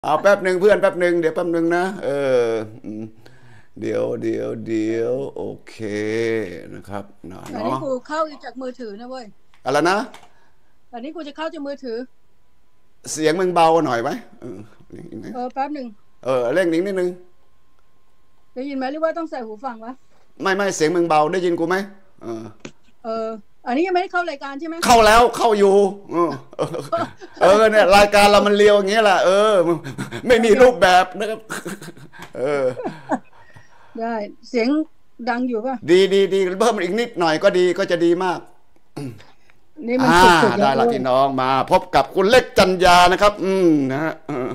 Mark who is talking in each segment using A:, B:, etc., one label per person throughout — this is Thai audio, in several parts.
A: เอาแป๊บหนึ่งเพื่อนแป๊บหนึ่งเดี๋ยวแป๊บหนึ่งนะอืมเดี๋ยวโอเคนะครับ
B: อันนี้
A: เนาะ
B: กูเข้าจากมือถือนะเว้ย
A: อะไรนะ
B: อันนี้กูจะเข้าจากมือถือ
A: เสียงมึงเบาหน่อยไหม
B: แป๊บหนึ่ง
A: เร่งนิดนึง
B: ได้ยินไหมหรือว่าต้องใส่หูฟังวะ
A: ไม่เสียงมึงเบาได้ยินกูไหมเออ
B: เอออันนี้ยังไม่ได้เข้ารายการใช่ไหม
A: เข้าแล้วเข้าอยู่เนี่ยรายการเรามันเลียวอย่างเงี้ยแหละไม่มี
B: โอเค
A: รูปแบบนะครับเออ
B: ได้เสียงดังอยู่ป่ะ
A: ดีเพิ่มอีกนิดหน่อยก็ดีก็จะดีมาก
B: นี่มันสุดๆแล้
A: ได้ละ
B: วเว้ย
A: พี่น้องมาพบกับคุณเล็กจันยานะครับนะฮะ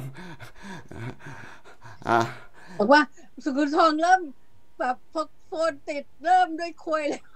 A: อ่า
B: บอกว่าสุกุลทองเริ่มแบบพอโฟนติดเริ่มด้วยคุยเลย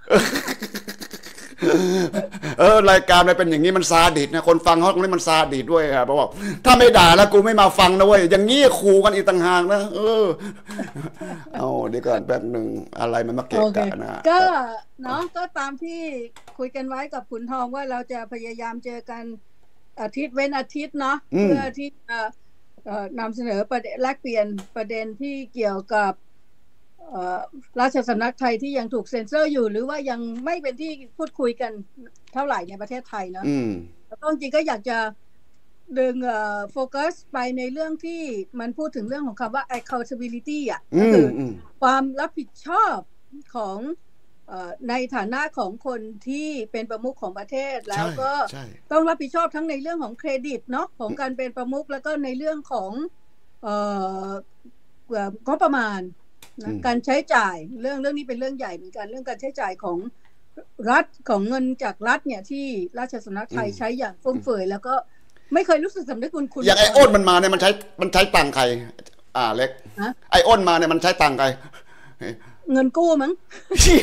A: รายการมันเป็นอย่างนี้มันซาดิสนะคนฟังเขาตรงนี้มันซาดิสด้วยครับบอกถ้าไม่ด่าแล้วกูไม่มาฟังนะเว้ยอย่างนี้ขู่กันอีกต่างหากนะเอาเดี๋ยวก่อนแป๊บหนึ่งอะไรมันมา
B: โอ
A: เกะ
B: เค
A: กะนะ
B: ก็เนาะก็ตามที่คุยกันไว้กับขุนทองว่าเราจะพยายามเจอกันอาทิตย์เว้นอาทิตย์เนาะ
A: อืม
B: เพื่อที่จะนำเสนอประเด็นแลกเปลี่ยนประเด็นที่เกี่ยวกับเอ่อราชสำนักไทยที่ยังถูกเซ็นเซอร์อยู่หรือว่ายังไม่เป็นที่พูดคุยกันเท่าไหร่ในประเทศไทยเนาะ
A: อืม
B: แล้วก็จริงๆก็อยากจะดึงโฟกัสไปในเรื่องที่มันพูดถึงเรื่องของคำว่า accountability อ่ะก็คือความรับผิดชอบของในฐานะของคนที่เป็นประมุขของประเทศแล้ว
A: ใช่
B: ก็
A: ใช่
B: ต้องรับผิดชอบทั้งในเรื่องของเครดิตเนาะของการเป็นประมุขแล้วก็ในเรื่องของเอ่องบประมาณนะการใช้จ่ายเรื่องนี้เป็นเรื่องใหญ่เหมือนกันเรื่องการใช้จ่ายของรัฐของเงินจากรัฐเนี่ยที่ราชสำนักไทยใช้อย่างฟุ่มเฟือยแล้วก็ไม่เคยรู้สึกสำนึกคุณ
A: อย่างไอ้อ้นมันมาเนี่ยมันใช้ตังค์ใครเล็ก
B: นะ
A: ไอ้อ้นมาเนี่ยมันใช้ตังค์ใคร
B: เงินกู้มั้ง
A: เชี่ย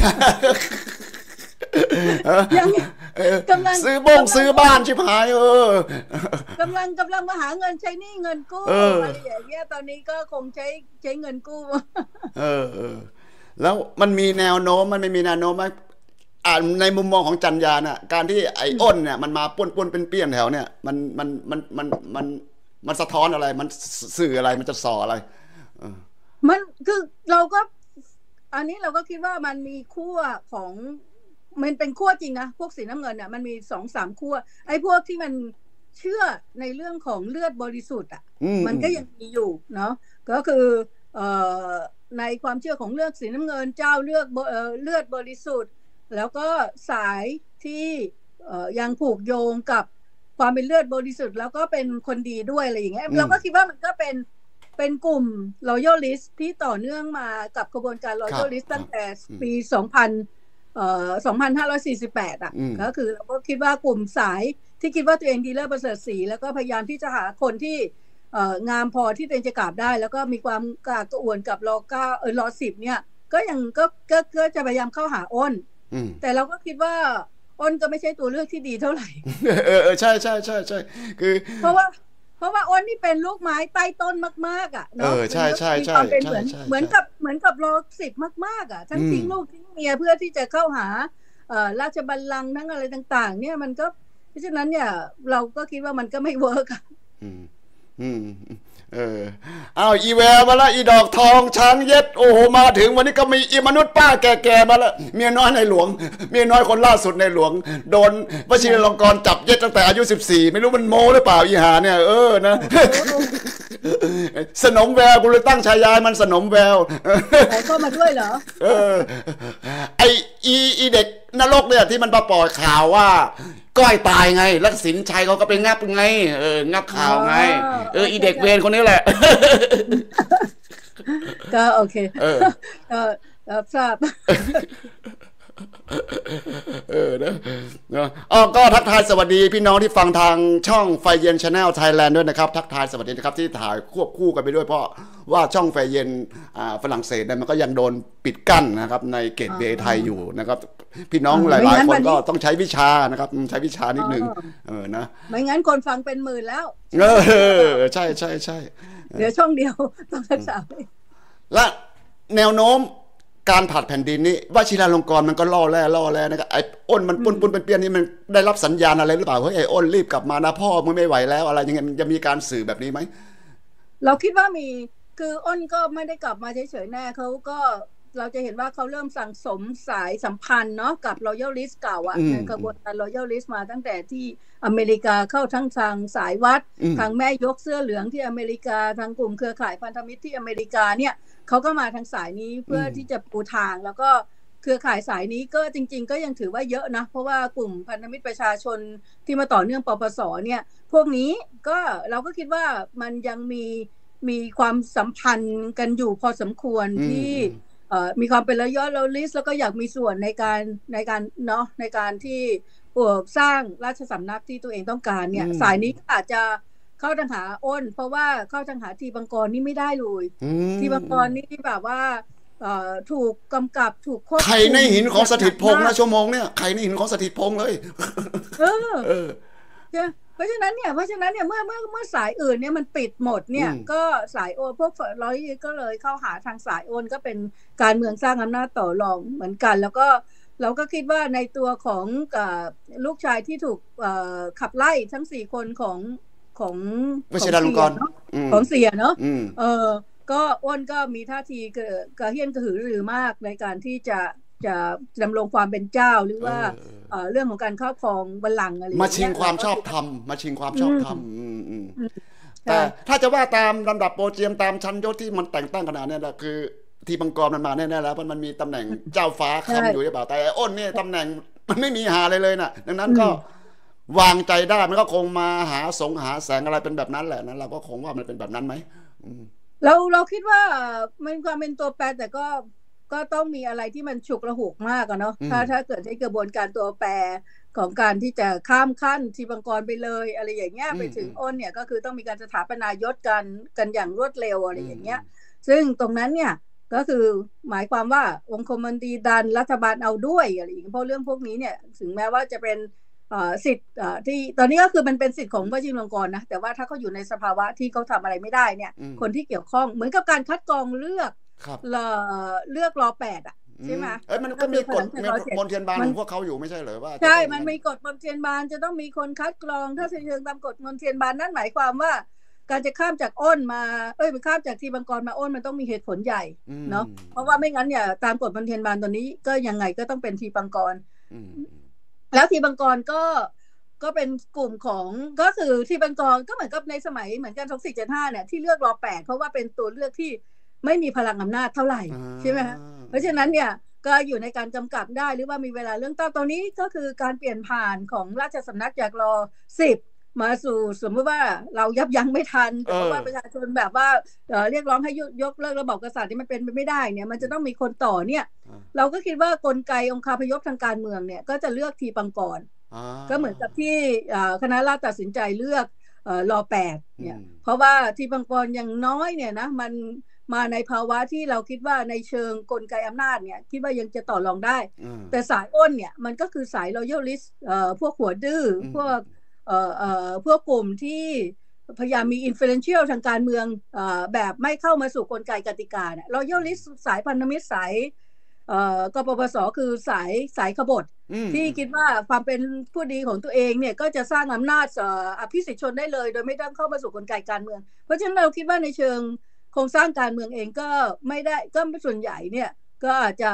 B: ยังกำลัง
A: ซื้อบ้านชิบหาย
B: กำลังมาหาเงินใช้หนี้เงินกู้อะไรอย่างเงี้ยตอนนี้ก็คงใช้เงินกู้
A: เอแล้วมันมีแนวโน้มมันไม่มีแนวโน้มไหมในมุมมองของจันยาน่ะการที่ไอ้อ้นเนี่ยมันมาป้วนเป็นเปี้ยนแถวเนี่ยมันสะท้อนอะไรมันสื่ออะไรมันจะส่ออะไร
B: มันคือเราก็อันนี้เราก็คิดว่ามันมีขั้วของมันเป็นขั้วจริงนะพวกสีน้ำเงินเนี่ยมันมี2-3ขั้วไอ้พวกที่มันเชื่อในเรื่องของเลือดบริสุทธิ์อ่ะมันก็ยังมีอยู่เนาะก็คือในความเชื่อของเลือดสีน้ำเงินเจ้าเลือดบริสุทธิ์แล้วก็สายที่ยังผูกโยงกับความเป็นเลือดบริสุทธิ์แล้วก็เป็นคนดีด้วยอะไรอย่างเงี้ยเราก็คิดว่ามันก็เป็นกลุ่ม loyalist ที่ต่อเนื่องมากับกระบวนการ loyalist ตั้งแต่ปี2548อ่ะก็คือเราก็คิดว่ากลุ่มสายที่คิดว่าตัวเองดีเลิศประเสริฐศรีแล้วก็พยายามที่จะหาคนที่งามพอที่ตัวเองจะกราบได้แล้วก็มีความกล้ากระอ่วนกับร10เนี่ยก็ยังก็จะพยายามเข้าหาอ้นแต่เราก็คิดว่าอ้นก็ไม่ใช่ตัวเลือกที่ดีเท่าไหร่
A: ใช่คือ
B: เพราะว่าอ้นนี่เป็นลูกไม้ใต้ต้นมากๆอ่ะเนาะ
A: ใช่
B: มีความเป็นเหมือนกับร10มากๆอ่ะทั้งทิ้งลูกทิ้งเมียเพื่อที่จะเข้าหาราชบัลลังก์ทั้งอะไรต่างๆเนี่ยมันก็เพราะฉะนั้นเนี่ยเราก็คิดว่ามันก็ไม่เวิร์กอ่ะ
A: อืมเอาอีแววมาละอีดอกทองช้างเย็ดโอ้โหมาถึงวันนี้ก็มีอีมนุษย์ป้าแก่ๆมาละเมียน้อยในหลวงเมียน้อยคนล่าสุดในหลวงโดนวชิรลงกรณ์จับเย็ดตั้งแต่อายุ14ไม่รู้มันโมหรือเปล่าอีหาเนี่ยนะสนมแววกูเลยตั้งฉายามันสนมแวว
B: ก็มาด้วยเหรอ
A: ไออีเด็กนรกเนี่ยที่มันมาปล่อยข่าวว่าก้อยตายไงแล้วสินชัยเขาก็ไปงับไงงับข่าวไงอีเด็กเวรคนนี้แหละ
B: ก็โอเคก็รับทราบ
A: นะก็ทักทายสวัสดีพี่น้องที่ฟังทางช่องไฟเย็น Channel Thailand ด้วยนะครับทักทายสวัสดีนะครับที่ถ่ายควบคู่กันไปด้วยเพราะว่าช่องไฟเย็นฝรั่งเศสเนี่ยมันก็ยังโดนปิดกั้นนะครับในเกตเวย์ไทยอยู่นะครับพี่น้องหลายๆคนก็ต้องใช้วิชานะครับใช้วิชานิดนึงนะ
B: ไม่งั้นคนฟังเป็นหมื่นแล้ว
A: ใช่
B: เดี๋ยวช่องเดียวต้องรักษา
A: และแนวโน้มการผัดแผ่นดินนี่วชิราลงกรณ์มันก็ล่อแร่นะครับไอ้อ้นมันปุนเป็นเปี้ยนนี่มันได้รับสัญญาณอะไรหรือเปล่าเฮ้ยไอ้อ้นรีบกลับมานะพ่อมึงไม่ไหวแล้วอะไรอย่างเงี้ยจะมีการสื่อแบบนี้ไหม
B: เราคิดว่ามีคืออ้นก็ไม่ได้กลับมาเฉยๆแน่เขาก็เราจะเห็นว่าเขาเริ่มสั่งสมสายสัมพันธ์เนาะกับ Loyalist เก่าอะในกระบวนการ Loyalist มาตั้งแต่ที่อเมริกาเข้าทั้งทางสายวัดทางแม่ยกเสื้อเหลืองที่อเมริกาทางกลุ่มเครือข่ายพันธมิตรที่อเมริกาเนี่ยเขาก็มาทางสายนี้เพื่อที่จะปูทางแล้วก็เครือข่ายสายนี้ก็จริงๆก็ยังถือว่าเยอะนะเพราะว่ากลุ่มพันธมิตรประชาชนที่มาต่อเนื่องปปสเนี่ยพวกนี้ก็เราก็คิดว่ามันยังมีความสัมพันธ์กันอยู่พอสมควรที่มีความเป็นระยะเราลิสแล้วก็อยากมีส่วนในการเนาะในการที่สร้างราชสำนักที่ตัวเองต้องการเนี่ยสายนี้อาจจะเข้าทางหาอ้นเพราะว่าเข้าทางหาทีบังกรนี่ไม่ได้เลยทีบังกรนี่แบบว่าถูกกำกับถูกควบคุม
A: ใครในหินของสถิตพงษ์นะชั่วโมงเนี่ยใครในหินของสถิตพงษ์เลย
B: เพราะฉะนั้นเนี่ยเมื่อสายอื่นเนี่ยมันปิดหมดเนี่ยก็สายโอนพวกร้อยก็เลยเข้าหาทางสายโอนก็เป็นการเมืองสร้างอำนาจต่อรองเหมือนกันแล้วก็เราก็คิดว่าในตัวของลูกชายที่ถูกขับไล่ทั้ง4คนของ
A: วชิราลงกรณ์
B: ของเสียเนาะก็อ้นก็มีท่าทีกระเฮี้ยนกระหือรือมากในการที่จะดำรงความเป็นเจ้าหรือว่าเรื่องของการครอบครองบัลลังก์อะไร
A: มาชิงความชอบธรรมแต่ถ้าจะว่าตามลำดับโปรเจียมตามชั้นยศที่มันแต่งตั้งขนาดนี้แหละคือทีบังกรมันมาแน่ๆแล้วเพราะมันมีตำแหน่งเจ้าฟ้าคำอยู่หรือเปล่าแต่อ้นเนี่ยตำแหน่งมันไม่มีหาเลยน่ะดังนั้นก็วางใจได้มันก็คงมาหาแสงอะไรเป็นแบบนั้นแหละนั้นเราก็คงว่ามันเป็นแบบนั้นไหม
B: เราคิดว่ามันความเป็นตัวแปรแต่ก็ต้องมีอะไรที่มันฉุกละหุกมากอะเนาะถ้าเกิดใช้กระบวนการตัวแปรของการที่จะข้ามขั้นทีบังกรไปเลยอะไรอย่างเงี้ยไปถึงอ้นเนี่ยก็คือต้องมีการสถาปนายศกันอย่างรวดเร็วอะไรอย่างเงี้ยซึ่งตรงนั้นเนี่ยก็คือหมายความว่าองคมนตรีดันรัฐบาลเอาด้วยอะไรอย่างเงี้ยเพราะเรื่องพวกนี้เนี่ยถึงแม้ว่าจะเป็นสิทธิ์ที่ตอนนี้ก็คือมันเป็นสิทธิ์ของวชิรลงกรณ์นะแต่ว่าถ้าเขาอยู่ในสภาวะที่เขาทำอะไรไม่ได้เนี่ยคนที่เกี่ยวข้องเหมือนกับการคัดกรองเลือกรอ8อ่ะใช่ไหม
A: มันก็มีกฎมณฑลบาลของพวกเขาอยู่ไม่ใช่เหรอว่า
B: ใช่มันมีกฎมณฑลบาลจะต้องมีคนคัดกรองถ้าเชิงตามกฎมณฑลบาลนั่นหมายความว่าการจะข้ามจากอ้นมามันข้ามจากทีบังกรมาอ้นมันต้องมีเหตุผลใหญ่เนาะเพราะว่าไม่งั้นเนี่ยตามกฎมณฑลบาลตอนนี้ก็ยังไงก็ต้องเป็นทีบังกรแล้วทีบังกรก็เป็นกลุ่มของก็คือทีบังกรก็เหมือนกับในสมัยเหมือนกัน2475เนี่ยที่เลือกรอ8เพราะว่าเป็นตัวเลือกที่ไม่มีพลังอำนาจเท่าไหร่ใช่ไหมฮะเพราะฉะนั้นเนี่ยก็อยู่ในการกำกับได้หรือว่ามีเวลาเรื่องตั้งตอนนี้ก็คือการเปลี่ยนผ่านของราชสำนักจากรอ10มาสู่สมมติว่าเรายับยั้งไม่ทันแต่ว่าประชาชนแบบว่าเรียกร้องให้ยกเลิกระบอบกษัตริย์ที่มันเป็นไปไม่ได้เนี่ยมันจะต้องมีคนต่อเนี่ยเราก็คิดว่ากลไกองคาพยพทางการเมืองเนี่ยก็จะเลือกทีบังกรก็เหมือนกับที่คณะราษฎรตัดสินใจเลือกรอ8เนี่ยเพราะว่าทีบังกรอย่างน้อยเนี่ยนะมันมาในภาวะที่เราคิดว่าในเชิงกลไกอำนาจเนี่ยคิดว่ายังจะต่อรองได้แต่สายอ้นเนี่ยมันก็คือสาย loyalist พวกหัวดื้อพวกกลุ่มที่พยายามมี influential ทางการเมืองแบบไม่เข้ามาสู่กลไกกติกาเนี่ย loyalist สายพันธมิตรสายกปปสคือสายขบฏที่คิดว่าความเป็นผู้ดีของตัวเองเนี่ยก็จะสร้างอำนาจอภิสิทธิชนได้เลยโดยไม่ต้องเข้ามาสู่กลไกการเมืองเพราะฉะนั้นเราคิดว่าในเชิงโครงสร้างการเมืองเองก็ไม่ได้ก็ส่วนใหญ่เนี่ยก็อาจจะ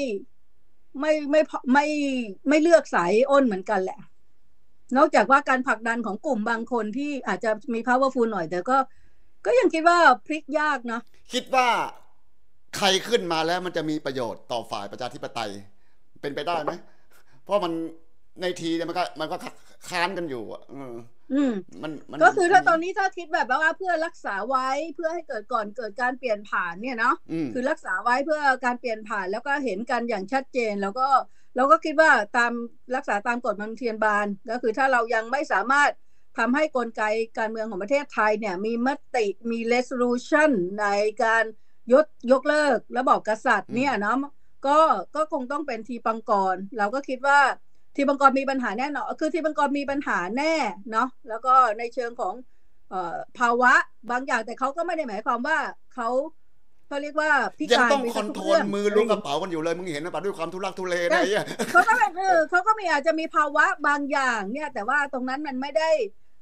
B: ไม่เลือกสายอ้นเหมือนกันแหละนอกจากว่าการผลักดันของกลุ่มบางคนที่อาจจะมี powerful หน่อยแต่ก็ยังคิดว่าพลิกยากนะ
A: คิดว่าใครขึ้นมาแล้วมันจะมีประโยชน์ต่อฝ่ายประชาธิปไตยเป็นไปได้ไหมเพราะมันในทีเนี่ยมันก็ค้านกันอยู่อ่ะ
B: มันก็คือถ้าตอนนี้ถ้าคิดแบบว่าเพื่อรักษาไว้เพื่อให้เกิดการเปลี่ยนผ่านเนี่ยเนาะคือรักษาไว้เพื่อการเปลี่ยนผ่านแล้วก็เห็นกันอย่างชัดเจนแล้วก็เราก็คิดว่าตามรักษาตามกฎมณฑลบาลก็คือถ้าเรายังไม่สามารถทำให้กลไกการเมืองของประเทศไทยเนี่ยมีมติมี resolution ในการยกเลิกระบอบกษัตริย์เนี่ยเนาะก็คงต้องเป็นทีบังกรเราก็คิดว่าทีบังกรมีปัญหาแน่นอนคือทีบังกรมีปัญหาแน่เนาะแล้วก็ในเชิงของภาวะบางอย่างแต่เขาก็ไม่ได้หมายความว่าเขาเรียกว่าพิการ
A: ยังต้องคอนโทรลมือล้วงกระเป๋ากันอยู่เลยมึงเห็นนะป่ะด้วยความทุลักทุเลนะ
B: เขาก็มีอาจจะมีภาวะบางอย่างเนี่ยแต่ว่าตรงนั้นมันไม่ได้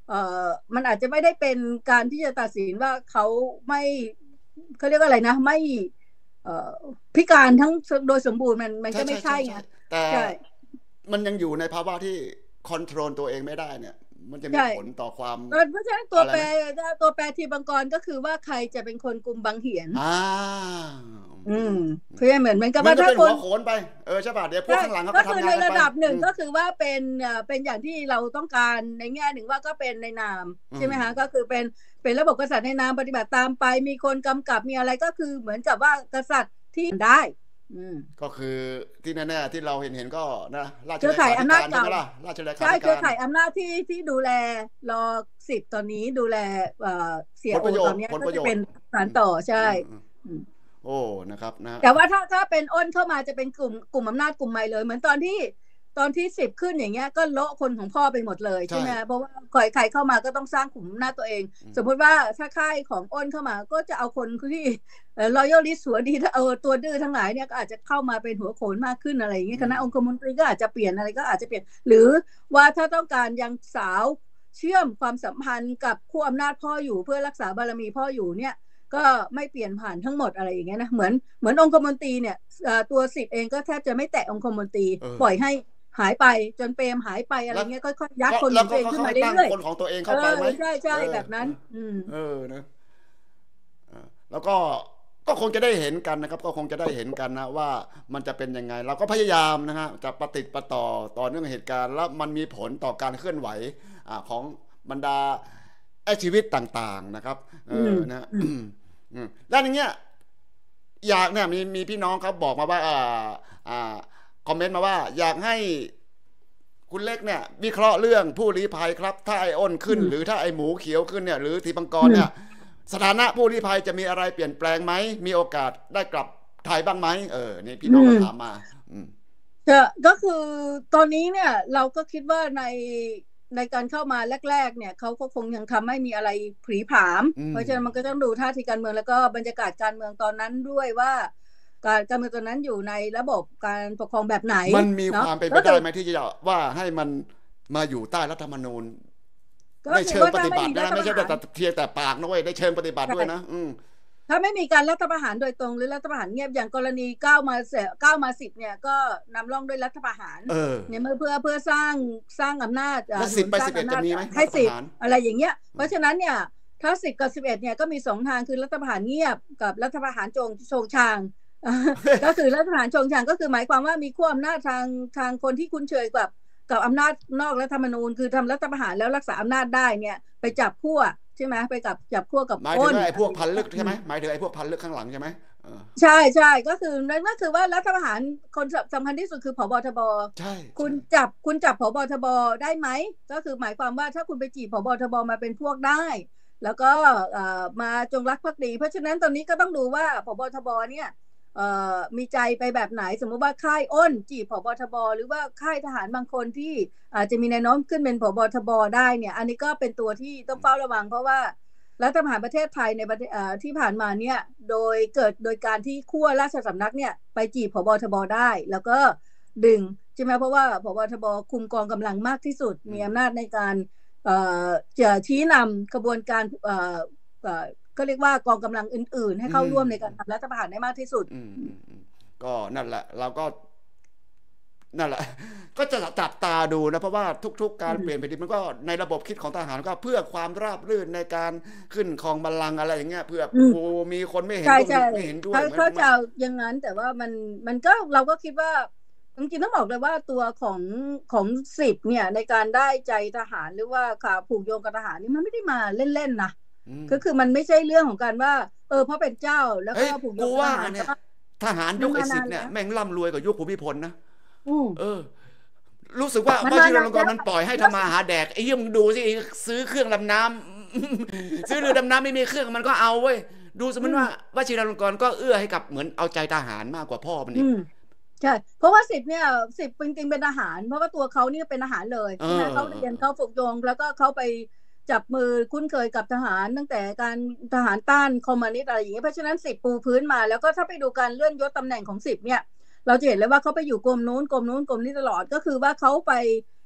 B: เอ่อมันอาจจะไม่ได้เป็นการที่จะตัดสินว่าเขาไม่เขาเรียกว่าอะไรนะไม่เอ่อพิการทั้งโดยสมบูรณ์มัน
A: ใช่
B: ก็
A: ใช่ใช่
B: ไม่ใช่ไง
A: ใช่แต่
B: ใช่
A: มันยังอยู่ในภาวะที่คอนโทรลตัวเองไม่ได้เนี่ยมันจะมี
B: ใช่
A: ผลต่อความ
B: เพราะฉะนั้น
A: อะไรนะ
B: ตัวแปรทีบังกรก็คือว่าใครจะเป็นคนกลุ่มบังเหียน
A: อ่า
B: อืมเพื่อเหมือนกับ
A: มันก็เป็นหั
B: ว่าถ้าคน
A: วโขนไปใช่ป่ะเดี๋ยวพวก
B: ใช่
A: ข้างหลังเขา
B: ก็คือใน
A: ก็ทำงานกันไป
B: ระดับหนึ่ง
A: อืม
B: ก็คือว่าเป็นอย่างที่เราต้องการในแง่หนึ่งว่าก็เป็นในนาม
A: อืม
B: ใช่ไหมคะก็คือเป็นระบบกษัตริย์ในนามปฏิบัติตามไปมีคนกำกับมีอะไรก็คือเหมือนกับว่ากษัตริย์ที่ได้อืม
A: ก็คือที่แน่ๆที่เราเห็นก็นะราช
B: เครือข่าย
A: เลขาธิ
B: อำนาจเก่า
A: การใช่ไหมล่ะราชเลขา
B: ใช่
A: ธิการ
B: เครือข่ายอำนาจที่ดูแลรอสิบตอนนี้ดูแลเสียโอ
A: ผลประโยชน์
B: ตอนนี้
A: ผลประโยชน์
B: ก็จะเป็นสา
A: อืม
B: รต่อใช่
A: อืมอืม
B: อืม
A: โอ้นะครับนะ
B: แต่ว่าถ้าเป็นอ้นเข้ามาจะเป็นกลุ่มอำนาจกลุ่มใหม่เลยเหมือนตอนที่สิบขึ้นอย่างเงี้ยก็โละคนของพ่อไปหมดเลยใช่
A: ใช่
B: ไหมเพราะว่าใครเข้ามาก็ต้องสร้างกลุ่มอำนาจตัวเอง
A: อืม
B: สมมุติว่าถ้าค่ายของอ้นเข้ามาก็จะเอาคนที่loyalist หัวดีถ้าตัวดื้อทั้งหลายเนี่ยก็อาจจะเข้ามาเป็นหัวโขนมากขึ้นอะไรอย่างเงี้ยคณะองคมนตรีก็อาจจะเปลี่ยนอะไรก็อาจจะเปลี่ยนหรือว่าถ้าต้องการยังสาวเชื่อมความสัมพันธ์กับขั้วอำนาจพ่ออยู่เพื่อรักษาบารมีพ่ออยู่เนี่ย ก็ไม่เปลี่ยนผ่านทั้งหมดอะไรอย่างเงี้ยนะเหมือนองคมนตรีเนี่ยตัวสิทธิ์เองก็แทบจะไม่แตะองคมนตรี
A: เออ
B: ปล่อยให้หายไปจนเปรมหายไปอะไร
A: แล้ว
B: เงี้ยค่อยๆยัด
A: ก็
B: คนของตัวเองขึ้น
A: เขาให้ตั้ง
B: มาเรื่อย
A: คนของตัวเอง
B: ๆ
A: เข้าไปไหม
B: ใช่
A: เออ
B: แบบนั้นอืม
A: นะแล้วก็คงจะได้เห็นกันนะครับก็คงจะได้เห็นกันนะว่ามันจะเป็นยังไงเราก็พยายามนะฮะจะประติดประต่อเนื่องเหตุการณ์แล้วมันมีผลต่อการเคลื่อนไหวของบรรดาชีวิตต่างๆนะครับ
B: อืม
A: นะ
B: อืม
A: ด้านอย่างเงี้ยอยากเนี่ยมีพี่น้องเขาบอกมาว่าอ่าคอมเมนต์มาว่าอยากให้คุณเล็กเนี่ยวิเคราะห์เรื่องผู้ลี้ภัยครับถ้าไอ้อ้นขึ้นหรือถ้าไอ้หมูเขียวขึ้นเนี่ยหรือทีปังกรเนี่ยสถานะผู้ลี้ภัยจะมีอะไรเปลี่ยนแปลงไหมมีโอกาสได้กลับไทยบ้างไหมนี่พี่น้องก็ถามมาอืม
B: ก็คือตอนนี้เนี่ยเราก็คิดว่าในการเข้ามาแรกๆเนี่ยเขาก็คงยังทำไม่มีอะไรผลีผามเพราะฉะนั้นมันก็ต้องดูท่าทีการเมืองแล้วก็บรรยากาศการเมืองตอนนั้นด้วยว่าการเมืองตอนนั้นอยู่ในระบบการปกครองแบบไหน
A: มันมีค
B: เนาะ
A: วามเป็นไปได้ไหมที่จะว่าให้มันมาอยู่ใต้รัฐธรรมนูญ
B: ก็
A: ได้เชิง
B: คือว่าถ้า
A: ปฏิบัติ
B: ไม่มีรัฐ
A: นะไม่ใช่แต่
B: ประหาร
A: เพียงแต่ปากนะเว้ยได้เชิงปฏิบัติด้วยนะ
B: ถ้าไม่มีการรัฐประหารโดยตรงหรือรัฐประหารเงียบอย่างกรณี9 มา 10เนี่ยก็นำร่องด้วยรัฐประหารเนี่ยเพื่อสร้างอำนาจ
A: แล้ว
B: หนุ
A: 10ไป11จะมีไหม
B: ให้สิบ
A: รัฐประหาร
B: อะไรอย่างเงี้ยเพราะฉะนั้นเนี่ยถ้า10 กับ 11เนี่ยก็มี2 ทางคือรัฐประหารเงียบกับรัฐประหารโชงชางก็คือรัฐประหารโชงชางก็คือหมายความว่ามีขั้วอำนาจทางคนที่คุ้นเคยกับอำนาจนอกรัฐธรรมนูญคือทำรัฐประหารแล้วรักษาอำนาจได้เนี่ยไปจับขั้วใช่ไหมไปจับขั้วกับ
A: หมายถึ
B: อ้น
A: งไอ้พวกพันลึกใช่ไหมหมายถึงไอ้พวกพันลึกข้างหลังใช่ไหม
B: ใช่ก็คือนั่นก็คือว่ารัฐประหารคนสำคัญที่สุดคือผบทบ
A: ใช่
B: คุณจับผบทบได้ไหมก็คือหมายความว่าถ้าคุณไปจีบผบทบมาเป็นพวกได้แล้วก็มาจงรักภักดีเพราะฉะนั้นตอนนี้ก็ต้องดูว่าผบทบเนี่ยมีใจไปแบบไหนสมมติว่าค่ายอ้นจีบผบทบหรือว่าค่ายทหารบางคนที่อาจจะมีแนวโน้มขึ้นเป็นผบทบได้เนี่ยอันนี้ก็เป็นตัวที่ต้องเฝ้าระวังเพราะว่ารัฐประหารประเทศไทยในที่ผ่านมาเนี่ยโดยการที่ขั้วราชสำนักเนี่ยไปจีบผบทบได้แล้วก็ดึงใช่ไหมเพราะว่าผบทบคุมกองกำลังมากที่สุดมีอำนาจในการจะชี้นำกระบวนการก็เรียกว่ากองกำลังอื่นๆให้เข้าร่วมในการทำรัฐประหารได้มากที่สุด
A: ก็นั่นแหละเราก็นั่นแหละก็จะจับตาดูนะเพราะว่าทุกๆการเปลี่ยนแผ่นดินมันก็ในระบบคิดของทหารก็เพื่อความราบรื่นในการขึ้นครองบัลลังก์อะไรอย่างเงี้ยเพื่อมีคนไม่เห็นไม่เห็นด้วย
B: เขาจะอย่างนั้นแต่ว่ามันก็เราก็คิดว่าจริงๆต้องบอกเลยว่าตัวของสิบเนี่ยในการได้ใจทหารหรือว่าขาผูกโยงกับทหารนี่มันไม่ได้มาเล่นๆนะก็คือมันไม่ใช่เรื่องของการว่าเพราะเป็นเจ้าแล้วก็ผูกโยงกับทหาร
A: เนี่ยทหารยุคไอ้10เนี่ยแม่งร่ำรวยกว่ายุคภูมิพลนะรู้สึกว่าพระจุลลงกรณ์มันปล่อยให้ทำมาหาแดกไอ้เหี้ยมึงดูสิซื้อเครื่องดำน้ำซื้อเรือดำน้ำไม่มีเครื่องมันก็เอาเว้ยดูสมมติว่าวชิรลงกรณ์ก็เอื้อให้กับเหมือนเอาใจทหารมากกว่าพ่อมันอีก
B: ใช่เพราะว่าสิบจริงๆเป็นทหารเพราะว่าตัวเขาเนี่ยเป็นทหารเลยใช่ไหมเขาเรียนเขาฝึกโยงแล้วก็เขาไปจับมือคุ้นเคยกับทหารตั้งแต่การทหารต้านคอมมิวนิสต์อะไรอย่างเงี้ยเพราะฉะนั้นสิบปูพื้นมาแล้วก็ถ้าไปดูการเลื่อนยศตำแหน่งของสิบเนี่ยเราจะเห็นเลยว่าเขาไปอยู่กรมนู้นกรมนี้ตลอดก็คือว่าเขาไป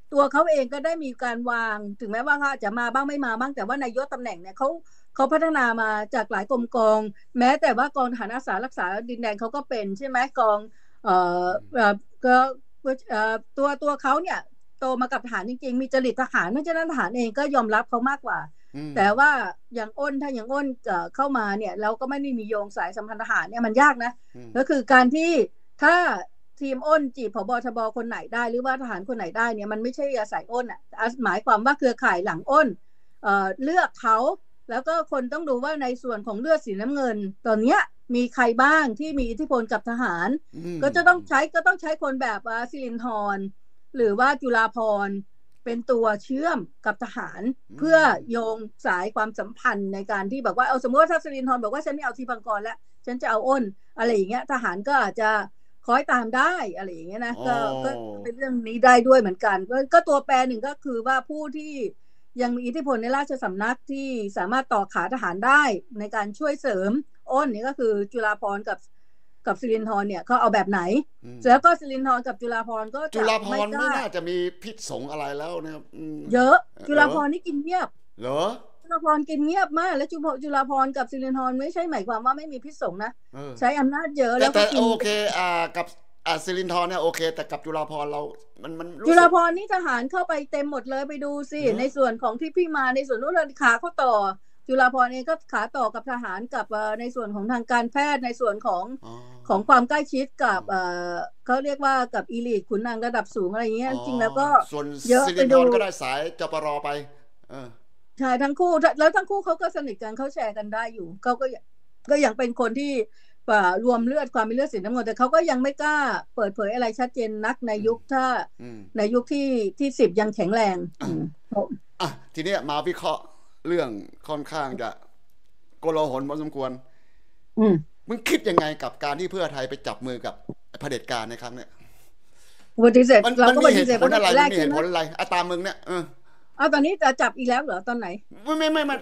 B: ตัวเขาเองก็ได้มีการวางถึงแม้ว่าเขาจะมาบ้างไม่มาบ้างแต่ว่านายกตำแหน่งเนี่ยเขาพัฒนามาจากหลายกรมกองแม้แต่ว่ากองทหารอาสารักษาดินแดนเขาก็เป็นใช่ไหมกองเอ่อก็ตัวเขาเนี่ยโตมากับทหารจริงๆมีจริตทหารเพราะฉะนั้นทหารเองก็ยอมรับเขามากกว่าแต่ว่าอย่างอ้นถ้าอย่างอ้นเข้ามาเนี่ยเราก็ไม่ได้มีโยงสายสัมพันธ์ทหารเนี่ยมันยากนะก็คือการที่ถ้าทีมอ้นจีบผบ.ทบ.คนไหนได้หรือว่าทหารคนไหนได้เนี่ยมันไม่ใช่อาศัยอ้นอ่ะหมายความว่าเครือข่ายหลังอ้นเลือกเขาแล้วก็คนต้องดูว่าในส่วนของเลือดสีน้ำเงินตอนเนี้ยมีใครบ้างที่มีอิทธิพลกับทหารก็ต้องใช้คนแบบศิรินทร์หรือว่าจุฬาภรณ์เป็นตัวเชื่อมกับทหารเพื่อโยงสายความสัมพันธ์ในการที่บอกว่าเอาสมมติว่าถ้าศิรินทร์บอกว่าฉันไม่เอาทีพังกรแล้วฉันจะเอาอ้นอะไรอย่างเงี้ยทหารก็อาจจะคอยตามได้อะไรอย่างเงี้ยนะก็เป็นเรื่องนี้ได้ด้วยเหมือนกันก็ตัวแปรหนึ่งก็คือว่าผู้ที่ยังมีอิทธิพลในราชสำนักที่สามารถต่อขาทหารได้ในการช่วยเสริมอ้นนี่ก็คือจุฬาภรณ์กับศิรินทร์เนี่ยเขาเอาแบบไหนแล้วก็ศิรินทร์กับจุฬาภรณ์ก็
A: จุฬาภรณ์ไม่น่าจะมีพิษสงอะไรแล้วนะครับ
B: เยอะจุฬาภรณ์นี่กินเงียบ
A: เหรอ
B: จุฬาภรณ์กินเงียบมากแล้วจุฬาภรณ์กับศิรินทร์ไม่ใช่หมายความว่าไม่มีพิษสงนะใช้อำนาจเยอะแล้ว
A: แต่โอเคกับศิรินทร์เนี่ยโอเคแต่กับจุฬาภรณ์เรามัน
B: จุฬาภรณ์นี่ทหารเข้าไปเต็มหมดเลยไปดูสิในส่วนของที่พี่มาในส่วนนู้นขาเขาต่อจุฬาภรณ์เองก็ขาต่อกับทหารกับในส่วนของทางการแพทย์ในส่วนของความใกล้ชิดกับเขาเรียกว่ากับอีลิทขุนนางระดับสูงอะไรเงี้ยจริงแล้วก็
A: ส่วนศิรินทร์ก็ได้สายจปรไป
B: ใช่ทั้งคู่แล้วทั้งคู่เขาก็สนิทกันเขาแชร์กันได้อยู่เขาก็ยังเป็นคนที่รวมเลือดความเป็นเลือดสีน้ำเงินแต่เขาก็ยังไม่กล้าเปิดเผยอะไรชัดเจนนักในยุคถ้าในยุคที่10ยังแข็งแรง
A: ทีนี้มาวิเคราะห์เรื่องค่อนข้างจะโกลาหลพอสมควรมึงคิดยังไงกับการที่เพื่อไทยไปจับมือกับเผด็จการในครั้งเนี้ย
B: ปฏิเสธ
A: เราก็ปฏิเสธอะไรมันมีเหตุผลอะไรตามมึงเนี่ย
B: ตอนนี้จะจับอีกแล้วเหรอตอนไหน
A: ไม่มัน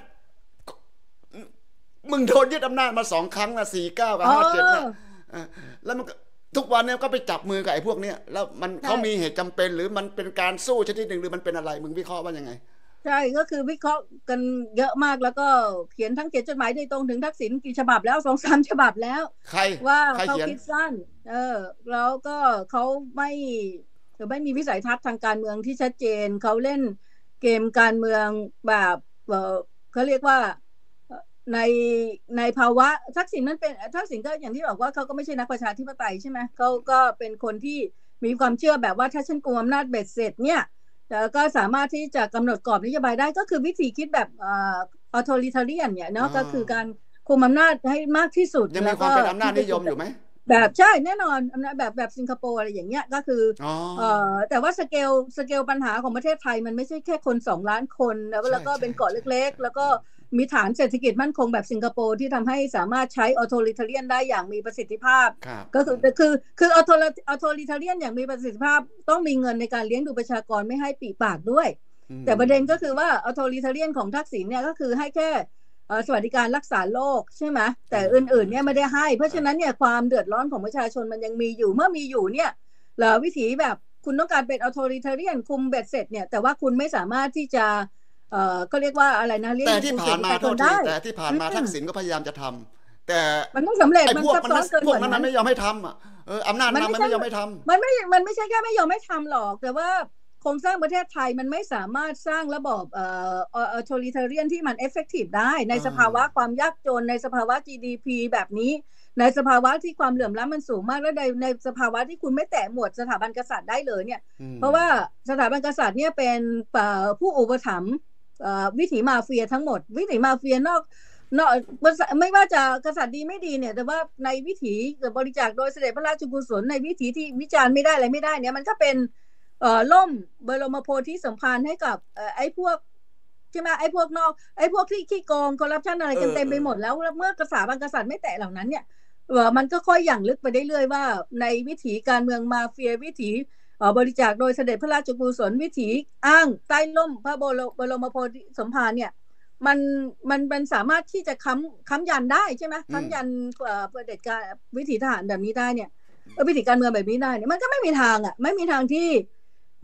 A: มึงโดนยึดอำนาจมา2 ครั้งนะ49กับ57นะแล้วมันทุกวันเนี่ยก็ไปจับมือกับไอ้พวกเนี้ยแล้วมันเขามีเหตุจำเป็นหรือมันเป็นการสู้ชนิดหนึ่งหรือมันเป็นอะไรมึงวิเคราะห์ว่ายังไง
B: ใช่ก็คือวิเคราะห์กันเยอะมากแล้วก็เขียนจดหมายโดยตรงถึงทักษิณกี่ฉบับแล้ว2-3 ฉบับแล้วว่าเขาคิดสั้นแล้วก็เขาไม่มีวิสัยทัศน์ทางการเมืองที่ชัดเจนเขาเล่นเกมการเมืองแบบเขาเรียกว่าในภาวะทักษิณก็อย่างที่บอกว่าเขาก็ไม่ใช่นักประชาธิปไตยใช่ไหมเขาก็เป็นคนที่มีความเชื่อแบบว่าถ้าฉันกุมอำนาจเบ็ดเสร็จเนี่ยแต่ก็สามารถที่จะกำหนดกรอบนโยบายได้ก็คือวิธีคิดแบบauthoritarian เนี่ยเนาะก็คือการคุมอำนาจให้มากที่สุด
A: ยังมีความเป็นอำนาจนิยมอยู่ไหม
B: แบบใช่แน่นอนอำนาจแบบสิงคโปร์อะไรอย่างเงี้ยก็คือแต่ว่าสเกลปัญหาของประเทศไทยมันไม่ใช่แค่คน2 ล้านคนแล้วก็เป็นเกาะเล็กๆแล้วก็มีฐานเศรษฐกิจมั่นคงแบบสิงคโปร์ที่ทำให้สามารถใช้ authoritarian ได้อย่างมีประสิทธิภาพก็คือ authoritarian อย่างมีประสิทธิภาพต้องมีเงินในการเลี้ยงดูประชากรไม่ให้ปีปากด้วยแต่ประเด็นก็คือว่า authoritarian ของทักษิณเนี่ยก็คือให้แค่สวัสดิการรักษาโรคใช่ไหมแต่อื่นๆเนี่ยไม่ได้ให้เพราะฉะนั้นเนี่ยความเดือดร้อนของประชาชนมันยังมีอยู่เมื่อมีอยู่เนี่ยแล้ววิธีแบบคุณต้องการเป็น authoritarian คุมเบ็ดเสร็จเนี่ยแต่ว่าคุณไม่สามารถที่จะก็เรียกว่าอะไรนะ
A: แต่ที่ผ่านมาแต่ที่ผ่านมาทักษิณก็พยายามจะทำแต่
B: มันไม่สำเร็จมันซับซ้อนเกิน
A: พวกมันไม่ยอมให้ทำอำนาจมันไม่ยอมให้ทำ
B: มันไม่ใช่แค่ไม่ยอมให้ทำหรอกแต่ว่าโครงสร้างประเทศไทยมันไม่สามารถสร้างระบอบauthoritarian ที่มัน effective ได้ในสภาวะความยากจนในสภาวะ GDP แบบนี้ในสภาวะที่ความเหลื่อมล้ำมันสูงมากและในสภาวะที่คุณไม่แตะหมวดสถาบันกษัตริย์ได้เลยเนี่ยเพราะว่าสถาบันกษัตริย์เนี่ยเป็นผู้อุปถัมภ์วิถีมาเฟียทั้งหมดวิถีมาเฟียนอกไม่ว่าจะกษัตริย์ดีไม่ดีเนี่ยแต่ว่าในวิถีบริจาคโดยเสด็จพระราชกุศลในวิถีที่วิจารณ์ไม่ได้อะไรไม่ได้เนี่ยมันก็เป็นล่มบรมโพธิสมภารให้กับไอ้พวกใช่ไหมไอ้พวกนอกไอ้พวกที่ขี้โกงคอร์รัปชันอะไรกันเต็มไปหมดแล้วเมื่อกษัตริย์กษัตริย์ไม่แตะเหล่านั้นเนี่ยมันก็ค่อยหยั่งลึกไปได้เรื่อยว่าในวิถีการเมืองมาเฟียวิถีบริจาคโดยเสด็จพระราชกุศลวิถีอ้างใต้ล่มพระบรมโพธิสมภารเนี่ยมันสามารถที่จะค้ำยันได้ใช่ไหมค้ำยันเผด็จการวิถีทหารแบบนี้ได้เนี่ยวิถีการเมืองแบบนี้ได้เนี่ยมันก็ไม่มีทางไม่มีทางที่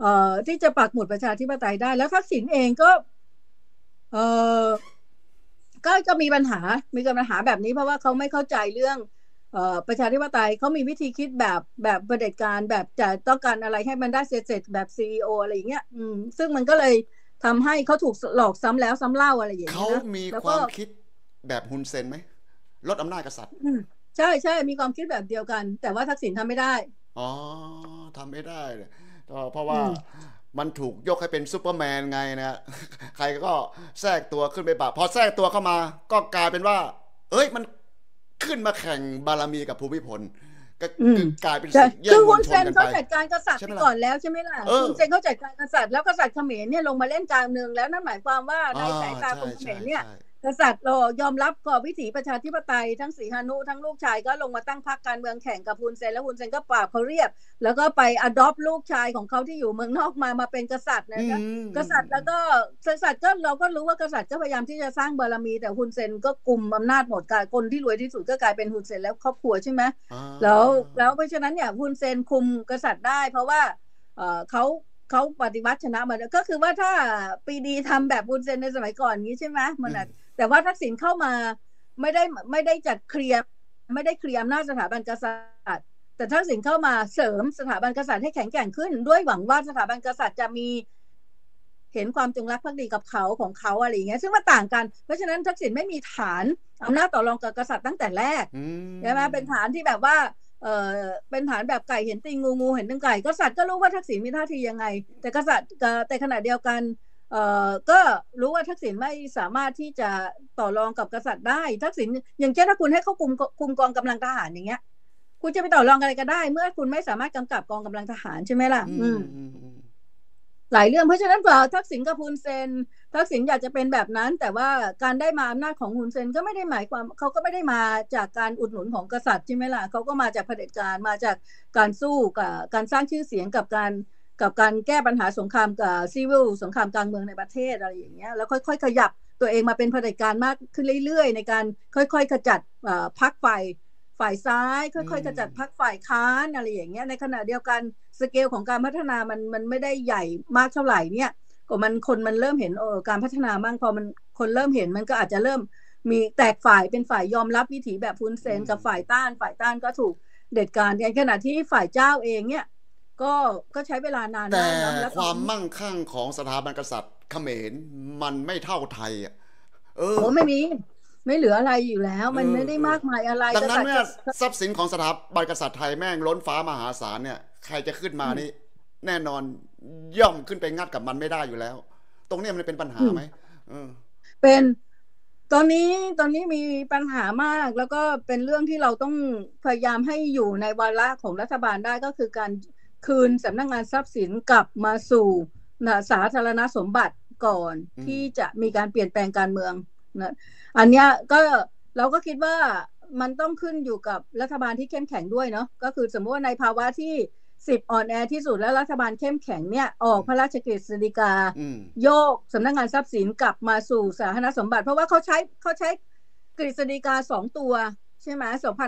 B: ที่จะปักหมุดประชาธิปไตยได้แล้วทักษิณเองก็เอ่อก็มีปัญหาแบบนี้เพราะว่าเขาไม่เข้าใจเรื่องประชาธิปไตยเขามีวิธีคิดแบบเผด็จการแบบจะต้องการอะไรให้มันได้เสร็จแบบซีอีโออะไรอย่างเงี้ยซึ่งมันก็เลยทำให้เขาถูกหลอกซ้ำแล้วซ้ำเล่าอะไรอย่างเงี้
A: เขา
B: ยนะ
A: มี
B: แล้วก็
A: ความคิดแบบฮุนเซนไหมลดอำนาจกษัตริย์
B: ใช่ใช่มีความคิดแบบเดียวกันแต่ว่าทักษิณทำไม่ได้
A: อ๋อทำไม่ได้เลยเพราะว่า
B: อืม
A: มันถูกยกให้เป็นซูเปอร์แมนไงนะใครก็แทรกตัวขึ้นไปปะพอแทรกตัวเข้ามาก็กลายเป็นว่าเอ้ยมันขึ้นมาแข่งบารมีกับภูมิพลก็
B: อืม
A: กลายเป็น
B: ใช่
A: ศึกแย่
B: คือฮุ
A: งมวล
B: นเซนเขา
A: ชนกันไป
B: จัดการกษัตริย์
A: ใช่ไหมล่ะ
B: ไปก่อนแล้วใช่ไหมล่ะ
A: เออ
B: ฮุนเซนเขาจัดการกษัตริย์แล้วกษัตริย์เขมรเนี่ยลงมาเล่นการเมืองแล้วนั่นหมายความว่า
A: อ่า
B: ในสายตา
A: ใช่
B: คนเขม
A: ใช่
B: รเนี่ย
A: ใช่
B: กษัตริย์ยอมรับก่อวิถีประชาธิปไตยทั้งสีหานุทั้งลูกชายก็ลงมาตั้งพรรคการเมืองแข่งกับฮุนเซนแล้วฮุนเซนก็ปราบเขาเรียบแล้วก็ไปอดอปลูกชายของเขาที่อยู่เมืองนอกมาเป็นกษัตริย์
A: อื
B: นะคะ
A: ม
B: กษัตริย์แล้วก็กษัตริย์ก็เราก็รู้ว่ากษัตริย์ก็พยายามที่จะสร้างบารมีแต่ฮุนเซนก็กุมอำนาจหมดกลายคนที่รวยที่สุดก็กลายเป็นฮุนเซนแล้วครอบครัวใช่ไหม
A: อ่
B: แล้ว
A: า
B: เพราะฉะนั้นเนี่ยฮุนเซนคุมกษัตริย์ได้เพราะว่าเขาปฏิวัติชนะมาก็คือว่าถ้าปีดีทำแบบฮุนเซนในสมัยก่อนนี้ใช่ไหมมันอาจแต่ว่าทักษิณเข้ามาไม่ได้จัดเคลียร์ไม่ได้เคลียร์อำนาจสถาบันกษัตริย์แต่ทักษิณเข้ามาเสริมสถาบันกษัตริย์ให้แข็งแกร่งขึ้นด้วยหวังว่าสถาบันกษัตริย์จะมีเห็นความจงรักภักดีกับเขาของเขาอะไรอย่างเงี้ยซึ่งมันต่างกันเพราะฉะนั้นทักษิณไม่มีฐานอำนาจต่อรองกับกษัตริย์ตั้งแต่แรก
A: อื
B: ใช่ไหมเป็นฐานที่แบบว่าเออเป็นฐานแบบไก่เห็นตีนงูเห็นตีนไก่กษัตริย์ก็รู้ว่าทักษิณมีท่าทียังไงแต่กษัตริย์แต่ขณะเดียวกันก็รู้ว่าทักษิณไม่สามารถที่จะต่อรองกับกษัตริย์ได้ทักษิณอย่างเช่นถ้าคุณให้เขาคุมกองกำลังทหารอย่างเงี้ยคุณจะไปต่อรองอะไรก็ได้เมื่อคุณไม่สามารถกำกับกองกำลังทหารใช่ไหมล่ะ
A: อืมอืมอืม
B: หลายเรื่องเพราะฉะนั้นพอทักษิณกับฮุนเซนทักษิณอยากจะเป็นแบบนั้นแต่ว่าการได้มาอำนาจของฮุนเซนก็ไม่ได้หมายความเขาก็ไม่ได้มาจากการอุดหนุนของกษัตริย์ใช่ไหมล่ะเขาก็มาจากเผด็จการมาจากการสู้กับการสร้างชื่อเสียงกับการแก้ปัญหาสงครามกับซีวิลสงครามกลางเมืองในประเทศอะไรอย่างเงี้ยแล้วค่อยๆขยับตัวเองมาเป็นเผด็จการมากขึ้นเรื่อยๆในการค่อยๆขจัดพรรคฝ่ายซ้ายค่อยๆขจัดพรรคฝ่ายค้านอะไรอย่างเงี้ยในขณะเดียวกันสเกลของการพัฒนามันไม่ได้ใหญ่มากเท่าไหร่เนี่ยก็คนมันเริ่มเห็นการพัฒนามั่งพอมันคนเริ่มเห็นมันก็อาจจะเริ่มมีแตกฝ่ายเป็นฝ่ายยอมรับวิถีแบบฮุนเซ
A: อืม
B: นกับฝ่ายต้านก็ถูกเด็ดขาดในขณะที่ฝ่ายเจ้าเองเนี่ยก็ใช้เวลานาน
A: แต่
B: มากเนาะแล้วต
A: ความ
B: อนนี้
A: มั่งคั่งของสถาบันกษัตริย์เขมรมันไม่เท่าไทยอ่ะเออ
B: โอ้ไม่มีไม่เหลืออะไรอยู่แล้ว
A: เอ
B: มันไม่ได้
A: อเออ
B: มากมายอะไร
A: ดังนั้นเมื่อ
B: กษัตริย์ก็
A: ทรัพย์สินของสถาบันกษัตริย์ไทยแม่งล้นฟ้ามหาศาลเนี่ยใครจะขึ้นมานี่แน่นอนย่อมขึ้นไปงัดกับมันไม่ได้อยู่แล้วตรงเนี้ยมันเป็นปัญหาไหมเออ
B: เป็นตอนนี้มีปัญหามากแล้วก็เป็นเรื่องที่เราต้องพยายามให้อยู่ในวาระของรัฐบาลได้ก็คือการคืนสำนักงานทรัพย์สินกลับมาสู่สาธารณสมบัติก่อน
A: อืม
B: ที่จะมีการเปลี่ยนแปลงการเมืองนะอันเนี้ยก็เราก็คิดว่ามันต้องขึ้นอยู่กับรัฐบาลที่เข้มแข็งด้วยเนาะก็คือสมมติว่าในภาวะที่10อ่อนแอที่สุดแล้วรัฐบาลเข้มแข็งเนี่ยออกพระราชกฤษฎีกา
A: อืม
B: โยกสำนักงานทรัพย์สินกลับมาสู่สาธารณสมบัติเพราะว่าเขาใช้กฤษฎีกา2 ตัวใช่ไหม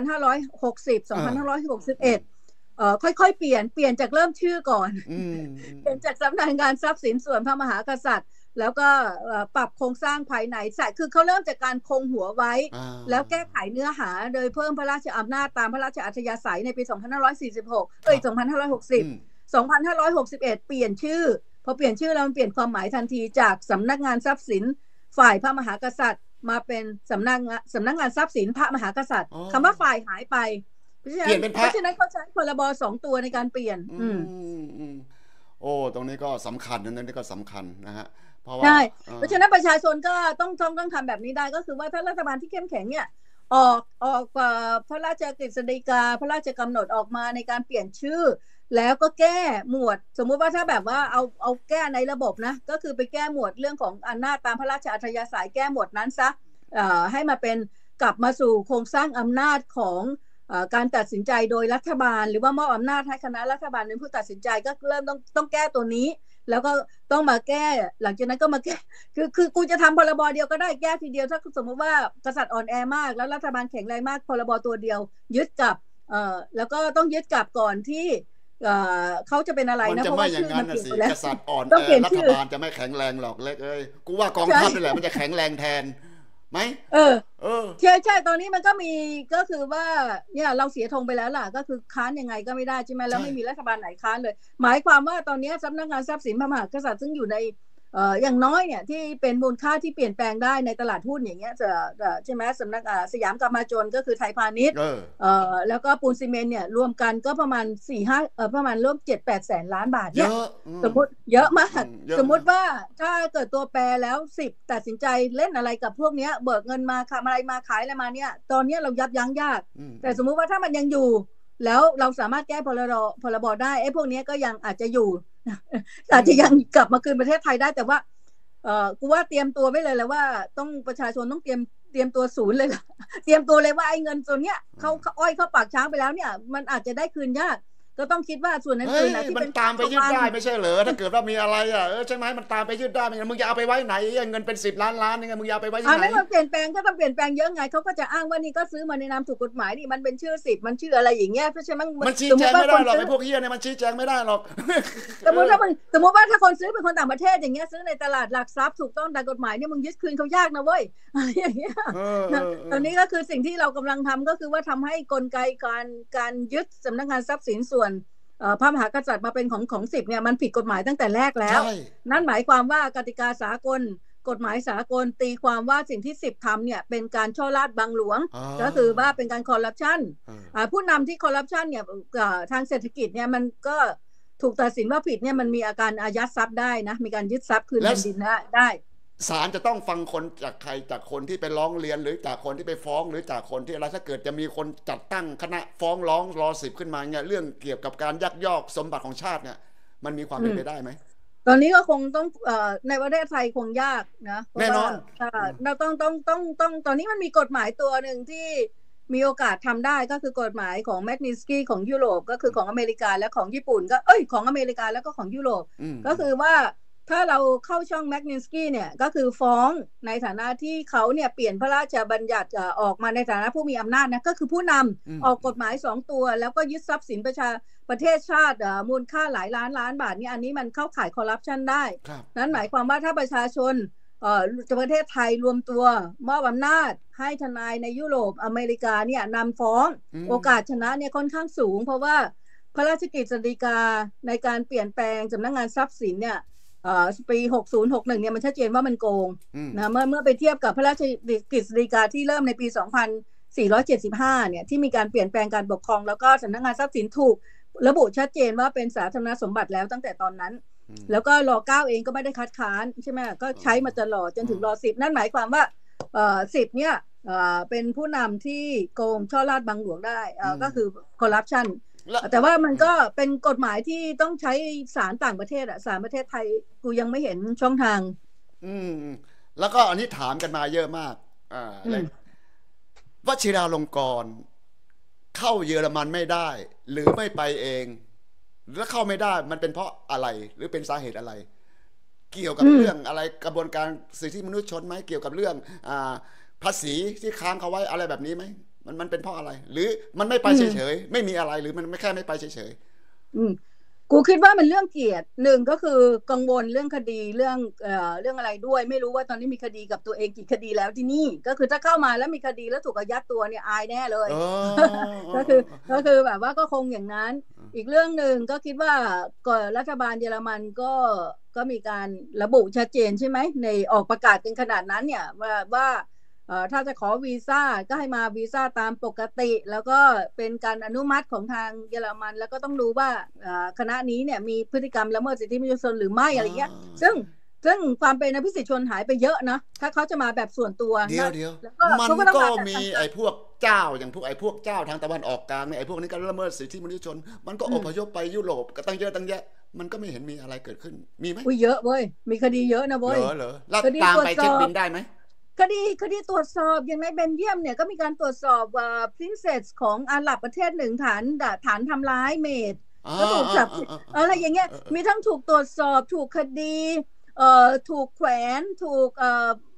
B: 2560
A: อ่า
B: 2561ค่อยๆเปลี่ยนจากเริ่มชื่อก่อน
A: อืม
B: เปลี่ยนจากสำนักงานทรัพย์สินส่วนพระมหากษัตริย์แล้วก็ปรับโครงสร้างภายในคือเขาเริ่มจากการคงหัวไว้
A: อ่
B: แล้วแก้
A: า
B: ไขเนื้อหาโดยเพิ่มพระราชอำนาจตามพระราชอัธยาศัยในปี2546
A: ครับอื
B: 2560
A: ม
B: 2561เปลี่ยนชื่อพอเปลี่ยนชื่อแล้วมันเปลี่ยนความหมายทันทีจากสำนักงานทรัพย์สินฝ่ายพระมหากษัตริย์มาเป็นสำนักงานทรัพย์สินพระมหากษัตริย์
A: อ๋อ
B: คำว่าฝ่ายหายไปเพราะฉะนั้น
A: เปลี่ยนเป็นพระ
B: เขาใช้พรบ2 ตัวในการเปลี่ยน
A: อืมอืมโอ้ตรงนี้ก็สำคัญนะนี่ก็สำคัญนะฮะเพราะว่า
B: ใช่
A: เออ
B: เพราะฉะนั้นประชาชนก็ต้องทำแบบนี้ได้ก็คือว่าถ้ารัฐบาลที่เข้มแข็งเนี่ยออกพระราชกฤษฎีกาพระราชกำหนดออกมาในการเปลี่ยนชื่อแล้วก็แก้หมวดสมมุติว่าถ้าแบบว่าเอาแก้ในระบบนะก็คือไปแก้หมวดเรื่องของอำนาจตามพระราชอัธยาศัยแก้หมวดนั้นซะให้มาเป็นกลับมาสู่โครงสร้างอำนาจของการตัดสินใจโดยรัฐบาลหรือว่ามอบอำนาจให้คณะรัฐบาลเป็นผู้ตัดสินใจก็เริ่มต้องแก้ตัวนี้แล้วก็ต้องมาแก้หลังจากนั้นก็มาแก้คือกูจะทำพรบเดียวก็ได้แก้ทีเดียวถ้าสมมติว่ากษัตริย์อ่อนแอมากแล้วรัฐบาลแข็งแรงมากพรบตัวเดียวยึดกับแล้วก็ต้องยึดกับก่อนที่เขาจะเป็นอะไร
A: มัน
B: นะ
A: จะ
B: เพราะ
A: ไม่อย่าง
B: ว่าชื่อ
A: นั้นนะสิ
B: มันเปลี่ยนไปแล้ว
A: กษัตริย์อ่อน
B: ต้อ
A: แอ
B: งเปลี่ยน
A: รัฐ
B: ชื่อ
A: บาลจะไม่แข็งแรงหรอกเล็กเอ้ยกูว่ากอง
B: ใช่
A: ทัพนี่แหละมันจะแข็งแรงแทนไหม
B: เออ
A: เออ
B: ใช่ตอนนี้มันก็มีก็คือว่าเนี่ยเราเสียธงไปแล้วล่ะก็คือค้านยังไงก็ไม่ได้ใช่ไหมแล้ว
A: ใช่
B: ไม่มีรัฐบาลไหนค้านเลยหมายความว่าตอนนี้สำนักงานทรัพย์สินพระมหากษัตริย์ซึ่งอยู่ในอย่างน้อยเนี่ยที่เป็นมูลค่าที่เปลี่ยนแปลงได้ในตลาดหุ้นอย่างเงี้ยจะใช่ไหมสำนักสยามกามาจนก็คือไทยพาณิชย์
A: เออ
B: แล้วก็ปูนซีเมนต์เนี่ยรวมกันก็ประมาณ4-5ประมาณร่วม7-8 แสนล้านบาท
A: เย
B: เนี่ย
A: อะ
B: สมมติเยอะมาก
A: เยอะ
B: สมม
A: มาก
B: ติว่าถ้าเกิดตัวแปรแล้ว10ตัดสินใจเล่นอะไรกับพวกเนี้ยเบิกเงินมาทำอะไรมาขายอะไรมาเนี่ยตอนนี้เรายับยั้งยากแต่สมมุติว่าถ้ามันยังอยู่แล้วเราสามารถแก้พรบได้ไอ้พวกนี้ก็ยังอาจจะอยู่อาจจะยังกลับมาคืนประเทศไทยได้แต่ว่ากูว่าเตรียมตัวไว้เลยแล้วว่าต้องประชาชนต้องเตรียมตัวศูนย์เลยเตรียมตัวเลยว่าไอ้เงินตัวเนี้ยเขาอ้อยเข้าปากช้างไปแล้วเนี่ยมันอาจจะได้คืนยากก็ต้องคิดว่าส่วน
A: เฮ้
B: อื่
A: ย
B: นๆนะที่
A: มัน
B: เป็น
A: ตามไปยึดได้ไม่ใช่เหรอถ้าเกิดว่ามีอะไรใช่ไหมมันตามไปยึดได้ไม่งั้นมึงจะเอาไปไว้ไหนเงินเป็น10 ล้านยังไงมึงจะเอาไปไว้ที่ไหน
B: ไม่มาเปลี่ยนแปลงก็ต้องเปลี่ยนแปลงเยอะไงเขาก็จะอ้างว่านี่ก็ซื้อมาในนามถูกกฎหมายนี่มันเป็นชื่อสิทธิ์มันชื่ออะไรอย่างเงี้ยเพราะฉะนั้น
A: มันชี้
B: สมม
A: แจง
B: ติว่า
A: ไม่ได้หรอก
B: คนซื้อ
A: ไอ้พวกเฮียเนี่ยมันชี้แจงไม่ได้หรอก
B: สมมติว่าถ้าคนซื้อเป็นคนต่างประเทศอย่างเงี้ยซื้อในตลาดหลักทรัพย์ถูกต้องตามกฎหมายเนี่ยมึงยึดคืนเขายากนะเว้ยอะไรอย่างเงี้ยตอนนี้ก็คือสิ่งที่เรากำลังทำก็คือว่าทำให้กลไกการยึดสำนักงานทรัพย์สินส่วนพระมหากษัตริย์มาเป็นของสิบเนี่ยมันผิดกฎหมายตั้งแต่แรกแล้วนั่นหมายความว่ากติกาสากลกฎหมายสากลตีความว่าสิ่งที่สิบทำเนี่ยเป็นการช่อราชบังหลวงก็คือว่าเป็นการคอร์รัปชันผู้นำที่คอร์รัปชันเนี่ยทางเศรษฐกิจเนี่ยมันก็ถูกตัดสินว่าผิดเนี่ยมันมีอาการอายัดทรัพย์ได้นะมีการยึดทรัพย์คืนแผ่นดินได้
A: ศาลจะต้องฟังคนจากใครจากคนที่ไปร้องเรียนหรือจากคนที่ไปฟ้องหรือจากคนที่อะไรถ้าเกิดจะมีคนจัดตั้งคณะฟ้องร้องรอ10ขึ้นมาเนี่ยเรื่องเกี่ยวกับการยักยอกสมบัติของชาติเนี่ยมันมีความเป็นไปได้ไหม
B: ตอนนี้ก็คงต้องในประเทศไทยคงยากนะ
A: แน่นอน
B: เราต้องตอนนี้มันมีกฎหมายตัวหนึ่งที่มีโอกาสทำได้ก็คือกฎหมายของแมกนิสกี้ของยุโรปก็คือของอเมริกาและของญี่ปุ่นก็ของอเมริกาแล้วก็ของยุโรปก็คือว่าถ้าเราเข้าช่องแมกนิสกี้เนี่ยก็คือฟ้องในฐานะที่เขาเนี่ยเปลี่ยนพระราชบัญญัติออกมาในฐานะผู้มีอำนาจนะก็คือผู้นำออกกฎหมาย2ตัวแล้วก็ยึดทรัพย์สินประเทศชาติมูลค่าหลายล้านบาทนี่อันนี้มันเข้าข่ายคอร์รัปชันได้นั้นหมายความว่าถ้าประชาชนประเทศไทยรวมตัวมอบอำนาจให้ทนายในยุโรปอเมริกาเนี่ยนำฟ้องโอกาสชนะเนี่ยค่อนข้างสูงเพราะว่าพระราชกฤษฎีกาในการเปลี่ยนแปลงสำนักงานทรัพย์สินเนี่ยปี6061เนี่ยมันชัดเจนว่ามันโกงนะเมื่อไปเทียบกับพระราชกฤษฎีกาที่เริ่มในปี2475เนี่ยที่มีการเปลี่ยนแปลงการปกครองแล้วก็สำนักงานทรัพย์สินถูกระบุชัดเจนว่าเป็นสาธารณสมบัติแล้วตั้งแต่ตอนนั้นแล้วก็ร.9 เองก็ไม่ได้คัดค้านใช่ไหมก็ใช้มาตลอดจนถึงร.10นั่นหมายความว่า10เนี่ยเป็นผู้นำที่โกงช่อราชบังหลวงได้ก็คือคอร์รัปชันแต่ว่ามันก็เป็นกฎหมายที่ต้องใช้ศาลต่างประเทศศาลประเทศไทยกูยังไม่เห็นช่องทาง
A: แล้วก็อันนี้ถามกันมาเยอะมากวชิราลงกรณ์เข้าเยอรมันไม่ได้หรือไม่ไปเองแล้วเข้าไม่ได้มันเป็นเพราะอะไรหรือเป็นสาเหตุอะไรเกี่ยวกับเรื่องอะไรกระบวนการสิทธิมนุษยชนไหมเกี่ยวกับเรื่องภาษีที่ค้างเขาไว้อะไรแบบนี้ไหมมันเป็นเพราะอะไรหรือมันไม่ไปเฉยๆไม่มีอะไรหรือมันไม่แค่ไม่ไปเฉย
B: ๆกูคิดว่ามันเรื่องเกียรติหนึ่งก็คือกังวลเรื่องคดีเรื่องอะไรด้วยไม่รู้ว่าตอนนี้มีคดีกับตัวเองกี่คดีแล้วที่นี่ก็คือถ้าเข้ามาแล้วมีคดีแล้วถูกอายัดตัวเนี่ยอายแน่เลยก็คือแบบว่าก็คงอย่างนั้นอีกเรื่องหนึ่งก็คิดว่ารัฐบาลเยอรมันก็มีการระบุชัดเจนใช่ไหมในออกประกาศกันขนาดนั้นเนี่ยว่าถ้าจะขอวีซ่าก็ให้มาวีซ่าตามปกติแล้วก็เป็นการอนุมัติของทางเยอรมันแล้วก็ต้องดูว่าคณะนี้เนี่ยมีพฤติกรรมละเมิดสิทธิมนุษยชนหรือไม่อะไรเงี้ยซึ่งความเป็นอภิสิทธิชนหายไปเยอะนะถ้าเขาจะมาแบบส่วนตัว
A: เดียวมันก็มีไอ้พวกเจ้าอย่างพวกไอ้พวกเจ้าทางตะวันออกกลางเนี่ยไอ้พวกนี้ก็ละเมิดสิทธิมนุษยชนมันก็อพยพไปยุโรปก็ตั้งเยอะตั้งแยะมันก็ไม่เห็นมีอะไรเกิดขึ้นมีไหม
B: เยอะเว้ยมีคดีเยอะนะเว้ย
A: เหรอแล้วตามไปเช็คบินได้ไหม
B: คดีตรวจสอบอย่างในเบลเยียมเนี่ยก็มีการตรวจสอบprincess ของอาหรับประเทศหนึ่งฐานทำร้ายเมดก็ถูกจับอะไรอย่างเงี้ยมีทั้งถูกตรวจสอบถูกคดีถูกแขวนถูก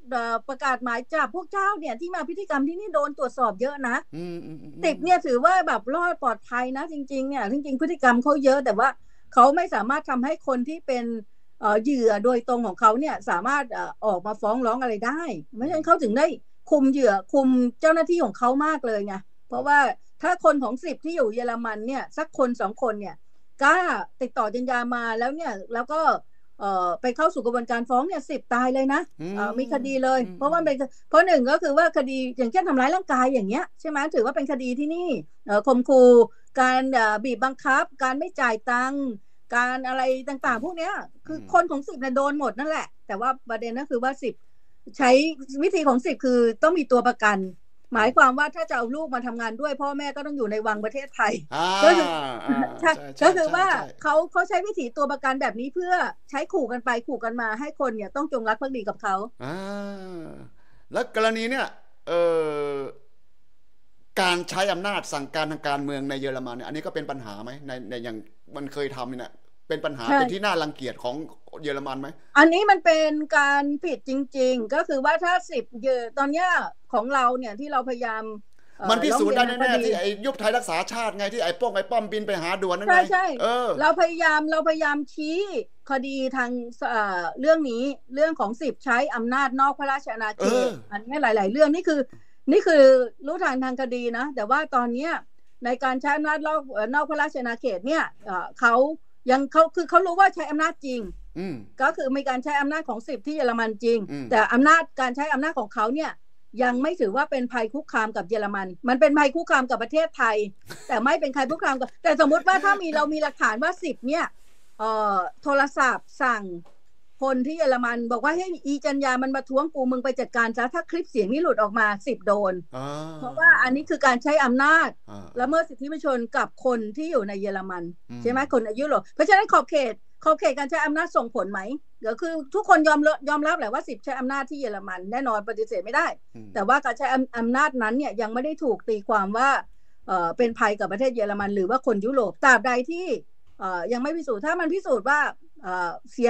B: ประกาศหมายจับพวกเจ้าเนี่ยที่มาพิธีกรรมที่นี่โดนตรวจสอบเยอะนะ
A: ติ
B: 10เนี่ยถือว่าแบบรอดปลอดภัยนะจริงๆเนี่ยจริงๆพฤติกรรมเขาเยอะแต่ว่าเขาไม่สามารถทำให้คนที่เป็นเหยื่อโดยตรงของเขาเนี่ยสามารถออกมาฟ้องร้องอะไรได้เพราะฉะนั้นเขาถึงได้คุมเหยื่อคุมเจ้าหน้าที่ของเขามากเลยไงเพราะว่าถ้าคนของ10ที่อยู่เยอรมันเนี่ยสักคน2คนเนี่ยกล้าติดต่อจัญญามาแล้วเนี่ยแล้วก็ไปเข้าสู่กระบวนการฟ้องเนี่ย10ตายเลยนะมีคดีเลยเพราะว่าเป็นเพราะหนึ่งก็คือว่าคดีอย่างเช่นทำร้ายร่างกายอย่างเงี้ยใช่ไหมถือว่าเป็นคดีที่นี่ข่มขู่การบีบบังคับการไม่จ่ายตังค์การอะไรต่างๆพวกเนี้ยคือคนของ10เนี่ยโดนหมดนั่นแหละแต่ว่าประเด็นก็คือว่า10ใช้วิธีของ10คือต้องมีตัวประกันหมายความว่าถ้าจะเอาลูกมาทำงานด้วยพ่อแม่ก็ต้องอยู่ในวังประเทศไทยก็คือก็คือว่าเขาใช้วิธีตัวประกันแบบนี้เพื่อใช้ขู่กันไปขู่กันมาให้คนเนี่ยต้องจงรักภักดีกับเขา
A: แล้วกรณีเนี่ยการใช้อำนาจสั่งการทางการเมืองในเยอรมันเนี่ยอันนี้ก็เป็นปัญหาไหมในอย่างมันเคยทำเนี่ยเป็นปัญหาเป็นที่น่ารังเกียจของเยอรมันไหม
B: อันนี้มันเป็นการผิดจริงๆก็คือว่าถ้า10ตอนเนี้ยของเราเนี่ยที่เราพยายาม
A: มันพิสูจน์ได้แน่ๆที่ไอ้ยุบไทยรักษาชาติไงที่ไอ้ป้อมบินไปหาด่วนนั่นไง
B: ใช่เราพยายามชี้คดีทางเรื่องนี้เรื่องของ10ใช้อำนาจนอกพระราชอาณาเขตอันนี้หลายๆเรื่องนี่คือรู้ทางคดีนะแต่ว่าตอนนี้ในการใช้อำนาจนอกพระราชอาณาเขตเนี่ยเขารู้ว่าใช้อำนาจจริงก็คือมีการใช้อำนาจของ10ที่เยอรมันจริงแต่การใช้อำนาจของเขาเนี่ยยังไม่ถือว่าเป็นภัยคุกคามกับเยอรมันเป็นภัยคุกคามกับประเทศไทยแต่ไม่เป็นภัยคุกคามกับแต่สมมติว่าถ้าเรามีหลักฐานว่า10เนี่ยโทรศัพท์สั่งคนที่เยอรมันบอกว่าให้อีจัญญามันมาท้วงกูมึงไปจัดการซะถ้าคลิปเสียงนี้หลุดออกมา10โดนเพราะว่าอันนี้คือการใช้อำนาจละเมิดสิทธิมนุษยชนกับคนที่อยู่ในเยอรมันใช่ไหมคนในยุโรปเพราะฉะนั้นขอบเขตการใช้อำนาจส่งผลไหมก็คือทุกคนยอมรับแหละว่า10ใช้อำนาจที่เยอรมันแน่นอนปฏิเสธไม่ได้แต่ว่าการใช้อำนาจนั้นเนี่ยยังไม่ได้ถูกตีความว่าเป็นภัยกับประเทศเยอรมันหรือว่าคนยุโรปตราบใดที่ยังไม่พิสูจน์ถ้ามันพิสูจน์ว่าเสียง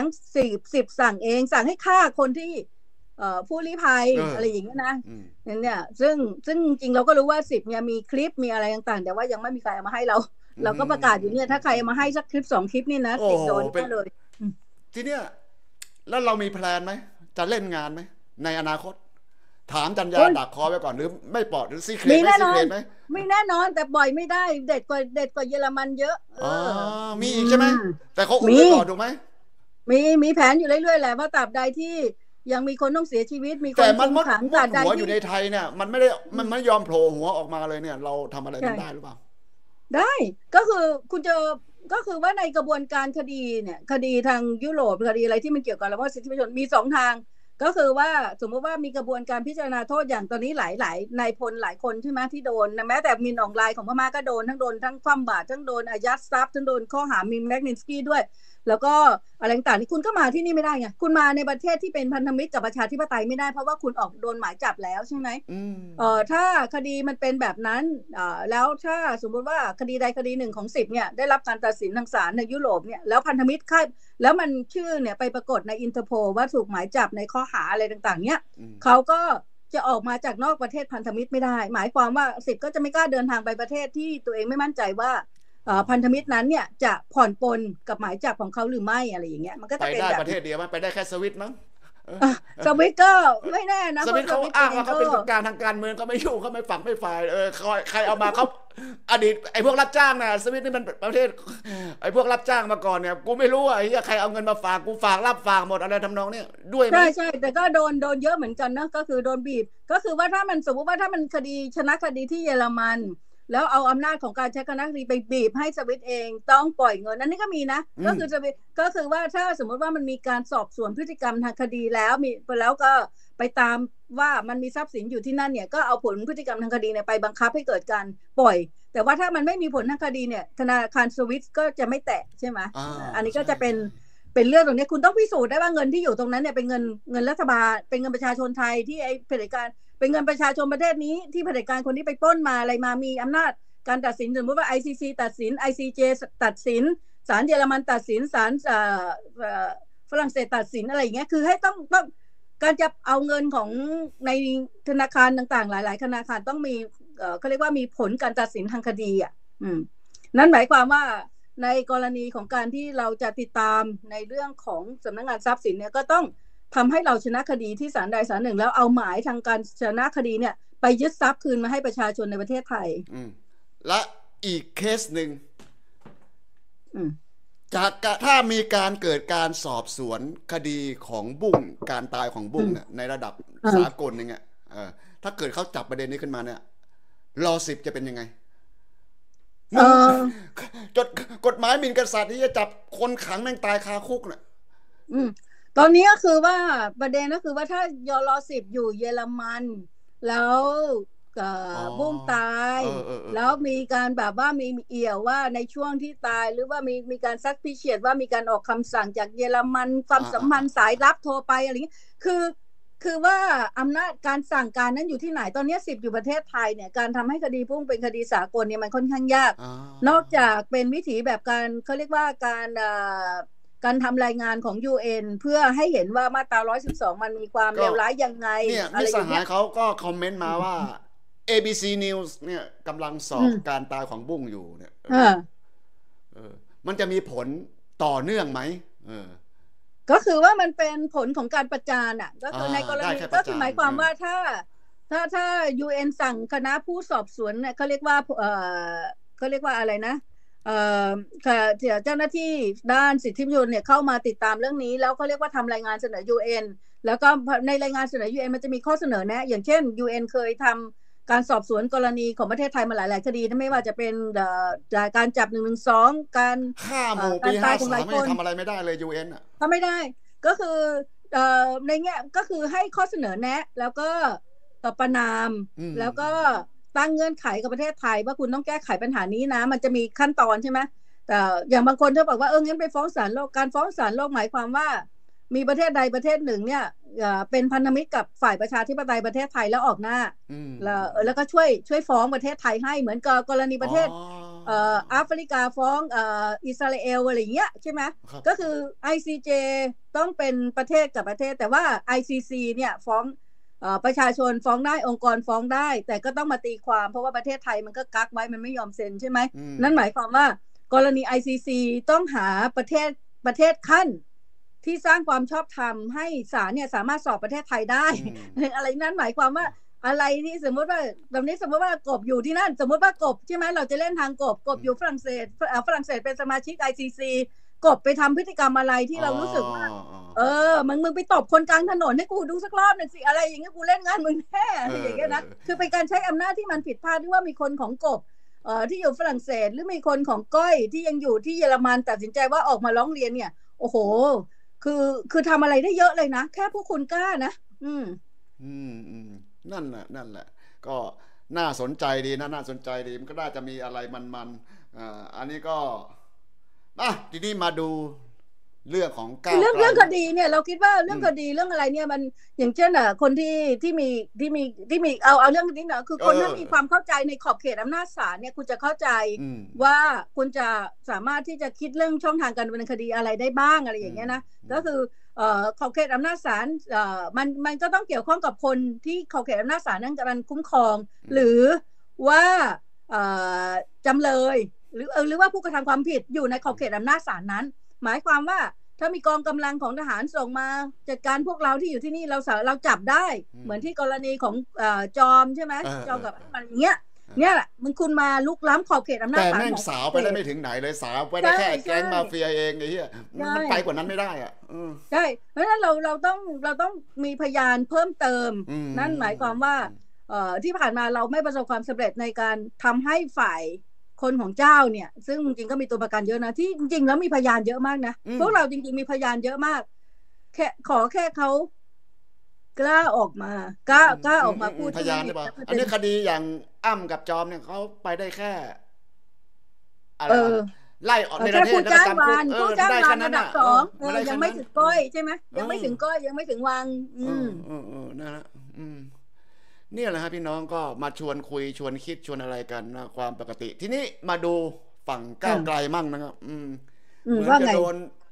B: 10สั่งเองสั่งให้ฆ่าคนที่ผู้ลี้ภัยอะไรอย่างเงี้ยนะเนี่ยซึ่งจริงเราก็รู้ว่า10เนี่ยมีคลิปมีอะไรต่างๆแต่ว่ายังไม่มีใครเอามาให้เราก็ประกาศอยู่เนี่ยถ้าใครเอามาให้สักคลิป2คลิปนี่นะ10โดนแน่เลย
A: ทีเนี้ยแล้วเรามีแพลนไหมจะเล่นงานไหมในอนาคตถามจัญญาดักคอไว้ก่อนหรือไม่ปลอดหรือซีเครตไหม
B: ไม่แน่นอนแต่บ่อยไม่ได้เด็ดกว่าเยอรมันเยอะ
A: มีอีกใช่ไหมแต่เขาอุ้มไปก่อนถูกไหม
B: มีแผนอยู่เรื่อยๆแหละว่าตราบใดที่ยังมีคนต้องเสียชีวิตมีคน
A: แต่มันมุดหัวอยู่ในไทยเนี่ยมันไม่ยอมโผล่หัวออกมาเลยเนี่ยเราทำอะไรได้หรือเปล่า
B: ได้ก็คือคุณจะก็คือว่าในกระบวนการคดีเนี่ยคดีทางยุโรปคดีอะไรที่มันเกี่ยวกับละเมิดสิทธิมนุษยชนมี2ทางก็คือว่าสมมติว่ามีกระบวนการพิจารณาโทษอย่างตอนนี้หลายนายพลหลายคนใช่ไหมที่โดนแม้แต่มินออนไลน์ของพม่าก็โดนทั้งคว่ำบาตรทั้งโดนอายัดทรัพย์ทั้งโดนข้อหามินแมกนินสกี้ด้วยแล้วก็อะไรต่างๆที่คุณก็มาที่นี่ไม่ได้ไงคุณมาในประเทศที่เป็นพันธมิตรกับประชาธิปไตยไม่ได้เพราะว่าคุณออกโดนหมายจับแล้วใช่ไหมถ้าคดีมันเป็นแบบนั้นแล้วถ้าสมมติว่าคดีใดคดีหนึ่งของ10เนี่ยได้รับการตัดสินทางศาลในยุโรปเนี่ยแล้วพันธมิตรค่ายแล้วมันชื่อเนี่ยไปปรากฏในอินเตอร์โพลว่าถูกหมายจับในข้อหาอะไรต่างๆเนี่ยเขาก็จะออกมาจากนอกประเทศพันธมิตรไม่ได้หมายความว่า10ก็จะไม่กล้าเดินทางไปประเทศที่ตัวเองไม่มั่นใจว่าพันธมิตรนั้นเนี่ยจะผ่อนปลนกับหมายจับของเขาหรือไม่อะไรอย่างเงี้ยมันก็จะเป็นแบบ
A: ไปได้ประเทศเดียวมั้ยไปได้แค่สวิตมั้ง
B: สวิตก็ไม่แน่นะ
A: สวิตเขาอ้างว่าเขาเป็นการทางการเมืองก็ไม่ยุ่งเขาไม่ฝักไม่ฝ่ายใครเอามาเขาอดีตไอ้พวกรับจ้างน่ะสวิตนี่มันประเทศไอ้พวกรับจ้างมาก่อนเนี่ยกูไม่รู้ไอ้ใครเอาเงินมาฝากกูฝากรับฝากหมดอะไรทำนองนี้ด้วยมั้ย
B: ใช่แต่ก็โดนเยอะเหมือนกันนะก็คือโดนบีบก็คือว่าถ้ามันสมมุติว่าถ้ามันคดีชนะคดีที่เยอรมันแล้วเอาอำนาจของการใช้คณะคดีไปบีบให้สวิตเองต้องปล่อยเงินอันนี้ก็มีนะก็คือสวิตก็คือว่าถ้าสมมติว่ามันมีการสอบสวนพฤติกรรมทางคดีแล้วก็ไปตามว่ามันมีทรัพย์สินอยู่ที่นั่นเนี่ยก็เอาผลพฤติกรรมทางคดีเนี่ยไปบังคับให้เกิดการปล่อยแต่ว่าถ้ามันไม่มีผลทางคดีเนี่ยธนาคารสวิตก็จะไม่แตะใช่ไหมอันนี้ก็จะเป็นเรื่องตรงนี้คุณต้องพิสูจน์ได้ว่าเงินที่อยู่ตรงนั้นเนี่ยเป็นเงินรัฐบาลเป็นเงินประชาชนไทยที่ไอ้เผด็จการเป็นเงินประชาชนประเทศนี้ที่เผด็จการคนที่ไปปล้นมาอะไรมามีอำนาจการตัดสินสมมติว่า ICC ตัดสิน ICJ ตัดสินศาลเยอรมันตัดสินศาลฝรั่งเศสตัดสินอะไรอย่างเงี้ยคือให้ต้องการจะเอาเงินของในธนาคารต่างๆหลายๆธนาคารต้องมีเขาเรียกว่ามีผลการตัดสินทางคดีอ่ะนั่นหมายความว่าในกรณีของการที่เราจะติดตามในเรื่องของสำนักงานทรัพย์สินเนี่ยก็ต้องทำให้เราชนะคดีที่ศาลใดศาลหนึ่งแล้วเอาหมายทางการชนะคดีเนี่ยไปยึดทรัพย์คืนมาให้ประชาชนในประเทศไทย
A: และอีกเคสหนึ่งจากถ้ามีการเกิดการสอบสวนคดีของบุ้งการตายของบุ้งเนี่ยในระดับสากลเนี่ยถ้าเกิดเขาจับประเด็นนี้ขึ้นมาเนี่ยรอ10จะเป็นยังไงจดกฎหมายหมิ่นกษัตริย์ที่จะจับคนขังแม่งตายคาคุกเนี่ย
B: ตอนนี้ก็คือว่าประเด็นก็คือว่าถ้ายร10อยู่เยอรมันแล้วบุ้งตายแล้วมีการแบบว่ามีเอี่ยวว่าในช่วงที่ตายหรือว่ามีการซัดพิเศษว่ามีการออกคำสั่งจากเยอรมันความสัมพันธ์สายลับโทรไปอะไรอย่างนี้คือว่าอำนาจการสั่งการนั้นอยู่ที่ไหนตอนนี้10อยู่ประเทศไทยเนี่ยการทำให้คดีบุ้งเป็นคดีสากลเนี่ยมันค่อนข้างยากนอกจากเป็นวิถีแบบการเขาเรียกว่าการทำรายงานของ UN เพื่อให้เห็นว่ามาตรา112มันมีความเลวร้ายยังไง
A: เนี่ยมิตรสหายเขาก็คอมเมนต์มาว่า ABC News เนี่ยกำลังสอบการตายของบุ้งอยู่เนี่ยมันจะมีผลต่อเนื่องไหม
B: ก็คือว่ามันเป็นผลของการประจานอ่ะก็คือในกรณีก็คือหมายความว่าถ้า UN สั่งคณะผู้สอบสวนเนี่ยเขาเรียกว่าเขาเรียกว่าอะไรนะเจ้าหน้าที่ด้านสิทธิมนุษยชนเนี่ยเข้ามาติดตามเรื่องนี้แล้วเขาเรียกว่าทำรายงานเสนอ UN แล้วก็ในรายงานเสนอ UN มันจะมีข้อเสนอแนะอย่างเช่น UN เคยทำการสอบสวนกรณีของประเทศไทยมาหลายๆคดีไม่ว่าจะเป็นการจับ112การ
A: ฆ่าหมู่ปี53ไม่ทำอะไรไม่ได้เลย UN อ่ะ
B: ทำไม่ได้ก็คือในเงี้ยก็คือให้ข้อเสนอแนะแล้วก็ประนามแล้วก็ตั้งเงื่อนไขกับประเทศไทยว่าคุณต้องแก้ไขปัญหานี้นะมันจะมีขั้นตอนใช่ไหมแต่อย่างบางคนเขาบอกว่างั้นไปฟ้องศาลโลกการฟ้องศาลโลกหมายความว่ามีประเทศใดประเทศหนึ่งเนี่ยเป็นพันธมิตรกับฝ่ายประชาธิปไตยประเทศไทยแล้วออกหน้าแล้วก็ช่วยฟ้องประเทศไทยให้เหมือนกรณีประเทศแอฟริกาฟ้องอิสราเอลอะไรอย่างเงี้ยใช่ไหมก็คือ ICJ ต้องเป็นประเทศกับประเทศแต่ว่า ICC เนี่ยฟ้องประชาชนฟ้องได้องค์กรฟ้องได้แต่ก็ต้องมาตีความเพราะว่าประเทศไทยมันก็กักไว้มันไม่ยอมเซ็นใช่ไหมนั่นหมายความว่ากรณี ICC ต้องหาประเทศขั้นที่สร้างความชอบธรรมให้ศาลเนี่ยสามารถสอบประเทศไทยได้อะไรนั้นหมายความว่าอะไรที่สมมติว่าตอนนี้สมมติว่ากบอยู่ที่นั่นสมมติว่ากบใช่ไหมเราจะเล่นทางกบอยู่ฝรั่งเศสเป็นสมาชิก ICC กบไปทำพฤติกรรมอะไรที่เรารู้สึกว่ามึงไปตบคนกลางถนนให้กูดูสักรอบหนึ่งสิอะไรอย่างเงี้ยกูเล่นงานมึงแน่อะไรอย่างเงี้ยนะคือเป็นการใช้อำนาจที่มันผิดพลาดที่ว่ามีคนของกบที่อยู่ฝรั่งเศสหรือมีคนของก้อยที่ยังอยู่ที่เยอรมันตัดสินใจว่าออกมาร้องเรียนเนี่ยโอ้โหคือทำอะไรได้เยอะเลยนะแค่พวกคุณกล้านะ
A: นั่นแหละก็น่าสนใจดีนะน่าสนใจดีมันก็น่าจะมีอะไรมันอันนี้ก็ทีนี้มาดูเรื่องของ
B: เรื่องคดีเนี่ยเราคิดว่าเรื่องคดีเรื่องอะไรเนี่ยมันอย่างเช่นคนที่มีเอาเรื่องนี้นะคือคนที่มีความเข้าใจในขอบเขตอำนาจศาลเนี่ยคุณจะเข้าใจว่าคุณจะสามารถที่จะคิดเรื่องช่องทางการดำเนินคดีอะไรได้บ้างอะไรอย่างเงี้ยนะก็คือขอบเขตอำนาจศาลมันก็ต้องเกี่ยวข้องกับคนที่ขอบเขตอำนาจศาลนั้นกำลังคุ้มครองหรือว่าจำเลยหรือว่าผู้กระทำความผิดอยู่ในขอบเขตอำนาจศาลนั้นหมายความว่าถ้ามีกองกำลังของทหารส่งมาจัดการพวกเราที่อยู่ที่นี่เราจับได้เหมือนที่กรณีของจอมใช่ไหมจอมกับอะไรอย่างเงี้ยเนี่ยแหละมึงคุณมาลุกล้ำขอบเขตอำนาจศาลแต่
A: แม่งสาวไปได้ไม่ถึงไหนเลยสาวไปได้แค่แก๊งมาเฟียเองไอ้เหี้ยมันไปกว่านั้นไม่ได้อ่ะ
B: ใช่เพราะฉะนั้นเราต้องมีพยานเพิ่มเติมนั่นหมายความว่าที่ผ่านมาเราไม่ประสบความสำเร็จในการทำให้ฝ่ายคนของเจ้าเนี่ยซึ่งจริงๆก็มีตัวประกันเยอะนะที่จริงๆแล้วมีพยานเยอะมากนะพวกเราจริงๆมีพยานเยอะมากแค่เขากล้าออกมากล้าออกมาพูด
A: พยานได้ป่ะอันนี้คดีอย่างอ้ำกับจอมเนี่ยเขาไปได้แค่อะไรไล่ออกในประเทศ
B: ผู้จ้างวานระดับ2ยังไม่ถึงก้อยใช่ไหมยังไม่ถึงก้อยยังไม่ถึงวาง
A: นั่นแหละเนี่ยแหละครับพี่น้องก็มาชวนคุยชวนคิดชวนอะไรกันนะความปกติทีนี้มาดูฝั่งก้าวไกลมั่งนะครับเหมือนจะโดน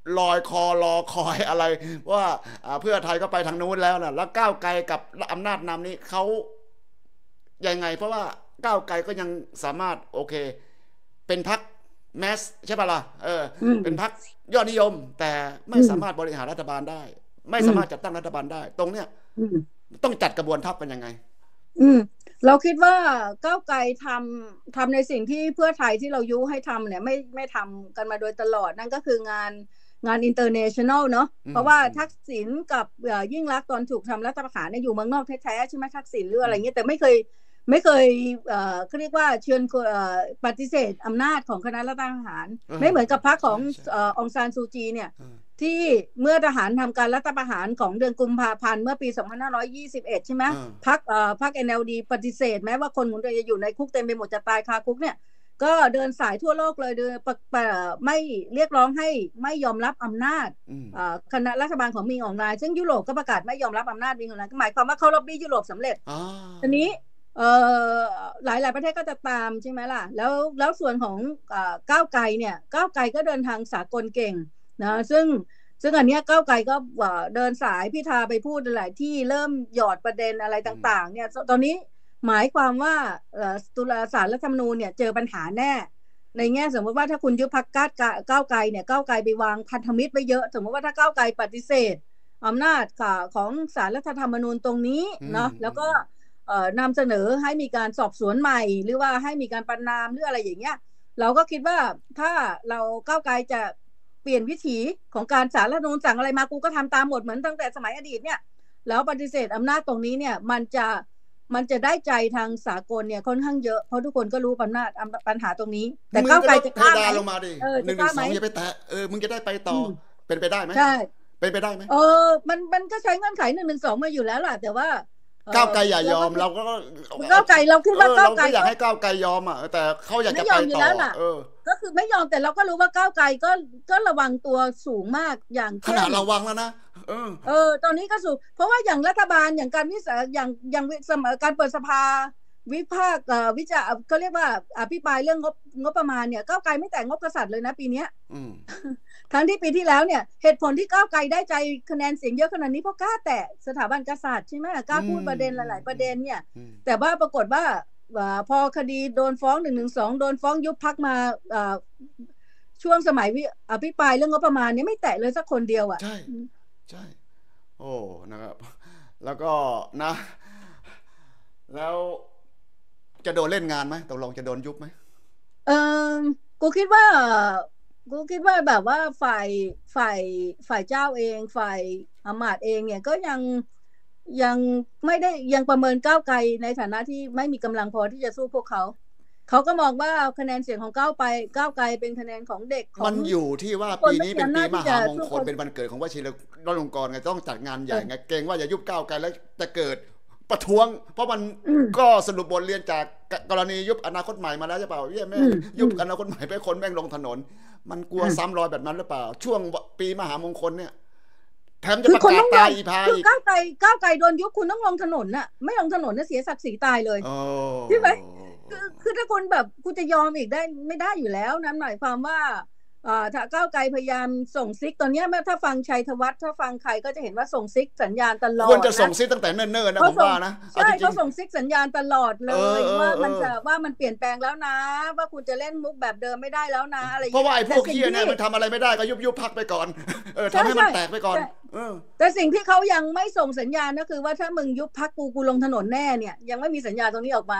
A: ลอยคอรอคอยอะไรว่าเพื่อไทยก็ไปทางนู้นแล้วนะแล้วก้าวไกลกับอำนาจนำนี้เขายังไงเพราะว่าก้าวไกลก็ยังสามารถโอเคเป็นพรรคแมสใช่ป่ะล่ะเป็นพรรคยอดนิยมแต่ไม่สามารถบริหารรัฐบาลได้ไม่สามารถจัดตั้งรัฐบาลได้ตรงเนี้ยต้องจัดกระบวนทัพกันยังไง
B: เราคิดว่าก้าวไกลทำในสิ่งที่เพื่อไทยที่เรายุให้ทำเนี่ยไม่ทำกันมาโดยตลอดนั่นก็คืองานอินเตอร์เนชั่นแนลเนาะเพราะว่าทักษิณกับยิ่งลักษณ์ตอนถูกทำรัฐประหารเนี่ยอยู่เมืองนอกแท้ๆใช่ไหมทักษิณหรืออะไรเงี้ยแต่ไม่เคยเขาเรียกว่าเชิญปฏิเสธอำนาจของคณะรัฐประหารไม่เหมือนกับพรรคขององซานซูจีเนี่ยที่เมื่อทหารทำการรัฐประหารของเดือนกุมภาพันธ์เมื่อปี2521ใช่ไหมพรรค NLD ปฏิเสธแม้ว่าคนของตัวเองจะอยู่ในคุกเต็มไปหมดจะตายคาคุกเนี่ยก็เดินสายทั่วโลกเลยไม่เรียกร้องให้ไม่ยอมรับอำนาจคณะรัฐบาลของมิงอองไลน์ซึ่งยุโรปก็ประกาศไม่ยอมรับอำนาจมิงอองไลน์หมายความว่าเขาล็อบบี้ยุโรปสำเร็จทีนี้หลายประเทศก็จะตามใช่ไหมล่ะแล้วส่วนของก้าวไกลเนี่ยก้าวไกลก็เดินทางสากลเก่งนะซึ่งอันนี้ก้าวไกลก็เดินสายพิธาไปพูดหลายที่เริ่มหยอดประเด็นอะไรต่างๆเนี่ยตอนนี้หมายความว่าตุลาศาลรัฐธรรมนูญเนี่ยเจอปัญหาแน่ในแง่สมมติว่าถ้าคุณยุบพรรคก้าวไกลเนี่ยก้าวไกลไปวางพันธมิตรไว้เยอะสมมติว่าถ้าก้าวไกลปฏิเสธอำนาจของศาลรัฐธรรมนูญตรงนี้เนาะแล้วก็นำเสนอให้มีการสอบสวนใหม่หรือว่าให้มีการประณามหรืออะไรอย่างเงี้ยเราก็คิดว่าถ้าเราก้าวไกลจะเปลี่ยนวิถีของการศาลรัฐธรรมนูญสั่งอะไรมากูก็ทำตามหมดเหมือนตั้งแต่สมัยอดีตเนี่ยแล้วปฏิเสธอำนาจตรงนี้เนี่ยมันจะได้ใจทางสากลเนี่ยค่อนข้างเยอะเพราะทุกคนก็รู้ปัญหาตรงนี้แต่ก้าวไกลจะกล้าไหม
A: ลงมาดิ1 1 2อย่าไปแตะมึงจะได้ไปต่อเป็นไปได้ไหม
B: ใช่
A: เป็นไปได้ไหม
B: มันก็ใช้เงื่อนไข1 1 2มาอยู่แล้วแหละแต่ว่า
A: ก้าวไกลอย่ายอมเราก็
B: ก้าวไกลเราคิดว่าก้าวไกล
A: อยากให้ก้าวไกลยอมแต่เขาอยากจะไปต่อ
B: ก็คือไม่ยอมแต่เราก็รู้ว่าก้าวไกลก็ระวังตัวสูงมากอย่าง
A: ขนาดระวังแล้วนะ
B: ตอนนี้ก็สูงเพราะว่าอย่างรัฐบาลอย่างการวิสาอย่างการเปิดสภาวิพากษ์วิจารณ์เขาเรียกว่าอภิปรายเรื่องงบประมาณเนี่ยก้าวไกลไม่แต่งงบกษัตริย์เลยนะปีนี้ทั้งที่ปีที่แล้วเนี่ยเหตุผลที่ก้าวไกลได้ใจคะแนนเสียงเยอะขนาดนี้เพราะกล้าแตะสถาบันกษัตริย์ใช่ไหมกล้าพูดประเด็นหลายๆประเด็นเนี่ยแต่ว่าปรากฏว่าพอคดีโดนฟ้อง1 1 2โดนฟ้องยุบพรรคมาช่วงสมัยอภิปรายเรื่องงบประมาณเนี่ยไม่แตะเลยสักคนเดียวอ่ะ
A: ใช่โอ้นะครับแล้วก็นะแล้วจะโดนเล่นงานไหมตกลงจะโดนยุบไหม
B: กูคิดว่าแบบว่าฝ่ายเจ้าเองฝ่ายอำมาตย์เองเนี่ยก็ยังไม่ได้ยังประเมินก้าวไกลในฐานะที่ไม่มีกำลังพอที่จะสู้พวกเขาก็มองว่าคะแนนเสียงของก้าวไกลเป็นคะแนนของเด็ก
A: มันอยู่ที่ว่าปีนี้เป็นปีมหามงคลเป็นวันเกิดของวชิรลงกรณ์ไงต้องจัดงานใหญ่ไงเกรงว่าจะยุบก้าวไกลแล้วจะเกิดประท้วงเพราะมันก็สรุปบทเรียนจากกรณียุบอนาคตใหม่มาแล้วใช่เปล่าแม่ยุบอนาคตใหม่ไปคนแม่งลงถนนมันกลัวซ้ำรอยแบบนั้นหรือเปล่าช่วงปีมหามงคลเนี่ยแถมจะประกาศตายอีพาย
B: ก้าวไกลโดนยุบคุณต้องลงถนนน่ะไม่ลงถนนน่ะเสียศักดิ์ศรีตายเลยใช่ไหมคือถ้าคุณแบบคุณจะยอมอีกได้ไม่ได้อยู่แล้วนั่นหมายความว่าถ้าก้าวไกลพยายามส่งซิกตอนนี้ถ้าฟังชัยธวัฒน์ถ้าฟังใครก็จะเห็นว่าส่งซิกสัญญาณตลอด
A: ควรจะส่งซิกตั้งแต่เนิ่นๆนะผมว่านะ
B: ใช่เขาส่งซิกสัญญาณตลอดเลยว่ามันเปลี่ยนแปลงแล้วนะว่าคุณจะเล่นมุกแบบเดิมไม่ได้แล้วนะอะไร
A: เพราะว่าไอ้พวกเหี้ยเนี่ยมันทำอะไรไม่ได้ก็ยุบพักไปก่อนทำให้มันแตกไปก่อน
B: แต่สิ่งที่เขายังไม่ส่งสัญญาณก็คือว่าถ้ามึงยุบพักกูลงถนนแน่เนี่ยยังไม่มีสัญญาณตรงนี้ออกมา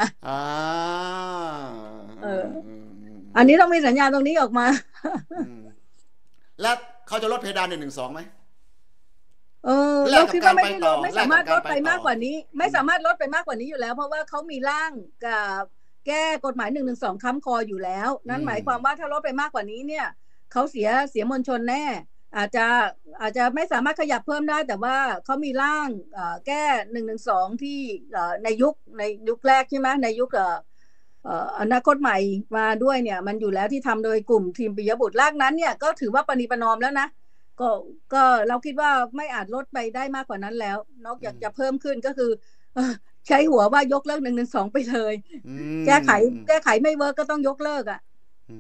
B: อันนี้ต้องมีสัญญาณตรงนี้ออกมา
A: แล้วเขาจะลดเพดาน1 1 2ไหม
B: เราคิดว่าไม่สามารถลดไปมากกว่านี้ไม่สามารถลดไปมากกว่านี้อยู่แล้วเพราะว่าเขามีร่างกับแก้กฎหมาย1 1 2ค้ำคออยู่แล้วนั่นหมายความว่าถ้าลดไปมากกว่านี้เนี่ยเขาเสียมวลชนแน่อาจจะไม่สามารถขยับเพิ่มได้แต่ว่าเขามีร่างแก้1 1 2ที่ในยุคแรกใช่ไหมในยุคอนาคตใหม่มาด้วยเนี่ยมันอยู่แล้วที่ทำโดยกลุ่มทีมปิยบุตรร่างนั้นเนี่ยก็ถือว่าประนีประนอมแล้วนะก็เราคิดว่าไม่อาจลดไปได้มากกว่านั้นแล้วนอกจากจะเพิ่มขึ้นก็คือใช้หัวว่ายกเลิก1 1 2ไปเลยแก้ไขไม่เวิร์กก็ต้องยกเลิกอ่ะ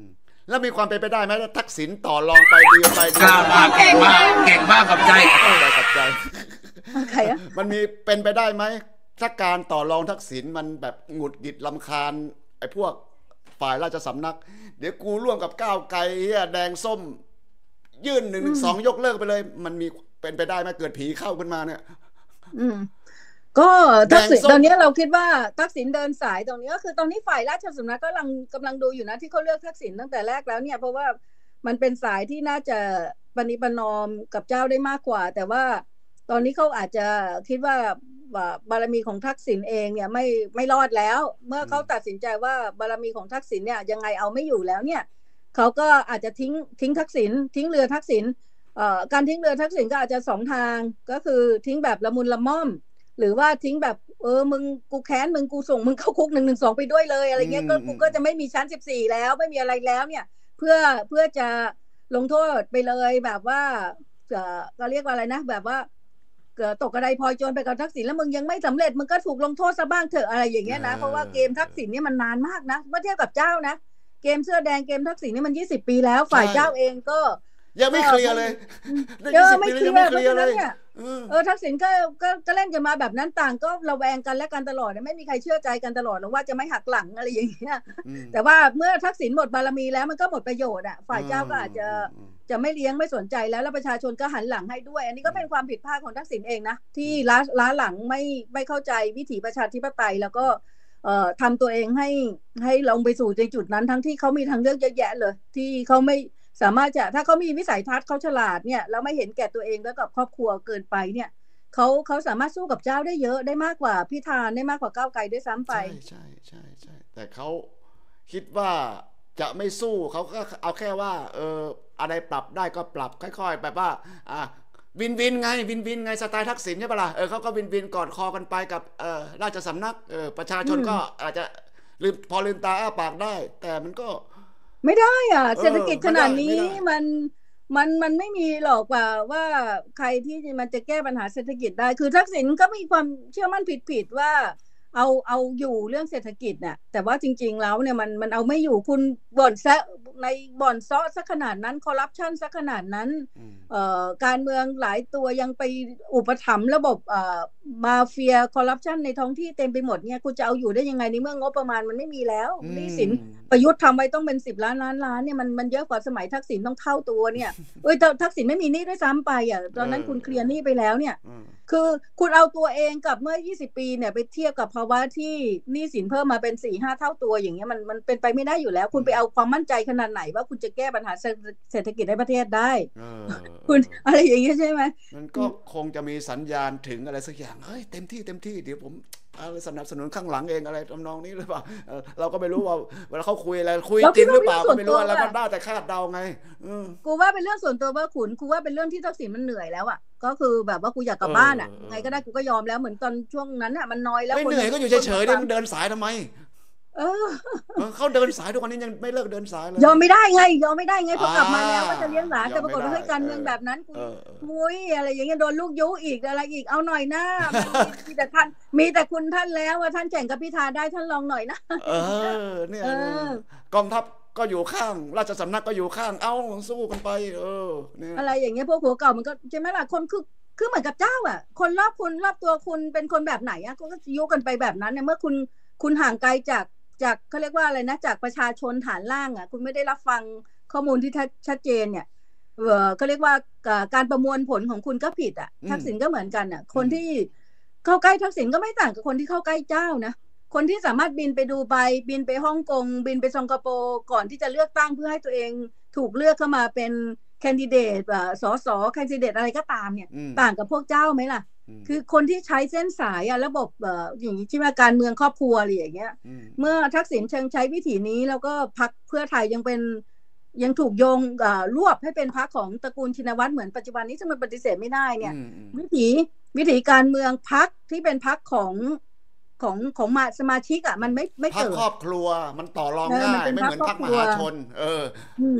A: แล้วมีความเป็นไปได้ไหมทักษิณต่อรองไปดีไปดี
C: กล้ามากเก่งมากเก่งมากกับใจ
A: กับใจ
B: ใครอะ
A: มันมีเป็นไปได้ไหมถ้าการต่อรองทักษิณมันแบบหงุดหงิดรำคาญไอ้พวกฝ่ายราชสำนักเดี๋ยวกูร่วมกับก้าวไกลแดงส้มยื่น112ยกเลิกไปเลยมันมีเป็นไปได้ไหมเกิดผีเข้าขึ้นมาเนี่ย
B: ก็ทักษิณตอนนี้เราคิดว่าทักษิณเดินสายตรงนี้ก็คือตอนนี้ฝ่ายราชสำนักก็กำลังดูอยู่นะที่เขาเลือกทักษิณตั้งแต่แรกแล้วเนี่ยเพราะว่ามันเป็นสายที่น่าจะปณิประนอมกับเจ้าได้มากกว่าแต่ว่าตอนนี้เขาอาจจะคิดว่าบารมีของทักษิณเองเนี่ยไม่รอดแล้วเมื่อเขาตัดสินใจว่าบารมีของทักษิณเนี่ยยังไงเอาไม่อยู่แล้วเนี่ยเขาก็อาจจะทิ้งทักษิณทิ้งเรือทักษิณการทิ้งเรือทักษิณก็อาจจะ2ทางก็คือทิ้งแบบละมุนละม่อมหรือว่าทิ้งแบบมึงกูแค้นมึงกูส่งมึงเข้าคุก112ไปด้วยเลยอะไรเงี้ยก็กูก็จะไม่มีชั้น14แล้วไม่มีอะไรแล้วเนี่ยเพื่อจะลงโทษไปเลยแบบว่าก็เรียกว่าอะไรนะแบบว่าตกกระไดพลอยโจรไปกับทักษิณแล้วมึงยังไม่สำเร็จมึงก็ถูกลงโทษซะบ้างเถอะอะไรอย่างเงี้ยนะเพราะว่าเกมทักษิณเนี่ยมันนานมากนะเมื่อเทียบกับเจ้านะเกมเสื้อแดงเกมทักษิณนี่มัน20 ปีแล้วฝ่ายเจ้าเองก็
A: ยังไม่เคลียร์เลย
B: ไม่เคลียร์เพราะฉะนั้นเนี่ยทักษิณก็เล่นกันมาแบบนั้นต่างก็ระแวงกันและกันตลอดไม่มีใครเชื่อใจกันตลอดหรอกว่าจะไม่หักหลังอะไรอย่างเงี้ยแต่ว่าเมื่อทักษิณหมดบารมีแล้วมันก็หมดประโยชน์อ่ะฝ่ายเจ้าก็อาจจะไม่เลี้ยงไม่สนใจแล้วประชาชนก็หันหลังให้ด้วยอันนี้ก็เป็นความผิดพลาดของทักษิณเองนะที่ล้าหลังไม่เข้าใจวิถีประชาธิปไตยแล้วก็ทำตัวเองให้ลงไปสู่ในจุดนั้นทั้งที่เขามีทางเลือกเยอะแยะเลยที่เขาไม่สามารถจะถ้าเขามีวิสัยทัศน์เขาฉลาดเนี่ยแล้วไม่เห็นแก่ตัวเองแล้วกับครอบครัวเกินไปเนี่ยเขาสามารถสู้กับเจ้าได้เยอะได้มากกว่าพิธาได้มากกว่าก้าวไกลด้วยซ้ำไป
A: ใช่แต่เขาคิดว่าจะไม่สู้เขาก็เอาแค่ว่าอะไรปรับได้ก็ปรับค่อยๆแบบว่าวินไงไงสไตล์ทักษิณใช่ปะล่ะเขาก็วินกอดคอกันไปกับราชสำนักประชาชนก็อาจจะพอลืมตาอ้าปากได้แต่มันก็
B: ไม่ได้เศรษฐกิจขนาดนี้มันไม่มีหรอกว่าใครที่มันจะแก้ปัญหาเศรษฐกิจได้คือทักษิณก็มีความเชื่อมั่นผิดว่าเอาอยู่เรื่องเศรษฐกิจน่ะแต่ว่าจริงๆแล้วเนี่ยมันเอาไม่อยู่คุณบ่อนแซะในบ่อนซ้อซะขนาดนั้นคอร์รัปชันซะขนาดนั้นการเมืองหลายตัวยังไปอุปถัมภ์ระบบมาเฟียคอร์รัปชันในท้องที่เต็มไปหมดเนี่ยคุณจะเอาอยู่ได้ยังไงในเมื่องบประมาณมันไม่มีแล้วหนี้สินประยุทธ์ทำไว้ต้องเป็น10 ล้านล้านเนี่ยมันเยอะกว่าสมัยทักษิณต้องเท่าตัวเนี่ยทักษิณไม่มีหนี้ด้วยซ้ำไปตอนนั้นคุณเคลียร์หนี้ไปแล้วเนี่ยคือคุณเอาตัวเองกับเมื่อ20 ปีเนี่ยไปเทียบกับภาวะที่หนี้สินเพิ่มมาเป็น 4-5 เท่าตัวอย่างเงี้ยมันเป็นไปไม่ได้อยู่แล้วคุณไปเอาความมั่นใจขนาดไหนว่าคุณจะแก้ปัญหาเศรษฐกิจในประเทศได้คุณอะไรอย่างเงี้ยใช่ไหม
A: มันก็คงจะมีสัญญาณถึงอะไรสักอย่างเฮ้ยเต็มที่เดี๋ยวผมสนับสนุนข้างหลังเองอะไรทำนองนี้หรือเปล่าเราก็ไม่รู้ว่าเวลาเขาคุยอะไรคุยจริงหรือเปล่าก็ไม่รู้แล้วก็ได้แต่คาดเดาไง
B: กูว่าเป็นเรื่องส่วนตัวว่าขุนกูว่าเป็นเรื่องที่ทักษิณมันเหนื่อยแล้วก็คือแบบว่ากูอยากกลับบ้านไงก็ได้กูก็ยอมแล้วเหมือนตอนช่วงนั้นมันน้อยแล้ว
A: ไม่เหนื่อยก็อยู่เฉยๆมันเดินสายทำไมเขาเดินสายทุกวันนี้ยังไม่เลิกเดินสายเลย
B: ยอมไม่ได้ไงพอกลับมาแล้วก็จะเลี้ยงหลานแต่ปรากฏว่าการเมืองแบบนั้นกูมุ้ยอะไรอย่างเงี้ยโดนลูกยุอีกอะไรอีกเอาหน่อยนะมีแต่ท่านมีแต่คุณท่านแล้วว่าท่านแข่งกับพิธาได้ท่านลองหน่อยนะ
A: เนี่ยกองทัพก็อยู่ข้างราชสำนักก็อยู่ข้างสู้กันไป
B: เนี่ยอะไรอย่างเงี้ยพวกหัวเก่ามันก็ใช่ไหมล่ะคนคือเหมือนกับเจ้าคนรอบคุณรอบตัวคุณเป็นคนแบบไหนก็ยุกันไปแบบนั้นเนี่ยเมื่อคุณห่างไกลจากเขาเรียกว่าอะไรนะจากประชาชนฐานล่างคุณไม่ได้รับฟังข้อมูลที่ชัดเจนเนี่ยเขาเรียกว่าการประมวลผลของคุณก็ผิดทักษิณก็เหมือนกันคนที่เข้าใกล้ทักษิณก็ไม่ต่างกับคนที่เข้าใกล้เจ้านะคนที่สามารถบินไปดูไบบินไปฮ่องกงบินไปสิงคโปร์ก่อนที่จะเลือกตั้งเพื่อให้ตัวเองถูกเลือกเข้ามาเป็นแคนดิเดตสสแคนดิเดตอะไรก็ตามเนี่ยต่างกับพวกเจ้าไหมล่ะคือคนที่ใช้เส้นสายระบบอย่างนี้ที่ว่าการเมืองครอบครัวอะไรอย่างเงี้ยเมื่อทักษิณเชิงใช้วิถีนี้แล้วก็พรรคเพื่อไทยยังถูกโยงรวบให้เป็นพรรคของตระกูลชินวัตรเหมือนปัจจุบันนี้ซึ่งมันปฏิเสธไม่ได้เนี่ยวิถีการเมืองพรรคที่เป็นพรรคของสมาชิกมันไม่เกิด
A: พรรคครอบครัวมันต่อรองง่ายไม่เหมือนพรรคมหาชน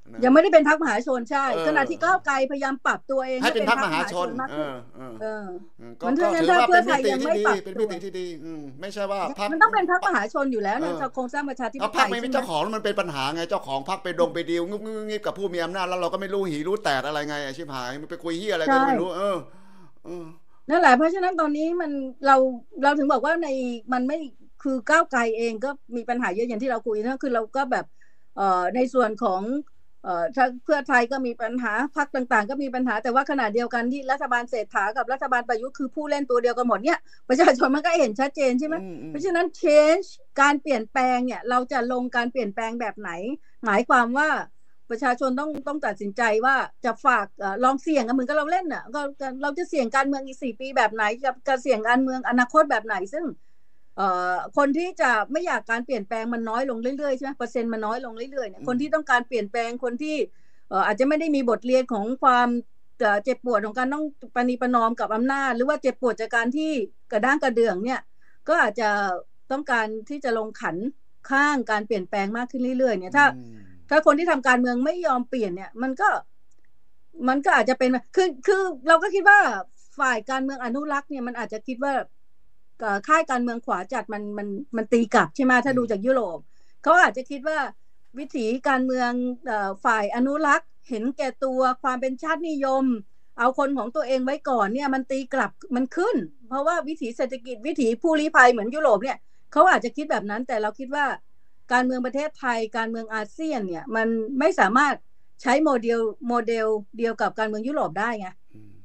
B: ยังไม่ได้เป็นพรรคมหาชนใช่ขณะที่ก้าวไกลพยายามปรับตัวเอง
A: ให้เป็นพรรคมหาชน
B: มากขึ้น
A: ก็ถือว่าเป็นมิติที่ดีเป็นมิติที่ดีไม่ใช่ว่าพรรค
B: มันต้องเป็นพรรคมหาชนอยู่แล้วเนี่ยโครงสร้างประชาธิปไตย
A: พรรคไม่มีเจ้าของมันเป็นปัญหาไงเจ้าของพรรคไปไปดีลงึบกับผู้มีอำนาจแล้วเราก็ไม่รู้หีรู้แตกอะไรไงชิบหายมันไปคุยเหี้ยอะไรก็ไม่รู้
B: นั่นแหละเพราะฉะนั้นตอนนี้มันเราถึงบอกว่ามันไม่คือก้าวไกลเองก็มีปัญหาเยอะอย่างที่เราคุยนะคือเราก็แบบในส่วนของถ้าเพื่อไทยก็มีปัญหาพรรคต่างๆก็มีปัญหาแต่ว่าขณะเดียวกันที่รัฐบาลเศรษฐากับรัฐบาลประยุทธ์คือผู้เล่นตัวเดียวกันหมดเนี่ยประชาชนมันก็เห็นชัดเจนใช่ไหมเพราะฉะนั้น change การเปลี่ยนแปลงเนี่ยเราจะลงการเปลี่ยนแปลงแบบไหนหมายความว่าประชาชนต้องตัดสินใจว่าจะฝากลองเสี่ยงเหมือนกับเราเล่นน่ะก็เราจะเสี่ยงการเมืองอีก4 ปีแบบไหนกับเสี่ยงการเมืองอนาคตแบบไหนซึ่งคนที่จะไม่อยากการเปลี่ยนแปลงมันน้อยลงเรื่อยๆใช่ไหมเปอร์เซ็นต์มันน้อยลงเรื่อยๆเนี่ยคนที่ต้องการเปลี่ยนแปลงคนที่อาจจะไม่ได้มีบทเรียนของความเจ็บปวดของการต้องปณีประนอมกับอำนาจหรือว่าเจ็บปวดจากการที่กระด้างกระเดื่องเนี่ยก็อาจจะต้องการที่จะลงขันข้างการเปลี่ยนแปลงมากขึ้นเรื่อยๆเนี่ยถ้าคนที่ทำการเมืองไม่ยอมเปลี่ยนเนี่ยมันก็อาจจะเป็นคือเราก็คิดว่าฝ่ายการเมืองอนุรักษ์เนี่ยมันอาจจะคิดว่าค่ายการเมืองขวาจัดมันตีกลับใช่ไหมถ้าดูจากยุโรปเขาอาจจะคิดว่าวิถีการเมืองฝ่ายอนุรักษ์เห็นแก่ตัวความเป็นชาตินิยมเอาคนของตัวเองไว้ก่อนเนี่ยมันตีกลับมันขึ้นเพราะว่าวิถีเศรษฐกิจวิถีผู้ลี้ภัยเหมือนยุโรปเนี่ยเขาอาจจะคิดแบบนั้นแต่เราคิดว่าการเมืองประเทศไทยการเมืองอาเซียนเนี่ยมันไม่สามารถใช้โมเดลเดียวกับการเมืองยุโรปได้ไง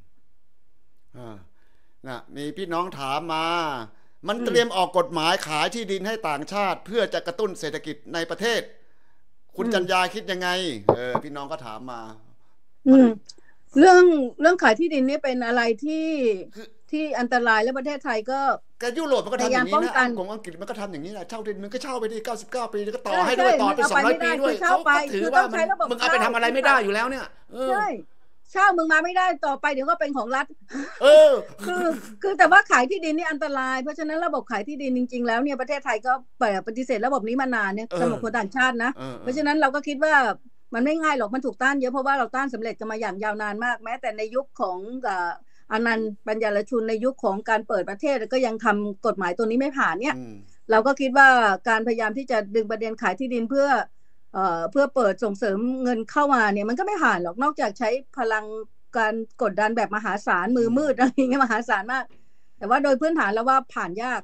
A: มีพี่น้องถามมามันเตรียมออกกฎหมายขายที่ดินให้ต่างชาติเพื่อจะกระตุ้นเศรษฐกิจในประเทศคุณจันยาคิดยังไงพี่น้องก็ถามมา
B: เรื่องขายที่ดินนี่เป็นอะไรที่อันตรายและประเทศไทยก็
A: ยุโรปมันก็ทำอย่างนี้นะของอังกฤษมันก็ทำอย่างนี้แหละเช่าดินมันก็เช่าไปที่99 ปีแล้วก็ต่อให้ด้วยต่อไป200 ปีด้วยเขาถือว่ามึงเอาไปทำอะไรไม่ได้อยู่แล้วเนี่ย
B: ใช่เช่ามึงมาไม่ได้ต่อไปเดี๋ยวก็เป็นของรัฐคือแต่ว่าขายที่ดินนี่อันตรายเพราะฉะนั้นระบบขายที่ดินจริงๆแล้วเนี่ยประเทศไทยก็ปฏิเสธระบบนี้มานานเนี่ยสำหรับคนต่างชาตินะเพราะฉะนั้นเราก็คิดว่ามันไม่ง่ายหรอกมันถูกต้านเยอะเพราะว่าเราต้านสำเร็จกันมาอย่างยาวนานมากแม้แต่ในยุคของอนันต์ปัญญารชุนในยุคของการเปิดประเทศก็ยังทำกฎหมายตัวนี้ไม่ผ่านเนี่ยเราก็คิดว่าการพยายามที่จะดึงประเด็นขายที่ดินเพื่อเปิดส่งเสริมเงินเข้ามาเนี่ยมันก็ไม่ผ่านหรอกนอกจากใช้พลังการกดดันแบบมหาศาลมือมืดอะไรอย่างเงี้ยมหาศาลมากแต่ว่าโดยพื้นฐานแล้วว่าผ่านยาก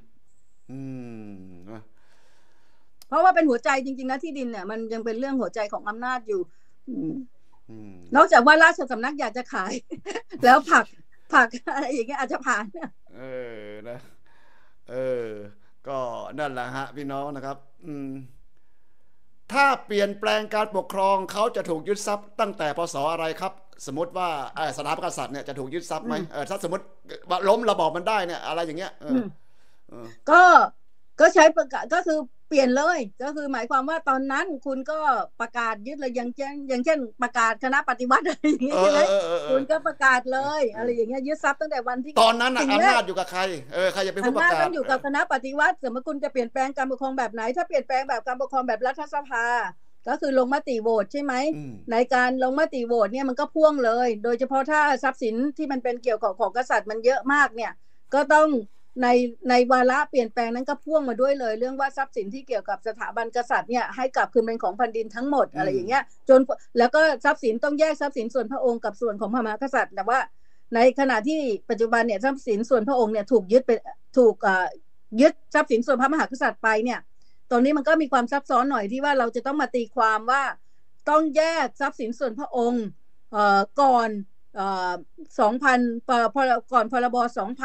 B: เพราะว่าเป็นหัวใจจริงๆนะที่ดินเนี่ยมันยังเป็นเรื่องหัวใจของอำนาจอยู่นอกจากว่าราชสำนักอยากจะขายแล้วผักอะไรอย่างเงี้ยอาจจะผ่าน
A: นะก็นั่นแหละฮะพี่น้องนะครับถ้าเปลี่ยนแปลงการปกครองเขาจะถูกยึดทรัพย์ตั้งแต่พศอะไรครับสมมติว่าสถาปัตยกษัตริย์เนี่ยจะถูกยึดทรัพย์ไหมถ้าสมมติล้มระบอบมันได้เนี่ยอะไรอย่างเงี้ย
B: ก็ใช้ประกาศก็คือเปลี่ยนเลยก็คือหมายความว่าตอนนั้นคุณก็ประกาศยึดเลยอย่างเช่นประกาศคณะปฏิวัติอะไรอย่างเงี้ยใช่ไหมคุณก็ประกาศเลยอะไรอย่างเงี้ยยึดทรัพย์ตั้งแต่วันที่
A: ตอนนั้นอำนาจอยู่กับใครใครจะเป็นผู้ประกาศ
B: ต้องอยู่กับคณะปฏิวัติสมมติคุณจะเปลี่ยนแปลงการปกครองแบบไหนถ้าเปลี่ยนแปลงแบบการปกครองแบบรัฐสภาก็คือลงมติโหวตใช่ไหมในการลงมติโหวตเนี่ยมันก็พ่วงเลยโดยเฉพาะถ้าทรัพย์สินที่มันเป็นเกี่ยวกับของกษัตริย์มันเยอะมากเนี่ยก็ต้องในวาระเปลี่ยนแปลงนั้นก็พ่วงมาด้วยเลยเรื่องว่าทรัพย์สินที่เกี่ยวกับสถาบันกษัตริย์เนี่ยให้กลับคืนเป็นของแผ่นดินทั้งหมดอะไรอย่างเงี้ยจนแล้วก็ทรัพย์สินต้องแยกทรัพย์สินส่วนพระองค์กับส่วนของพระมหากษัตริย์แต่ว่าในขณะที่ปัจจุบันเนี่ยทรัพย์สินส่วนพระองค์เนี่ยถูกยึดทรัพย์สินส่วนพระมหากษัตริย์ไปเนี่ยตรงนี้มันก็มีความซับซ้อนหน่อยที่ว่าเราจะต้องมาตีความว่าต้องแยกทรัพย์สินส่วนพระองค์ก่อนก่อนพรบ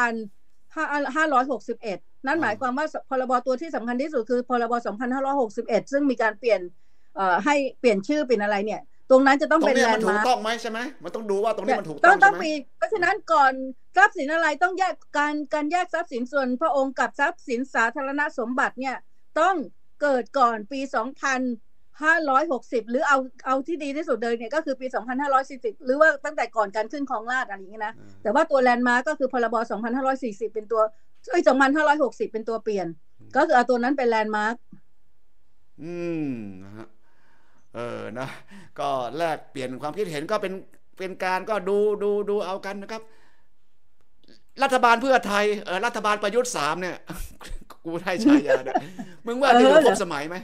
B: 2561นั่นหมายความว่าพรบตัวที่สำคัญที่สุดคือพรบ2561ซึ่งมีการเปลี่ยนให้เปลี่ยนชื่อเป็นอะไรเนี่ยตรงนั้นจะต้องเป็นแลนด์มาร์ค
A: ถูกต้องไหมใช่ไหมมันต้องดูว่าตรงนี้มันถูกต้อง
B: มีเพราะฉะนั้นก่อนทรัพย์สินอะไรต้องแยกการแยกทรัพย์สินส่วนพระองค์กับทรัพย์สินสาธารณสมบัติเนี่ยต้องเกิดก่อนปี2560หรือเอาที่ดีที่สุดเลยเนี่ยก็คือปี2540หรือว่าตั้งแต่ก่อนการขึ้นครองราชย์อะไรอย่างเงี้ยนะแต่ว่าตัวแลนด์มาร์คก็คือพรบ2540เป็นตัว2560เป็นตัวเปลี่ยนก็คือเอาตัวนั้นเป็นแลนด์มาร์ค
A: นะก็แลกเปลี่ยนความคิดเห็นก็เป็นการก็ดูเอากันนะครับรัฐบาลเพื่อไทยรัฐบาลประยุทธ์3เนี่ยกูให้ฉายาเนี่ยมึงว่าจะอยู่ครบสมัยไหม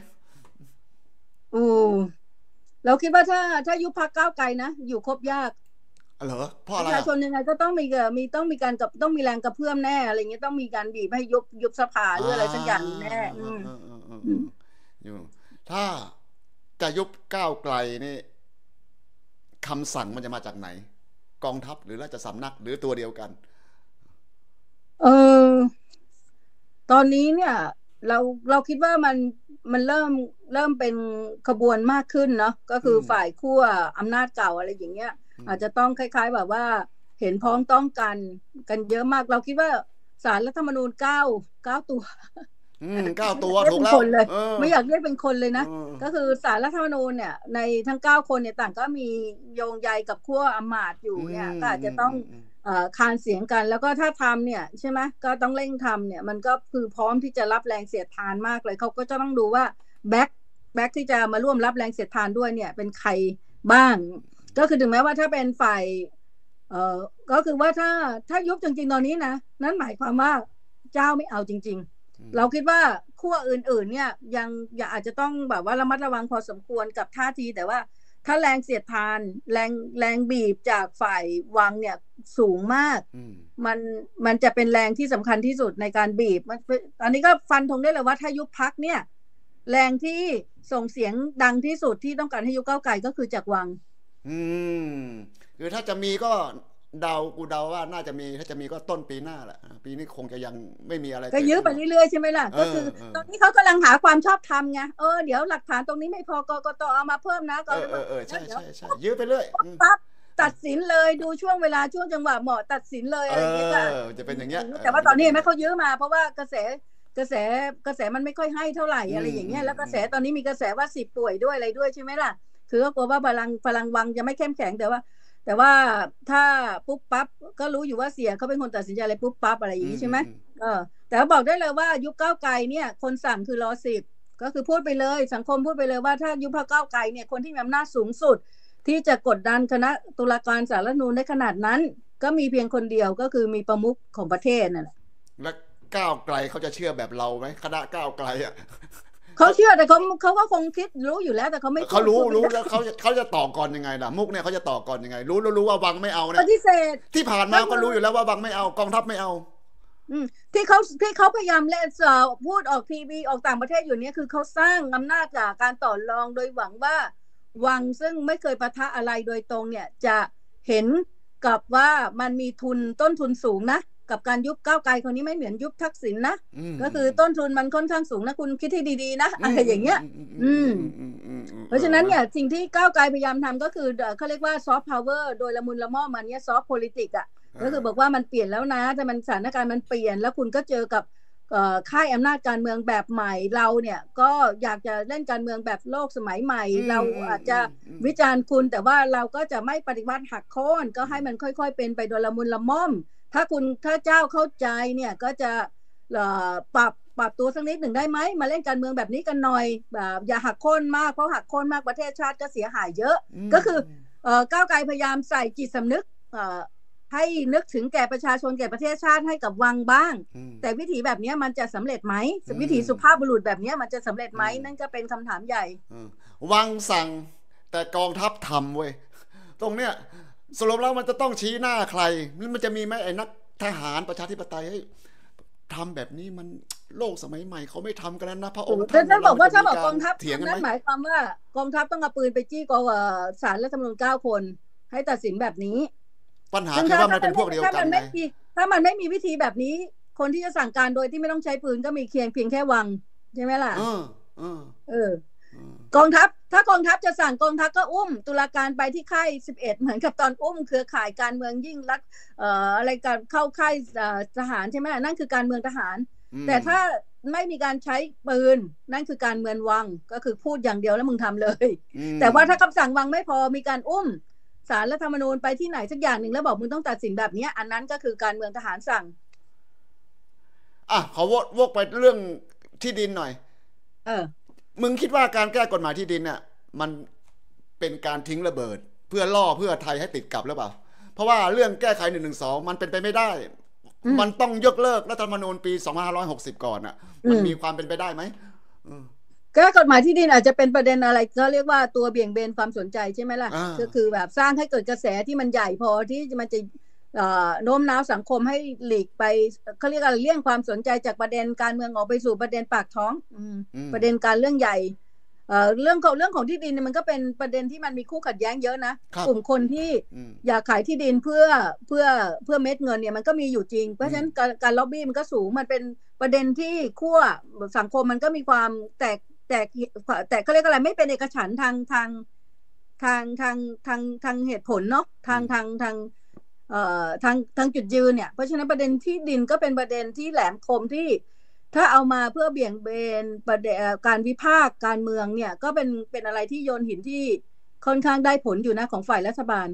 B: เราคิดว่าถ้ายุบพรรคก้าวไกลนะอยู่ครบยาก
A: เหรอเพราะอะไร
B: ประชาชนยังไงก็ต้องมีการกับต้องมีแรงกระเพื่อมแน่อะไรเงี้ยต้องมีการบีบให้ยุบสภาหรืออะไรสักอย่างแน่
A: อยู่ถ้าจะยุบก้าวไกลนี่คำสั่งมันจะมาจากไหนกองทัพหรือราชสำนักหรือตัวเดียวกัน
B: ตอนนี้เนี่ยเราคิดว่ามันเริ่มเป็นขบวนมากขึ้นเนาะก็คือฝ่ายขั้วอำนาจเก่าอะไรอย่างเงี้ยอาจจะต้องคล้ายๆแบบว่าเห็นพ้องต้องกันเยอะมากเราคิดว่าศาลรัฐธรรมนูญ9 ตัว
A: 9 ตัวถูกแล้ว
B: ไม่อยากเรียกเป็นคนเลยนะก็คือศาลรัฐธรรมนูญเนี่ยในทั้ง9 คนเนี่ยต่างก็มีโยงใยกับขั้วอำมาตย์อยู่เนี่ยก็อาจจะต้องคานเสียงกันแล้วก็ถ้าทำเนี่ยใช่ไหมก็ต้องเร่งทำเนี่ยมันก็คือพร้อมที่จะรับแรงเสียดทานมากเลยเขาก็จะต้องดูว่าแบ็คที่จะมาร่วมรับแรงเสียดทานด้วยเนี่ยเป็นใครบ้างก็คือถึงแม้ว่าถ้าเป็นฝ่ายก็คือว่าถ้ายุบจริงๆตอนนี้นะนั่นหมายความว่าเจ้าไม่เอาจริงๆเราคิดว่าขั้วอื่นๆเนี่ยยังอาจจะต้องแบบว่าระมัดระวังพอสมควรกับท่าทีแต่ว่าถ้าแรงเสียดทานแรงบีบจากฝ่ายวังเนี่ยสูงมากมันจะเป็นแรงที่สำคัญที่สุดในการบีบตอนนี้ก็ฟันธงได้เลยว่าถ้ายุบพรรคเนี่ยแรงที่ส่งเสียงดังที่สุดที่ต้องการให้ยุบก้าวไกลก็คือจากวัง
A: คือถ้าจะมีก็กูเดาว่าน่าจะมีถ้าจะมีก็ต้นปีหน้าแหละปีนี้คงจะยังไม่มีอะไร
B: ก็ยื้อไปเรื่อยๆใช่ไหมล่ะก็คือตอนนี้เขากำลังหาความชอบธรรมไงเดี๋ยวหลักฐานตรงนี้ไม่พอกกตเอามาเพิ่มนะ
A: ก็ใช่ยื้อไปเรื่อย
B: ปั๊บตัดสินเลยดูช่วงเวลาช่วงจังหวะเหมาะตัดสินเลยอะไรอย่างเงี้ย
A: จะเป็นอย่างเงี้ย
B: แต่ว่าตอนนี้ไม่เขายื้อมาเพราะว่ากระแสมันไม่ค่อยให้เท่าไหร่อะไรอย่างเงี้ยแล้วกระแสตอนนี้มีกระแสว่า10ป่วยด้วยอะไรด้วยใช่ไหมล่ะคือก็กลัวว่าพลังวังจะไม่เข้มแข็งแต่ว่าถ้าปุ๊บปั๊บก็รู้อยู่ว่าเสียเขาเป็นคนตัดสินใจอะไรปุ๊บปั๊บอะไรอย่างนี้ใช่ไหมแต่บอกได้เลยว่ายุคก้าวไกลเนี่ยคนสั่งคือร.10ก็คือพูดไปเลยสังคมพูดไปเลยว่าถ้ายุคพรรคก้าวไกลเนี่ยคนที่มีอำนาจสูงสุดที่จะกดดันคณะตุลาการศาลรัฐธรรมนูญได้ขนาดนั้นก็มีเพียงคนเดียวก็คือมีประมุขของประเทศนั่นแหละ
A: และก้าวไกลเขาจะเชื่อแบบเราไหมคณะก้าวไกลอ่ะ
B: เขาเชื่อแต่เขาก็คงคิดรู้อยู่แล้วแต่เขาไม่
A: เขารู้แล้วเขาจะต่อก่อนยังไงล่ะมุกเนี่ยเขาจะต่อก่อนยังไงรู้ว่าวังไม่เอาเนี่ย
B: ปฏิเสธ
A: ที่ผ่านมาก็รู้อยู่แล้วว่าวังไม่เอากองทัพไม่เอา
B: ที่เขาพยายามเล่นพูดออกทีวีออกต่างประเทศอยู่เนี่ยคือเขาสร้างอำนาจจากการต่อรองโดยหวังว่าวังซึ่งไม่เคยปะทะอะไรโดยตรงเนี่ยจะเห็นกับว่ามันมีต้นทุนสูงนะกับการยุบก้าวไกลคนนี้ไม่เหมือนยุบทักษิณนะก็คือต้นทุนมันค่อนข้างสูงนะคุณคิดให้ดีๆนะอะไรอย่างเงี้ยเพราะฉะนั้นเนี่ยสิ่งที่ก้าวไกลพยายามทำก็คือเขาเรียกว่าซอฟต์พาวเวอร์โดยละมุนละม่อมมันเนี่ยซอฟต์โพลิติกอ่ะก็คือบอกว่ามันเปลี่ยนแล้วนะแต่มันสถานการณ์มันเปลี่ยนแล้วคุณก็เจอกับค่ายอำนาจการเมืองแบบใหม่เราเนี่ยก็อยากจะเล่นการเมืองแบบโลกสมัยใหม่เราอาจจะวิจารณ์คุณแต่ว่าเราก็จะไม่ปฏิวัติหักโค่นก็ให้มันค่อยๆเป็นไปโดยละมุนละม่อมถ้าเจ้าเข้าใจเนี่ยก็จะปรับตัวสักนิดหนึ่งได้ไหมมาเล่นการเมืองแบบนี้กันหน่อยแบบอย่าหักโค่นมากเพราะหักโค่นมากประเทศชาติก็เสียหายเยอะก็คือก้าวไกลพยายามใส่จิตสำนึกให้นึกถึงแก่ประชาชนแก่ประเทศชาติให้กับวังบ้างแต่วิถีแบบนี้มันจะสำเร็จไหมวิถีสุภาพบุรุษแบบนี้มันจะสำเร็จไหมนั่นก็เป็นคำถามใหญ่
A: วังสั่งแต่กองทัพทำเว้ยตรงเนี้ยสรุปแล้วมันจะต้องชี้หน้าใครมันจะมีไหมไอ้นักทหารประชาธิปไตยให้ทำแบบนี้มันโลกสมัยใหม่เขาไม่ทำกันแล้วนะพระองค์
B: ท่านบอกว่าถ้าบอกกองทัพนั่นหมายความว่ากองทัพต้องเอาปืนไปจี้กองศาลรัฐธรรมนูญ9 คนให้ตัดสินแบบนี้
A: ปัญหาคือว่ามันเป็นพวกเดียวกันไง
B: ถ้ามันไม่มีวิธีแบบนี้คนที่จะสั่งการโดยที่ไม่ต้องใช้ปืนก็มีเพียงแค่วังใช่ไหมล่ะกองทัพถ้ากองทัพจะสั่งกองทัพก็อุ้มตุลาการไปที่ค่าย11เหมือนกับตอนอุ้มเครือข่ายการเมืองยิ่งรักอะไรการเข้าค่ายทหารใช่ไหมนั่นคือการเมืองทหารแต่ถ้าไม่มีการใช้ปืนนั่นคือการเมืองวังก็คือพูดอย่างเดียวแล้วมึงทำเลยแต่ว่าถ้าคำสั่งวังไม่พอมีการอุ้มศาลรัฐธรรมนูญไปที่ไหนสักอย่างหนึ่งแล้วบอกมึงต้องตัดสินแบบนี้อันนั้นก็คือการเมืองทหารสั่ง
A: ขอวกไปเรื่องที่ดินหน่อยมึงคิดว่าการแก้กฎหมายที่ดินเนี่ยมันเป็นการทิ้งระเบิดเพื่อล่อเพื่อไทยให้ติดกับหรือเปล่าเพราะว่าเรื่องแก้ไข112มันเป็นไปไม่ได้มันต้องยกเลิกรัฐธรรมนูญปี2560ก่อนอ่ะมันมีความเป็นไปได้ไหม
B: ก็กฎหมายที่ดินอาจจะเป็นประเด็นอะไรก็เรียกว่าตัวเบี่ยงเบนความสนใจใช่ไหมล่ะก็คือแบบสร้างให้เกิดกระแสที่มันใหญ่พอที่มันจะโน้มน้าวสังคมให้หลีกไปเขาเรียกอะไรเลี่ยงความสนใจจากประเด็นการเมืองออกไปสู่ประเด็นปากท้องประเด็นการเรื่องใหญ่เรื่องของที่ดินเนี่ยมันก็เป็นประเด็นที่มันมีคู่ขัดแย้งเยอะนะกลุ่มคนที่อยากขายที่ดินเพื่อเม็ดเงินเนี่ยมันก็มีอยู่จริงเพราะฉะนั้นการล็อบบี้มันก็สูงมันเป็นประเด็นที่ขั้วสังคมมันก็มีความแต่เขาเรียกอะไรไม่เป็นเอกฉันท์ทางเหตุผลเนาะทางจุดยืนเนี่ยเพราะฉะนั้นประเด็นที่ดินก็เป็นประเด็นที่แหลมคมที่ถ้าเอามาเพื่อเบี่ยงเบนประเด็นการวิพากษ์การเมืองเนี่ยก็เป็นอะไรที่โยนหินที่ค่อนข้างได้ผลอยู่นะของฝ่ายรัฐบาล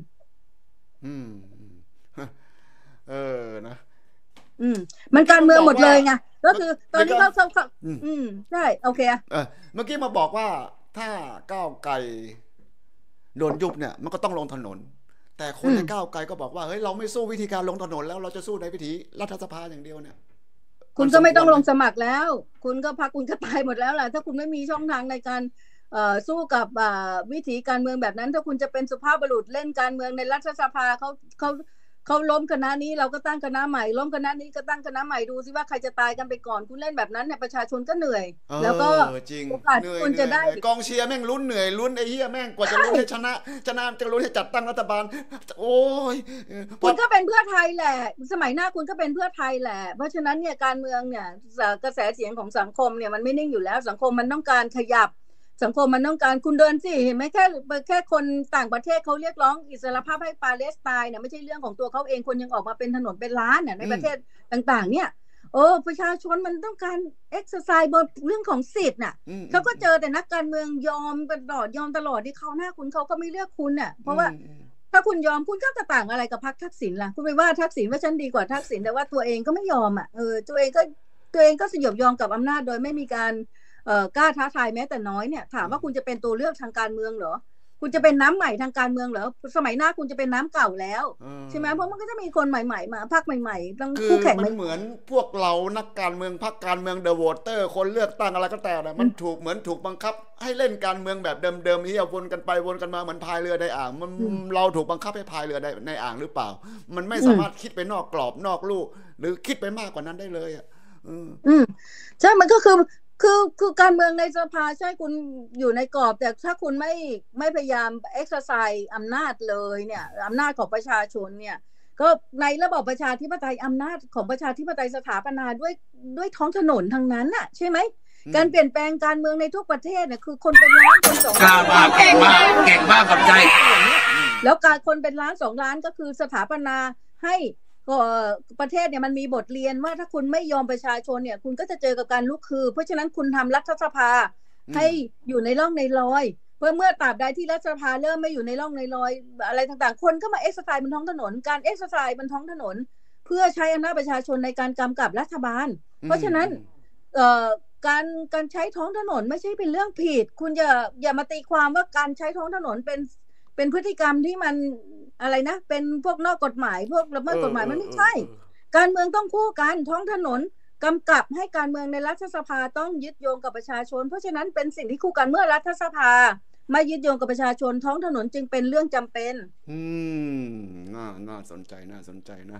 A: นะ
B: มันการเมืองหมดเลยไงก็คือตอนนี้เขาใช่โอเค
A: เมื่อกี้มาบอกว่าถ้าก้าวไกลโดนยุบเนี่ยมันก็ต้องลงถนนแต่คนในก้าวไกลก็บอกว่าเฮ้ยเราไม่สู้วิธีการลงถนนแล้วเราจะสู้ในวิธีรัฐสภาอย่างเดียวเนี่ย
B: คุณก็ไม่ต้องลงสมัครแล้วคุณก็พักคุณก็ตายหมดแล้วแหละถ้าคุณไม่มีช่องทางในการสู้กับวิธีการเมืองแบบนั้นถ้าคุณจะเป็นสุภาพบุรุษเล่นการเมืองในรัฐสภาเขาล้มคณะนี้เราก็ตั้งคณะใหม่ล้มคณะนี้ก็ตั้งคณะใหม่ดูสิว่าใครจะตายกันไปก่อนคุณเล่นแบบนั้นเนี่ยประชาชนก็เหนื่อยแล้วก็
A: โอกาสคุณจะได้กองเชียร์แม่งลุ้นเหนื่อยลุ้นไอ้เหี้ยแม่งกว่าจะลุ้นให้ชนะจะลุ้นให้จัดตั้งรัฐบาลโอ้ย
B: คุณก็เป็นเพื่อไทยแหละสมัยหน้าคุณก็เป็นเพื่อไทยแหละเพราะฉะนั้นเนี่ยการเมืองเนี่ยกระแสเสียงของสังคมเนี่ยมันไม่นิ่งอยู่แล้วสังคมมันต้องการขยับสังคมมันต้องการคุณเดินสิเห็นไหมแค่คนต่างประเทศเขาเรียกร้องอิสรภาพให้ปาเลสไตน์เนี่ยไม่ใช่เรื่องของตัวเขาเองคนยังออกมาเป็นถนนเป็นล้านเนี่ยในประเทศต่างๆเนี่ยประชาชนมันต้องการเอ็กซ์ไซส์บนเรื่องของสิทธิ์น่ะเขาก็เจอแต่นักการเมืองยอมตลอดที่เขาหน้าคุณเขาก็ไม่เลือกคุณน่ะเพราะว่าถ้าคุณยอมคุณก็จะต่างอะไรกับพรรคทักษิณล่ะคุณไปว่าทักษิณว่าฉันดีกว่าทักษิณแต่ว่าตัวเองก็ไม่ยอมอ่ะตัวเองก็สยบยอมกับอำนาจโดยไม่มีการกล้าท้าทายแม้แต่น้อยเนี่ยถามว่าคุณจะเป็นตัวเลือกทางการเมืองเหรอคุณจะเป็นน้ำใหม่ทางการเมืองเหรอสมัยหน้าคุณจะเป็นน้ำเก่าแล้วใช่ไหมเพราะมันก็จะมีคนใหม่ๆมาพรรคใหม่ๆต้องคู่แข่ง
A: มันเหมือนพวกเรานักการเมืองพรรคการเมืองเดอะโหวตเตอร์คนเลือกตั้งอะไรก็แต่มันเหมือนถูกบังคับให้เล่นการเมืองแบบเดิมๆที่วนกันไปวนกันมาเหมือนพายเรือในอ่างมันเราถูกบังคับให้พายเรือในอ่างหรือเปล่ามันไม่สามารถคิดไปนอกกรอบนอกลู่หรือคิดไปมากกว่านั้นได้เลย
B: ใช่มันก็คือการเมืองในสภาใช่คุณอยู่ในกรอบแต่ถ้าคุณไม่พยายามเอ็กซ์ไซส์อำนาจเลยเนี่ยอำนาจของประชาชนเนี่ยก็ในระบอบประชาธิปไตยอำนาจของประชาธิปไตยสถาปนาด้วยท้องถนนทั้งนั้นน่ะใช่ไหมการเปลี่ยนแปลงการเมืองในทุกประเทศเนี่ยคือคนเป็นล้านคน2 ล้าน
C: เก่งมากกับใจ
B: แล้วการคนเป็นล้าน2 ล้านก็คือสถาปนาให้ประเทศเนี่ยมันมีบทเรียนว่าถ้าคุณไม่ยอมประชาชนเนี่ยคุณก็จะเจอกับการลุกคือเพราะฉะนั้นคุณทำรัฐสภาให้อยู่ในร่องในรอยเมื่อตราบใดที่รัฐสภาเริ่มไม่อยู่ในร่องในรอยอะไรต่างๆคนก็มาเอ็กซ์ไซส์บนท้องถนนการเอ็กซ์ไซส์บนท้องถนนเพื่อใช้อำนาจประชาชนในการกำกับรัฐบาลเพราะฉะนั้นการใช้ท้องถนนไม่ใช่เป็นเรื่องผิดคุณอย่ามาตีความว่าการใช้ท้องถนนเป็นพฤติกรรมที่มันอะไรนะเป็นพวกนอกกฎหมายพวกละเมิดกฎหมายมันไม่ใช่การเมืองต้องคู่กันท้องถนนกำกับให้การเมืองในรัฐสภาต้องยึดโยงกับประชาชนเพราะฉะนั้นเป็นสิ่งที่คู่กันเมื่อรัฐสภาไม่ยึดโยงกับประชาชนท้องถนนจึงเป็นเรื่องจำเป็น
A: น่าสนใจนะนะ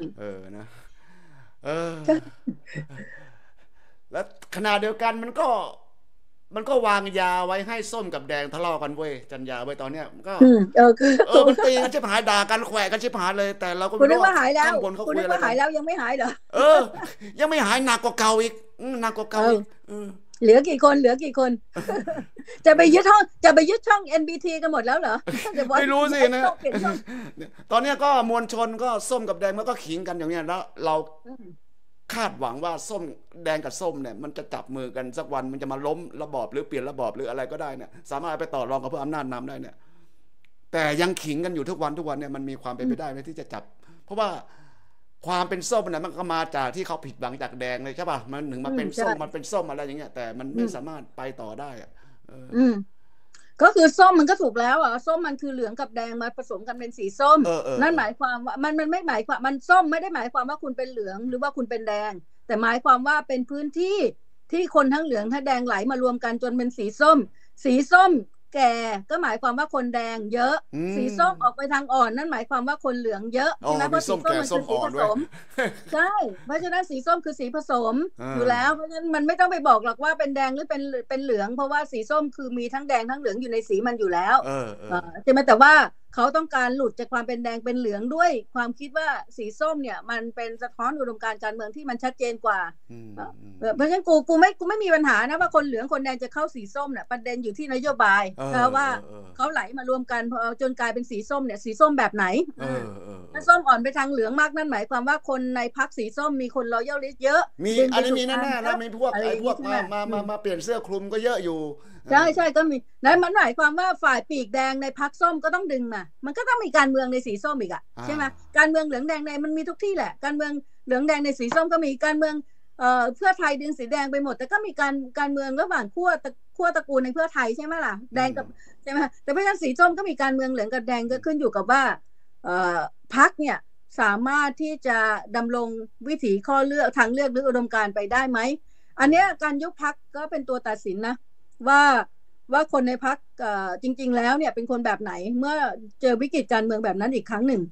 A: และขณะเดียวกันมันก็วางยาไว้ให้ส้มกับแดงทะเลาะกันเว้ยจันยาไว้ตอนเนี้ยก็มันตีกันชิบหายด่ากันแขวะกันชิบหายเลยแต่เราก็
B: ไม่รู้ว่าหายแล้วคุณนึกว่าหายแล้วยังไม่หายเหรอ
A: ยังไม่หายหนักกว่าเก่าอีกหนักกว่าเก่า
B: เหลือกี่คนจะไปยึดช่อง NBT กันหมดแล้วเหรอ
A: ไม่รู้สินะตอนนี้ก็มวลชนก็ส้มกับแดงมันก็ขิงกันอย่างเนี้ยแล้วเราคาดหวังว่าส้มแดงกับส้มเนี่ยมันจะจับมือกันสักวันมันจะมาล้มระบอบหรือเปลี่ยนระบอบหรืออะไรก็ได้เนี่ยสามารถไปต่อรองกับเพื่ออำนาจนำได้เนี่ยแต่ยังขิงกันอยู่ทุกวันเนี่ยมันมีความเป็นไปได้ไหมที่จะจับเพราะว่าความเป็นส้มเนี่ยมันก็มาจากที่เขาผิดหวังจากแดงเลยใช่ป่ะมันถึงมาเป็นส้มมันเป็นส้มอะไรอย่างเงี้ยแต่มันไม่สามารถไปต่อได้
B: ก็คือส้มมันก็ถูกแล้วอ่ะส้มมันคือเหลืองกับแดงมาผสมกันเป็นสีส้มนั่นหมายความว่ามันไม่หมายความมันส้มไม่ได้หมายความว่าคุณเป็นเหลืองหรือว่าคุณเป็นแดงแต่หมายความว่าเป็นพื้นที่ที่คนทั้งเหลืองทั้งแดงไหลมารวมกันจนเป็นสีส้มสีส้มแก่ก็หมายความว่าคนแดงเยอะสีส้มออกไปทางอ่อนนั่นหมายความว่าคนเหลืองเยอะใช่ไหมเพราะสีส้มมันคือสีผสมใช่เพราะฉะนั้นสีส้มคือสีผสมอยู่แล้วเพราะฉะนั้นมันไม่ต้องไปบอกหรอกว่าเป็นแดงหรือเป็นเหลืองเพราะว่าสีส้มคือมีทั้งแดงทั้งเหลืองอยู่ในสีมันอยู่แล้วใช่ไหมแต่ว่าเขาต้องการหลุดจากความเป็นแดงเป็นเหลืองด้วยความคิดว่าสีส้มเนี่ยมันเป็นสะท้อนอุดมการณ์การเมืองที่มันชัดเจนกว่าเพราะฉะนั้นกูไม่มีปัญหานะว่าคนเหลืองคนแดงจะเข้าสีส้มเนี่ยประเด็นอยู่ที่นโยบายว่าเขาไหลมารวมกันพอจนกลายเป็นสีส้มเนี่ยสีส้มแบบไหนถ้าส้มอ่อนไปทางเหลืองมากนั่นหมายความว่าคนในพรรคสีส้มมีคนรอยัลลิสต์เยอะ
A: มีอันนี้มีแน่ๆนะมีพวกมาเปลี่ยนเสื้อคลุมก็เยอะอยู่
B: ใช่ก็มีนั้นมันหมายความว่าฝ่ายปีกแดงในพรรคส้มก็ต้องดึงมามันก็ต้องมีการเมืองในสีส้มอีกอะใช่ไหมการเมืองเหลืองแดงในมันมีทุกที่แหละการเมืองเหลืองแดงในสีส้มก็มีการเมืองเพื่อไทยดึงสีแดงไปหมดแต่ก็มีการเมืองระหว่างขั้วตระกูลในเพื่อไทยใช่ไหมล่ะแดงกับใช่ไหมแต่เพราะฉะนั้นสีส้มก็มีการเมืองเหลืองกับแดงก็ขึ้นอยู่กับว่าพรรคเนี่ยสามารถที่จะดำรงวิถีข้อเลือกทางเลือกหรืออุดมการณ์ไปได้ไหมอันนี้การยุบพรรคก็เป็นตัวตัดสินนะว่าคนในพรรคจริงๆแล้วเนี่ยเป็นคนแบบไหนเมื่อเจอวิกฤตการเมืองแบบนั้นอีกครั้งหนึ่ง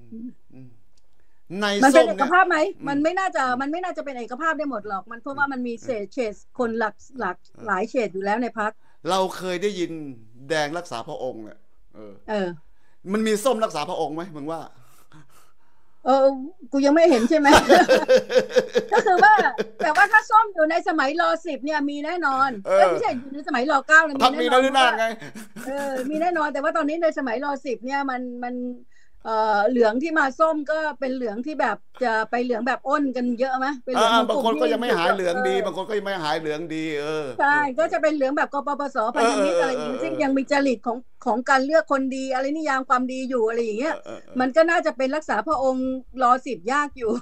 B: มันเป็นเอกภาพไหมมันไม่น่าจะเป็นเอกภาพได้หมดหรอกมันเพราะว่ามันมีเฉดคนหลักหลายเฉดอยู่แล้วในพรรค
A: เราเคยได้ยินแดงรักษาพระองค์เนี่ยมันมีส้มรักษาพระองค์ไหมมึงว่า
B: กูยังไม่เห็นใช่ไหม ก็คือว่าแต่ว่าถ้าส้มอยู่ในสมัยร.10เนี่ยมีแน่นอนไม่ใช่อยู่ในสมัยร.9เลย
A: มีแน่นอนไง
B: มีแน่นอนแต่ว่าตอนนี้ในสมัยร.10เนี่ยมันเหลืองที่มาส้มก็เป็นเหลืองที่แบบจะไปเหลืองแบบอ้นกันเยอะไหมเป็นเหลือง
A: บางคนก็ยังไม่หายเหลืองดีบางคนก็ยังไม่หายเหลืองดี
B: ใช่ก็จะเป็นเหลืองแบบกปปสพันธมิตรอะไรอย่างเงี้ยซึ่งยังมีจริตของการเลือกคนดีอะไรนิยามความดีอยู่อะไรอย่างเงี้ยมันก็น่าจะเป็นรักษาพระองค์ร.10ยากอยู่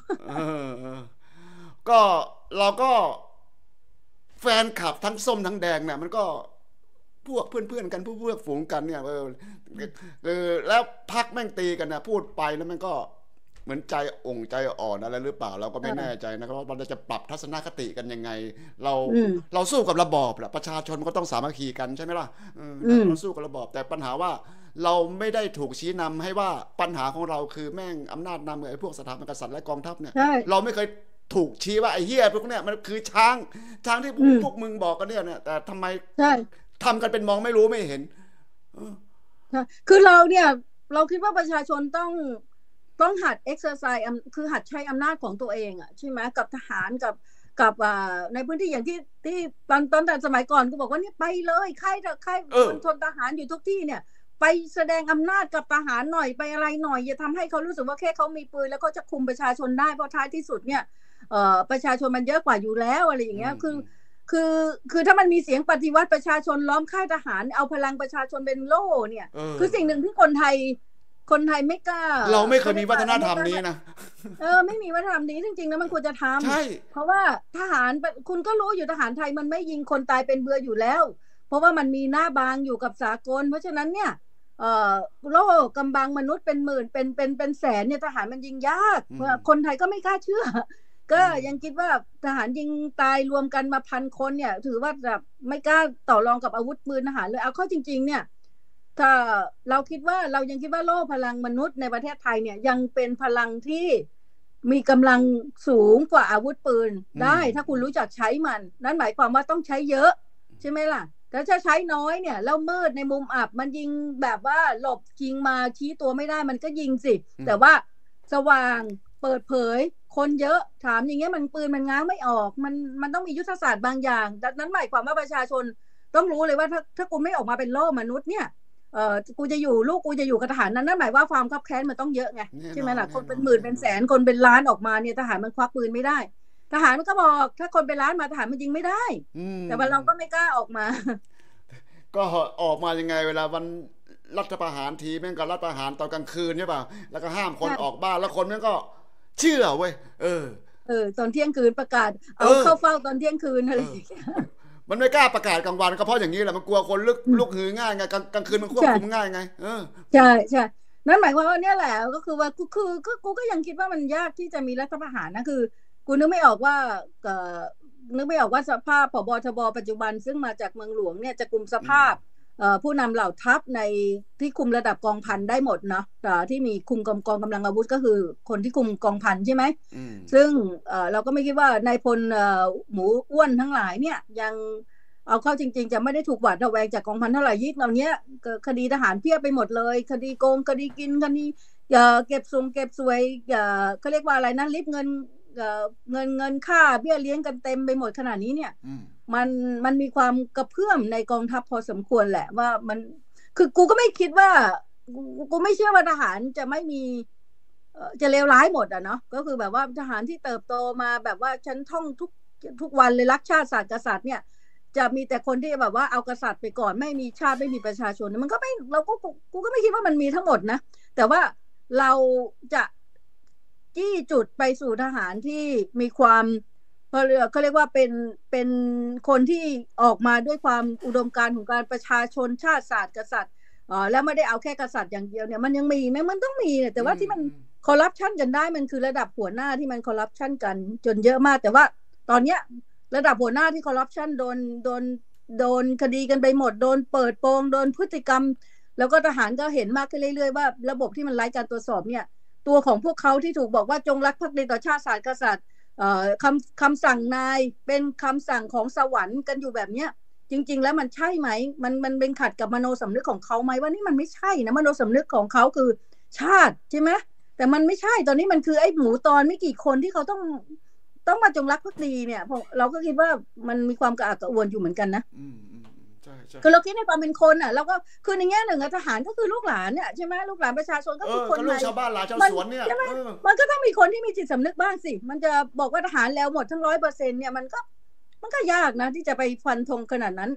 A: ก็เราก็แฟนคลับทั้งส้มทั้งแดงเนี่ยมันก็พวกเพื่อนกันพวกฝูงกันเนี่ยแล้วพักแม่งตีกันนะพูดไปแล้วมันก็เหมือนใจอ่อนอะไรหรือเปล่าเราก็ไม่แน่ใจนะครับว่าเราจะปรับทัศนคติกันยังไงเราสู้กับระบอบแหละประชาชนก็ต้องสามัคคีกันใช่ไหมล่ะเราสู้กับระบอบแต่ปัญหาว่าเราไม่ได้ถูกชี้นำให้ว่าปัญหาของเราคือแม่งอำนาจนำไอ้พวกสถาบันกษัตริย์และกองทัพเนี่ยเราไม่เคยถูกชี้ว่าไอ้เหี้ยพวกเนี้ยมันคือช้างที่พวกมึงบอกกันเนี่ยแต่ทำไมทำกันเป็นมองไม่รู้ไม่เห็น
B: คือเราคิดว่าประชาชนต้องหัด exercise คือหัดใช้อำนาจของตัวเองอ่ะใช่ไหมกับทหารกับในพื้นที่อย่างที่ตอนแต่สมัยก่อนก็บอกว่านี่ไปเลยค่ายทนทหารอยู่ทุกที่เนี่ยไปแสดงอำนาจกับทหารหน่อยไปอะไรหน่อยอย่าทำให้เขารู้สึกว่าแค่เขามีปืนแล้วเขาจะคุมประชาชนได้เพราะท้ายที่สุดเนี่ยประชาชนมันเยอะกว่าอยู่แล้วอะไรอย่างเงี้ยคือถ้ามันมีเสียงปฏิวัติประชาชนล้อมค่ายทหารเอาพลังประชาชนเป็นโล่เนี่ยคือสิ่งหนึ่งที่คนไทยไม่กล้า
A: เราไม่เคยมีวัฒนธรรมนี้นะ
B: ไม่มีวัฒนธรรมนี้จริงๆแล้วมันควรจะทำใช่เพราะว่าทหารคุณก็รู้อยู่ทหารไทยมันไม่ยิงคนตายเป็นเบื่ออยู่แล้วเพราะว่ามันมีหน้าบางอยู่กับสากลเพราะฉะนั้นเนี่ยโล่กำบังมนุษย์เป็นหมื่นเป็นแสนเนี่ยทหารมันยิงยากคนไทยก็ไม่กล้าเชื่อก็ยังคิดว่าทหารยิงตายรวมกันมา1,000 คนเนี่ยถือว่าแบบไม่กล้าต่อรองกับอาวุธปืนทหารเลยเอาเข้าจริงๆเนี่ยถ้าเรายังคิดว่าโล่พลังมนุษย์ในประเทศไทยเนี่ยยังเป็นพลังที่มีกำลังสูงกว่าอาวุธปืนได้ถ้าคุณรู้จักใช้มันนั่นหมายความว่าต้องใช้เยอะใช่ไหมล่ะแต่ถ้าใช้น้อยเนี่ยแล้วมืดในมุมอับมันยิงแบบว่าหลบยิงมาชี้ตัวไม่ได้มันก็ยิงสิแต่ว่าสว่างเปิดเผยคนเยอะถามอย่างเงี้ยมันปืนมันง้างไม่ออกมันต้องมียุทธศาสตร์บางอย่างดังนั้นหมายความว่าประชาชนต้องรู้เลยว่าถ้ากูไม่ออกมาเป็นโล่มนุษย์เนี่ยกูจะอยู่ลูกกูจะอยู่กับทหารนั่นหมายว่าความคับแค้นมันต้องเยอะไงใช่ไหมล่ะคนเป็นหมื่นเป็นแสนคนเป็นล้านออกมาเนี่ยทหารมันควักปืนไม่ได้ทหารมันก็บอกถ้าคนเป็นล้านมาทหารมันยิงไม่ได้แต่ว่าเราก็ไม่กล้าออกมา
A: ก็ออกมายังไงเวลาวันรัฐประหารทีแม่งก็รัฐประหารตอนกลางคืนใช่ป่ะแล้วก็ห้ามคนออกบ้านแล้วคนแม่งก็เชื่อเว้ย
B: ตอนเที่ยงคืนประกาศเอาเข้าเฝ้าตอนเที่ยงคืนอะไร
A: มันไม่กล้าประกาศกลางวันก็เพราะอย่างนี้แหละมันกลัวคนลุกหือง่ายไงกลางคืนมันควบคุมง่ายไง
B: ใช่ใช่นั่นหมายความว่าเนี่ยแหละก็คือว่ากูก็ยังคิดว่ามันยากที่จะมีรัฐประหารนะคือกูนึกไม่ออกว่านึกไม่ออกว่าสภาพผบ.ทบ.ปัจจุบันซึ่งมาจากเมืองหลวงเนี่ยจะกุมสภาพผู้นำเหล่าทัพในที่คุมระดับกองพันได้หมดเนาะที่มีคุมกองกำลังอาวุธก็คือคนที่คุมกองพันใช่ไหมซึ่งเราก็ไม่คิดว่านายพลหมูอ้วนทั้งหลายเนี่ยยังเอาเข้าจริงๆจะไม่ได้ถูกหวาดระแวงจากกองพันเท่าไหร่ยิ่งเหล่านี้คดีทหารเพียบไปหมดเลยคดีโกงคดีกินคดีเก็บสวยเขาเรียกว่าอะไรนะริบเงินค่าเบี้ยเลี้ยงกันเต็มไปหมดขนาดนี้เนี่ยมันมีความกระเพื่อมในกองทัพพอสมควรแหละว่ามันคือกูก็ไม่คิดว่ากูไม่เชื่อว่าทหารจะไม่มีจะเลวร้ายหมดอ่ะเนาะก็คือแบบว่าทหารที่เติบโตมาแบบว่าฉันท่องทุกวันเลยรักชาติศาสตร์กษัตริย์เนี่ยจะมีแต่คนที่แบบว่าเอากษัตริย์ไปก่อนไม่มีชาติไม่มีประชาชนมันก็ไม่กูก็ไม่คิดว่ามันมีทั้งหมดนะแต่ว่าเราจะจี้จุดไปสู่ทหารที่มีความเขาเรียกว่าเป็นคนที่ออกมาด้วยความอุดมการณ์ของการประชาชนชาติศาสตร์กษัตริย์แล้วไม่ได้เอาแค่กษัตริย์อย่างเดียวเนี่ยมันยังมีไหมมันต้องมีแต่ว่าที่มันคอร์รัปชันกันได้มันคือระดับหัวหน้าที่มันคอร์รัปชันกันจนเยอะมากแต่ว่าตอนเนี้ยระดับหัวหน้าที่คอร์รัปชันโดนคดีกันไปหมดโดนเปิดโปงโดนพฤติกรรมแล้วก็ทหารก็เห็นมากขึ้นเรื่อยๆว่าระบบที่มันไร้การตรวจสอบเนี่ยตัวของพวกเขาที่ถูกบอกว่าจงรักภักดีต่อชาติศาสตร์กษัตริย์คำสั่งนายเป็นคำสั่งของสวรรค์กันอยู่แบบเนี้ยจริงๆแล้วมันใช่ไหมมันเป็นขัดกับมโนสำนึกของเขาไหมว่านี่มันไม่ใช่นะมโนสำนึกของเขาคือชาติใช่ไหมแต่มันไม่ใช่ตอนนี้มันคือไอ้หมูตอนไม่กี่คนที่เขาต้องมาจงรักภักดีเนี่ยเราก็คิดว่ามันมีความกระอักกระอ่วนอยู่เหมือนกันนะคือเราคิดในความเป็นคนอ่ะเราก็คือในแง่หนึ่งทหารก็คือลูกหลานเนี่ยใช่ไหมลูกหลานประชาชนก็คือคน
A: ในชาวบ้านหลานชาวสวนเนี่ย
B: มันก็ต้องมีคนที่มีจิตสำนึกบ้างสิมันจะบอกว่าทหารแล้วหมดทั้ง100%เนี่ยมันก็ยากนะที่จะไปฟันธงขนาดนั้น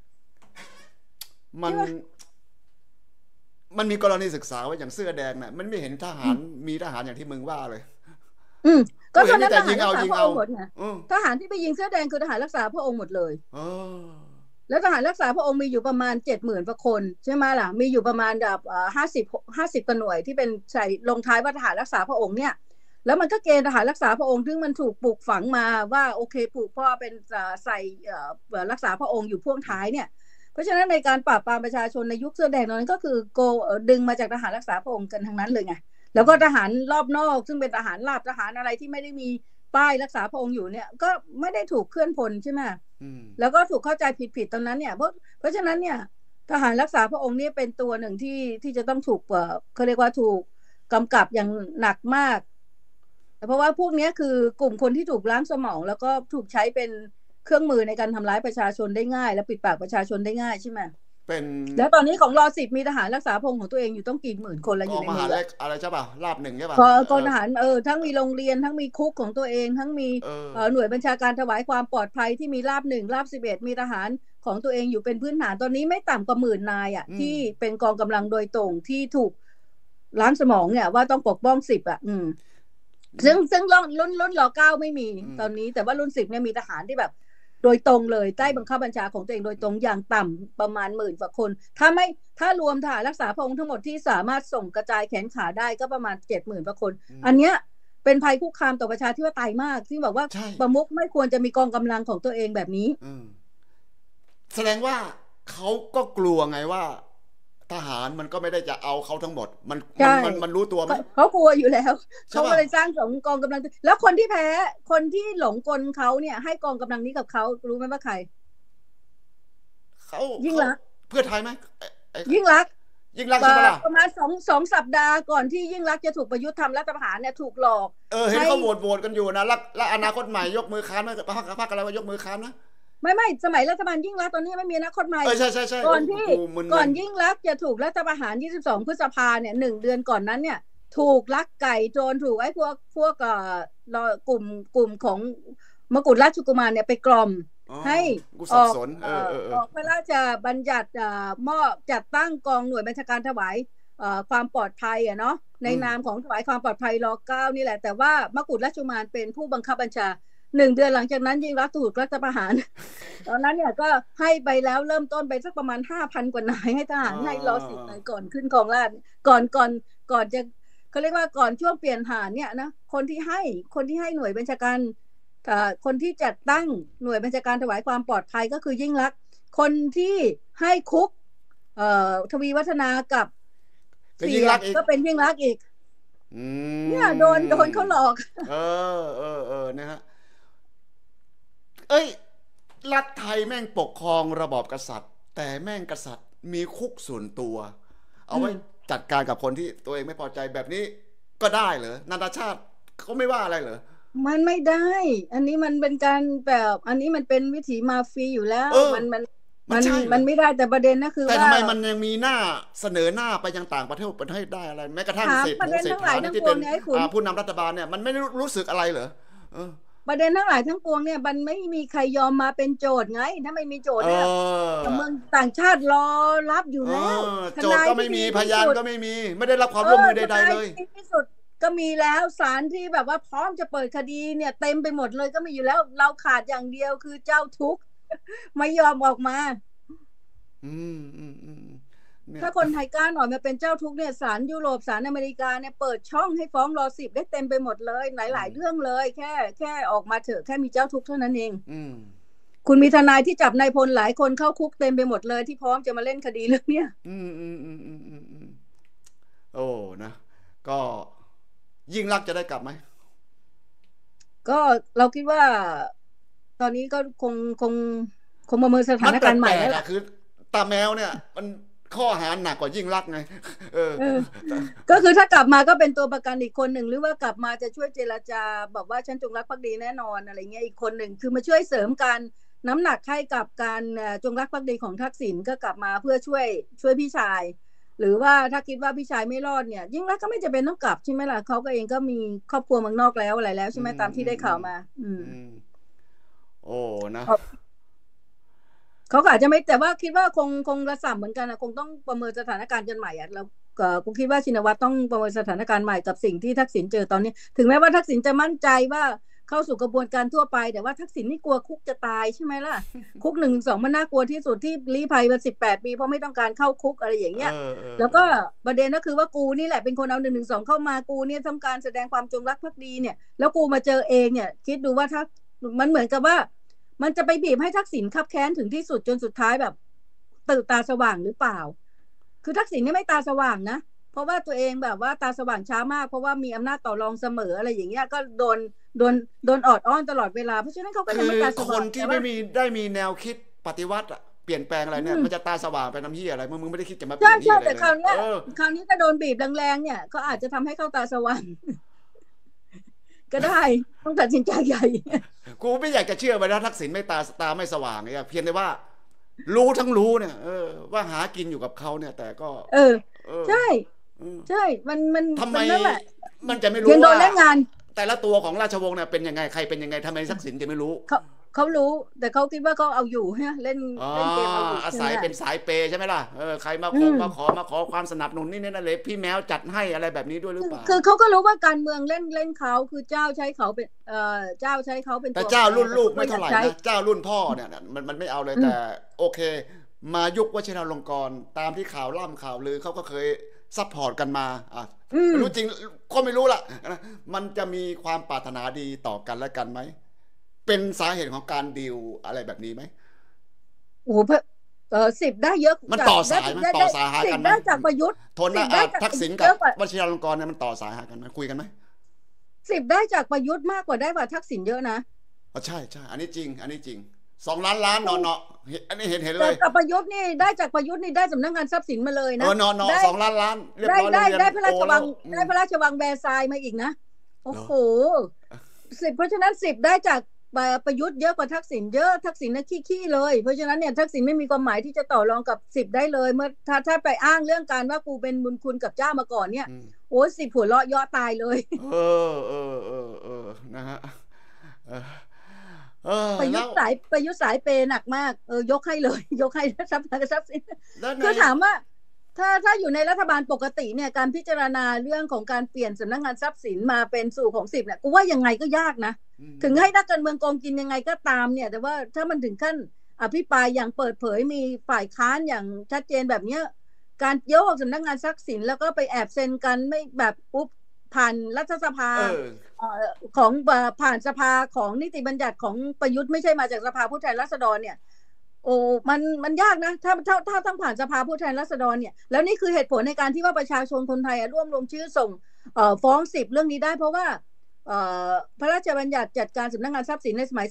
A: มันมีกรณีศึกษาว่าอย่างเสื้อแดงน่ะมันไม่เห็นทหารมีทหารอย่างที่มึงว่าเลย
B: ก็ตอนนั้นทหารรักษาพระองค์หมดไงทหารที่ไปยิงเสื้อแดงคือทหารรักษาพระองค์หมดเลยแล้วทหารรักษาพระองค์มีอยู่ประมาณ 70,000 กว่าคนใช่ไหมล่ะมีอยู่ประมาณแบบ50กว่าหน่วยที่เป็นใส่ลงท้ายว่าทหารรักษาพระองค์เนี่ยแล้วมันก็เกณฑ์ทหารรักษาพระองค์ซึ่งมันถูกปลูกฝังมาว่าโอเคปลูกพ่อเป็นใส่รักษาพระองค์อยู่พ่วงท้ายเนี่ยเพราะฉะนั้นในการปราบปรามประชาชนในยุคเสื้อแดงนั้นก็คือดึงมาจากทหารรักษาพระองค์กันทั้งนั้นเลยไงแล้วก็ทหารรอบนอกซึ่งเป็นทหารราบทหารอะไรที่ไม่ได้มีป้ายรักษาพระองค์อยู่เนี่ยก็ไม่ได้ถูกเคลื่อนพลใช่ไหมแล้วก็ถูกเข้าใจผิดตรงนั้นเนี่ยเพราะฉะนั้นเนี่ยทหารรักษาพระองค์นี่เป็นตัวหนึ่งที่จะต้องถูกเขาเรียกว่าถูกกำกับอย่างหนักมากเพราะว่าพวกนี้คือกลุ่มคนที่ถูกล้างสมองแล้วก็ถูกใช้เป็นเครื่องมือในการทำร้ายประชาชนได้ง่ายและปิดปากประชาชนได้ง่ายใช่ไหมแล้วตอนนี้ของร.10มีทหารรักษาพระองค์ของตัวเองอยู่ต้องกี่หมื่นคนแล้วอยู่ในมือ
A: อะไรใช่ป่ะราบ1ใช่ป่ะ
B: กองทหารทั้งมีโรงเรียนทั้งมีคุกของตัวเองทั้งมีหน่วยบัญชาการถวายความปลอดภัยที่มีราบ1ราบ11มีทหารของตัวเองอยู่เป็นพื้นฐานตอนนี้ไม่ต่ำกว่า10,000 นายอ่ะที่เป็นกองกำลังโดยตรงที่ถูกล้างสมองเนี่ยว่าต้องปกป้อง10อ่ะซึ่งรุ่นร.9ไม่มีตอนนี้แต่ว่ารุ่น10เนี่ยมีทหารที่แบบโดยตรงเลยใต้บังคับบัญชาของตัวเองโดยตรงอย่างต่ำประมาณ10,000 กว่าคนถ้ารวมทหารรักษาพระองค์ทั้งหมดที่สามารถส่งกระจายแขนขาได้ก็ประมาณ 70,000 กว่าคนอันเนี้ยเป็นภัยคุกคามต่อประชาธิปไตยมากที่บอกว่าประมุขไม่ควรจะมีกองกำลังของตัวเองแบบนี้
A: แสดงว่าเขาก็กลัวไงว่าทหารมันก็ไม่ได้จะเอาเขาทั้งหมดมันรู้ตัวไหม
B: เขากลัวอยู่แล้วเขาก็เลยสร้างกองกำลังแล้วคนที่แพ้คนที่หลงกลเขาเนี่ยให้กองกำลังนี้กับเขารู้ไหมว่าใคร
A: เขา
B: ยิ่งรัก
A: เพื่อไทยไหม
B: ยิ่งรัก
A: ใช่ไหมล่ะ
B: ประมาณ2 สัปดาห์ก่อนที่ยิ่งรักจะถูกประยุทธ์ทำรัฐประหารเนี่ยถูกหลอก
A: เห็นเขาโหวตกันอยู่นะแล้วอนาคตใหม่ยกมือค้านไหมพรรคอะไรว่ายกมือค้านนะ
B: ไม่สมัยรัฐบาลยิ่งรักตอนนี้ไม่มีอนาคตใหม่
A: ใช่
B: ก่อนยิ่งรักจะถูกรัฐประหาร22 พฤษภาเนี่ย1 เดือนก่อนนั้นเนี่ยถูกลักไก่โจรถูกไอ้พวกกลุ่มของมกุฎราชกุมารเนี่ยไปกล่อมให้ออกพระราชบัญญัติมอบจัดตั้งกองหน่วยบัญชาการถวายความปลอดภัยเนาะในนามของถวายความปลอดภัยร.9นี่แหละแต่ว่ามกุฎราชกุมารเป็นผู้บังคับบัญชา 1 เดือนหลังจากนั้นยิ่งรักษณ์ถูกรัฐประหารตอนนั้นเนี่ยก็ให้ไปแล้วเริ่มต้นไปสักประมาณ5,000 กว่านายให้ทหารให้รอ10 นายก่อนขึ้นครองราชย์ก่อนจะเขาเรียกว่าก่อนช่วงเปลี่ยนผ่านเนี่ยนะคนที่ให้หน่วยบัญชาการคนที่จัดตั้งหน่วยบัญชาการถวายความปลอดภัยก็คือยิ่งลักษณ์คนที่ให้คุกทวีวัฒนากับเสียก็เป็นยิ่งลักษณ์อีกเนี่ยโดนเขาหลอก
A: นะฮะเอ้ยรัฐไทยแม่งปกครองระบอบกษัตริย์แต่แม่งกษัตริย์มีคุกส่วนตัวเอาไว้จัดการกับคนที่ตัวเองไม่พอใจแบบนี้ก็ได้เหรอนานาชาติเขาไม่ว่าอะไรเหรอ
B: มันไม่ได้อันนี้มันเป็นการแบบอันนี้มันเป็นวิถีมาเฟียอยู่แล้วมันไม่ได้แต่ประเด็นนะคือว่า
A: แต่ทำไมมันยังมีหน้าเสนอหน้าไปยังต่างประเทศได้อะไรแม้กระทั่งเศรษฐาที่เป็นผู้นำรัฐบาลเนี่ยมันไม่รู้สึกอะไรเหรอ
B: ประเด็นทั้งหลายทั้งปวงเนี่ยมันไม่มีใครยอมมาเป็นโจทย์ไงถ้าไม่มีโจทย์เนี่ยเมืองต่างชาติรอรับอยู่แล้ว
A: โจทย์ก็ไม่มีพยานก็ไม่ได้รับความร่วมมือใดๆเลย
B: ที่สุดก็มีแล้วศาลที่แบบว่าพร้อมจะเปิดคดีเนี่ยเต็มไปหมดเลยก็มีอยู่แล้วเราขาดอย่างเดียวคือเจ้าทุกข์ไม่ยอมออกมาถ้าคนไทยกล้าหน่อยมาเป็นเจ้าทุกข์เนี่ยศาลยุโรปศาลอเมริกาเนี่ยเปิดช่องให้ฟ้องร.10ได้เต็มไปหมดเลยหลายๆเรื่องเลยแค่ออกมาเถอะแค่มีเจ้าทุกข์เท่านั้นเองคุณมีทนายที่จับนายพลหลายคนเข้าคุกเต็มไปหมดเลยที่พร้อมจะมาเล่นคดีเรื่องเนี้ย
A: โอ้นะก็ยิ่งรักจะได้กลับไหม
B: ก็เราคิดว่าตอนนี้ก็คงประเมินสถานการณ์ใหม่แล้วล่ะ
A: คือตาแมวเนี่ยมันข้อหาหนักกว่ายิ่งรักไง
B: ก็คือถ้ากลับมาก็เป็นตัวประกันอีกคนหนึ่งหรือว่ากลับมาจะช่วยเจรจาบอกว่าฉันจงรักภักดีแน่นอนอะไรเงี้ยอีกคนหนึ่งคือมาช่วยเสริมการน้ำหนักให้กับการจงรักภักดีของทักษิณก็กลับมาเพื่อช่วยพี่ชายหรือว่าถ้าคิดว่าพี่ชายไม่รอดเนี่ยยิ่งรักก็ไม่จะเป็นต้องกลับใช่ไหมล่ะเขาก็เองก็มีครอบครัวเมืองนอกแล้วอะไรแล้วใช่ไหมตามที่ได้ข่าวมา
A: โอ้นะ
B: เขาอาจจะไม่แต่ว่าคิดว่าคงระส่ำเหมือนกันนะคงต้องประเมินสถานการณ์กันใหม่อ่ะเราผมคิดว่าชินวัตรต้องประเมินสถานการณ์ใหม่กับสิ่งที่ทักษิณเจอตอนนี้ถึงแม้ว่าทักษิณจะมั่นใจว่าเข้าสู่กระบวนการทั่วไปแต่ว่าทักษิณนี่กลัวคุกจะตายใช่ไหมล่ะคุก1-2มันน่ากลัวที่สุดที่ลี้ภัยมา18 ปีเพราะไม่ต้องการเข้าคุกอะไรอย่างเงี้ยแล้วก็ประเด็นก็คือว่ากูนี่แหละเป็นคนเอา1-2เข้ามากูเนี่ยทำการแสดงความจงรักภักดีเนี่ยแล้วกูมาเจอเองเนี่ยคิดดูว่าถ้ามันเหมือนกับว่ามันจะไปบีบให้ทักษิณคับแค้นถึงที่สุดจนสุดท้ายแบบตื่นตาสว่างหรือเปล่าคือทักษิณนี่ไม่ตาสว่างนะเพราะว่าตัวเองแบบว่าตาสว่างช้ามากเพราะว่ามีอำนาจต่อรองเสมออะไรอย่างเงี้ยก็โดนออดอ้อนตลอดเวลาเพราะฉะนั้นเขาก็ยังไม่ตาสว่าง
A: คนที่ไม่มีแนวคิดปฏิวัติเปลี่ยนแปลงอะไรเนี่ยมันจะตาสว่างไปน้ำเหี้ยอะไรมึงไม่ได้คิดจะมาเปลี่ยน
B: ใช่แต่คราวนี้ก็โดนบีบแรงๆเนี่ยก็อาจจะทำให้เข้าตาสว่างก็ได้ต้องตัดสินใจใหญ่
A: กูไม่อยากจะเชื่อไปนะทักษิณไม่ตาไม่สว่างเนี่ยเพียงแต่ว่ารู้ทั้งรู้เนี่ยว่าหากินอยู่กับเขาเนี่ยแต่ก็
B: ใช่มัน
A: ทำไมมันจะไม่รู้
B: ว่า
A: แต่ละตัวของราชวงศ์เนี่ยเป็นยังไงใครเป็นยังไงทำไมทักษิณจะไม่รู้
B: เขารู้แต่เขาคิดว่าเขาเอาอยู่ฮะเล่นเกมเอาอยู่
A: อาศัยเป็นสายเปย์ใช่ไหมล่ะใครมาขอความสนับสนุนนี่นั่นเลยพี่แมวจัดให้อะไรแบบนี้ด้วยหรือเปล่า
B: คือเขาก็รู้ว่าการเมืองเล่นเขาคือเจ้าใช้เขาเป็นเจ้าใช้เขาเป็น
A: แต่เจ้ารุ่นลูกไม่เท่าไหร่นะเจ้ารุ่นพ่อเนี่ยมันไม่เอาเลยแต่โอเคมายุควชิราลงกรณ์ตามที่ข่าวล่ำข่าวลือเขาก็เคยซัพพอร์ตกันมาไม่รู้จริงก็ไม่รู้ล่ะมันจะมีความปรารถนาดีต่อกันและกันไหมเป็นสาเหตุของการดีลอะไรแบบนี้ไหม
B: โอ้โห10ได้เยอะ
A: มันต่อสายไหมต่อสายหากันไหม
B: ได้จากประยุทธ์
A: ทนทักษิณกับวชิราลงกรณ์เนี่ยมันต่อสายหากันไหมคุยกันไหม
B: 10ได้จากประยุทธ์มากกว่าได้กว่าทักษิณเยอะนะ
A: ใช่อันนี้จริง2 ล้านล้านเนาะอันนี้เห็นเลย
B: จากประยุทธ์นี่ได้จากประยุทธ์นี่ได้สำนักงานทรัพย์สินมาเลยนะ
A: เนาะ2 ล้านล้านเรียบร้อย
B: ได้พระราชวังแวร์ซายน์มาอีกนะโอ้โห10เพราะฉะนั้น10ได้จากประยุทธ์เยอะกว่าทักษิณเยอะทักษิณน่ะขี้เลยเพราะฉะนั้นเนี่ยทักษิณไม่มีความหมายที่จะต่อรองกับ10ได้เลยเมื่อถ้าไปอ้างเรื่องการว่ากูเป็นบุญคุณกับเจ้ามาก่อนเนี่ยโอ้10หัวเราะย่อตายเลย
A: นะฮะ
B: ประยุทธ์สายเปย์หนักมากยกให้เลยยกให้ทรัพย์สินคือถามว่าถ้าอยู่ในรัฐบาลปกติเนี่ยการพิจารณาเรื่องของการเปลี่ยนสำนักงานทรัพย์สินมาเป็นสู่ของ10เนี่ยกูว่ายังไงก็ยากนะถึงให้นักการเมืองโกงกินยังไงก็ตามเนี่ยแต่ว่าถ้ามันถึงขั้นอภิปรายอย่างเปิดเผยมีฝ่ายค้านอย่างชัดเจนแบบเนี้ยการโยกสำนักงานทรัพย์สินแล้วก็ไปแอบเซ็นกันไม่แบบปุ๊บผ่านรัฐสภาของผ่านสภาของนิติบัญญัติของประยุทธ์ไม่ใช่มาจากสภาผู้แทนราษฎรเนี่ยโอ้มันยากนะถ้าต้องผ่านสภาผู้แทนราษฎรเนี่ยแล้วนี่คือเหตุผลในการที่ว่าประชาชนคนไทยร่วมลงชื่อส่งฟ้อง10เรื่องนี้ได้เพราะว่าพระราชบัญญัติจัดการสำนักงานทรัพย์สินในสมัย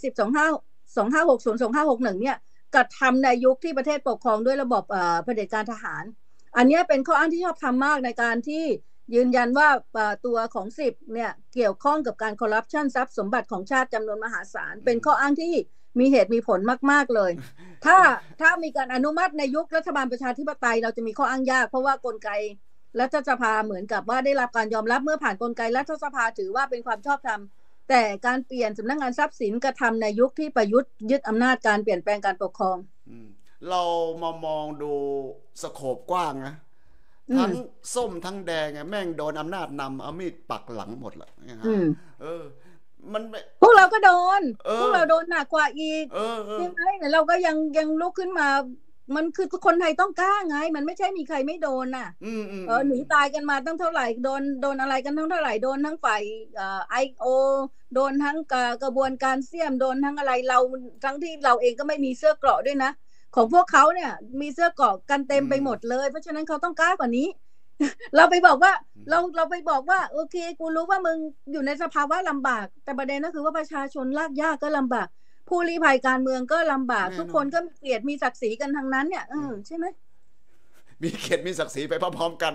B: 2560 2561เนี่ยกระทำในยุคที่ประเทศปกครองด้วยระบบเผด็จการทหารอันนี้เป็นข้ออ้างที่ชอบทำมากในการที่ยืนยันว่าตัวของ10เนี่ยเกี่ยวข้องกับการคอร์รัปชันทรัพย์สมบัติของชาติจำนวนมหาศาลเป็นข้ออ้างที่มีเหตุมีผลมากๆเลยถ้ามีการอนุมัติในยุครัฐบาลประชาธิปไตยเราจะมีข้ออ้างยากเพราะว่ากลไกรัฐสภาเหมือนกับว่าได้รับการยอมรับเมื่อผ่านกลไกรัฐสภาถือว่าเป็นความชอบธรรมแต่การเปลี่ยนสำนักงานทรัพย์สินกระทำในยุคที่ประยุทธ์ยึดอำนาจการเปลี่ยนแปลงการปกครอง
A: เรามามองดูสโคปกว้างนะทั้งส้มทั้งแดงแม่งโดนอำนาจนำเอามีดปักหลังหมดละมัน
B: พวกเราก็โดนพวกเราโดนหนักกว่าอีกใช่ไหมแต่เราก็ยังลุกขึ้นมามันคือคนไทยต้องกล้าไงมันไม่ใช่มีใครไม่โดนน่ะหนีตายกันมาตั้งเท่าไหร่โดนอะไรกันทั้งเท่าไหร่โดนทั้งฝ่ายIO โดนทั้งกระบวนการเสี่ยมโดนทั้งอะไรเราทั้งที่เราเองก็ไม่มีเสื้อเกราะด้วยนะของพวกเขาเนี่ยมีเสื้อเกราะกันเต็มไปหมดเลยเพราะฉะนั้นเขาต้องกล้ากว่านี้เราไปบอกว่าเราไปบอกว่าโอเคกูรู้ว่ามึงอยู่ในสภาวะลำบากแต่ประเด็นก็คือว่าประชาชนลากยากก็ลำบากผู้ลี้ภัยการเมืองก็ลำบากทุกคนก็มีเกียรติมีศักดิ์ศรีกันทั้งนั้นเนี่ยใช่ไหม
A: มีเกียรติมีศักดิ์ศรีไปพร้อมๆกัน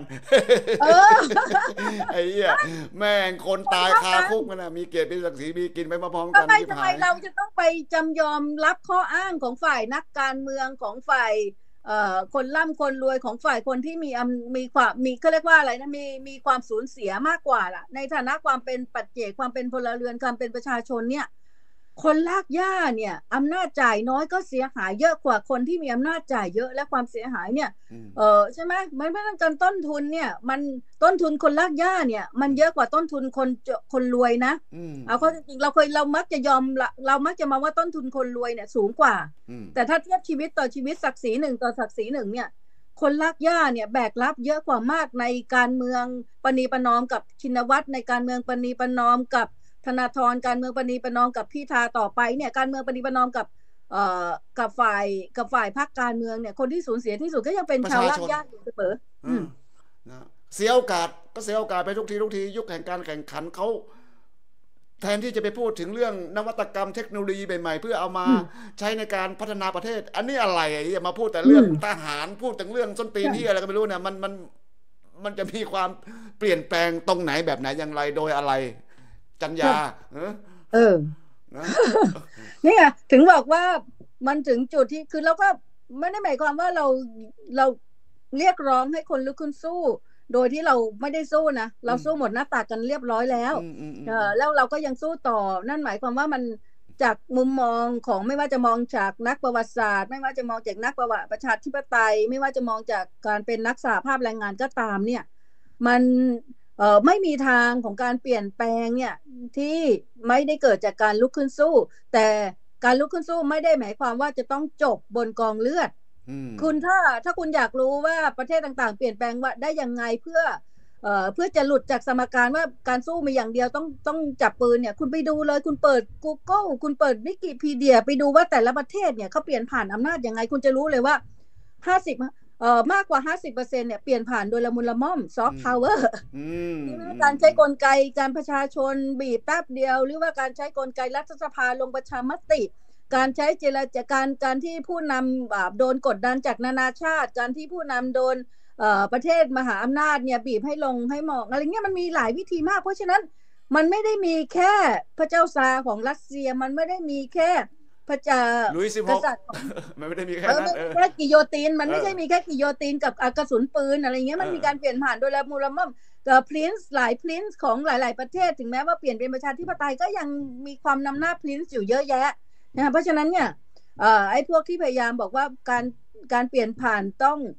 A: ไอ้เหี้ยแม่งคนตายคาคุกมันนะมีเกียรติมีศักดิ์ศรีมีกินไปพร้อมๆกัน
B: ทำไมเราจะต้องไปจำยอมรับข้ออ้างของฝ่ายนักการเมืองของฝ่ายคนร่ำคนรวยของฝ่ายคนที่มีความเขาเรียกว่าอะไรนะมีความสูญเสียมากกว่าล่ะในฐานะความเป็นปัจเจกความเป็นพลเรือนความเป็นประชาชนเนี่ยคนลากย่าเนี่ยอำนาจจ่ายน้อยก็เสียหายเยอะกว่าคนที่มีอำนาจจ่ายเยอะและความเสียหายเนี่ยใช่ไหมมันไม่ต้องการต้นทุนเนี่ยมันต้นทุนคนลากย่าเนี่ยมันเยอะกว่าต้นทุนคนรวยนะเอาเข้าจริงเรามักจะมาว่าต้นทุนคนรวยเนี่ยสูงกว่าแต่ถ้าเทียบชีวิตต่อชีวิตศักดิ์ศรีหนึ่งต่อศักดิ์ศรีหนึ่งเนี่ยคนลากย่าเนี่ยแบกรับเยอะกว่ามากในการเมืองปณีประนอมกับชินวัตรในการเมืองปณีประนอมกับธนาธรการเมืองปณีประนอมกับพิธาต่อไปเนี่ยการเมืองปณีประนอมกับฝ่ายพรรคการเมืองเนี่ยคนที่สูญเสียที่สุดก็ยังเป็นชาวลากย่าอยู่เสมอ
A: เสียโอกาสไปทุกทียุคแห่งการแข่งขันเขาแทนที่จะไปพูดถึงเรื่องนวัตกรรมเทคโนโลยีใหม่ๆเพื่อเอามาใช้ในการพัฒนาประเทศอันนี้อะไรอย่ามาพูดแต่เรื่องทหารพูดแต่เรื่องส้นตีนที่อะไรก็ไม่รู้เนี่ยมันจะมีความเปลี่ยนแปลงตรงไหนแบบไหนอย่างไรโดยอะไรจัญญา
B: นี่ไงถึงบอกว่ามันถึงจุดที่คือเราก็ไม่ได้หมายความว่าเราเรียกร้องให้คนลุกขึ้นสู้โดยที่เราไม่ได้สู้นะเราสู้หมดหน้าตากันเรียบร้อยแล้วแล้วเราก็ยังสู้ต่อนั่นหมายความว่ามันจากมุมมองของไม่ว่าจะมองจากนักประวัติศาสตร์ไม่ว่าจะมองจากนักประชาธิปไตยไม่ว่าจะมองจากการเป็นนักสหภาพแรงงานก็ตามเนี่ยมันไม่มีทางของการเปลี่ยนแปลงเนี่ยที่ไม่ได้เกิดจากการลุกขึ้นสู้แต่การลุกขึ้นสู้ไม่ได้หมายความว่าจะต้องจบบนกองเลือดคุณถ้าคุณอยากรู้ว่าประเทศต่างๆเปลี่ยนแปลงว่าได้ยังไงเพื่อจะหลุดจากสมการว่าการสู้มีอย่างเดียวต้องจับปืนเนี่ยคุณไปดูเลยคุณเปิด Google คุณเปิด Wikipedia ไปดูว่าแต่ละประเทศเนี่ยเขาเปลี่ยนผ่านอำนาจยังไงคุณจะรู้เลยว่ามากกว่า 50% เนี่ยเปลี่ยนผ่านโดยละมุนละม่อมซอฟต์พาวเวอร์การใช้กลไกการประชาชนบีบแป๊บเดียวหรือว่าการใช้กลไกรัฐสภาลงประชามติการใช้เจรจาการที่ผู้นำโดนกดดันจากนานาชาติการที่ผู้นำโดนประเทศมหาอำนาจเนี่ยบีบให้ลงให้หมอกอะไรเงี้ยมันมีหลายวิธีมากเพราะฉะนั้นมันไม่ได้มีแค่พระเจ้าซาร์ของรัสเซียมันไม่ได้มีแค่พระเจ้า
A: ลุย16มันไม่ได้มีแค่นั้น
B: แค่กิโยตินมันไม่ใช่มีแค่กิโยตินกับกระสุนปืนอะไรเงี้ยมันมีการเปลี่ยนผ่านโดยละมุนละม่อมพรินซ์หลายพรินซ์ของหลายๆประเทศถึงแม้ว่าเปลี่ยนเป็นประชาธิปไตยก็ยังมีความนำหน้าพรินซ์อยู่เยอะแยะนะเพราะฉะนั้นเนี่ยไอ้พวกที่พยายามบอกว่าการเปลี่ยนผ่าน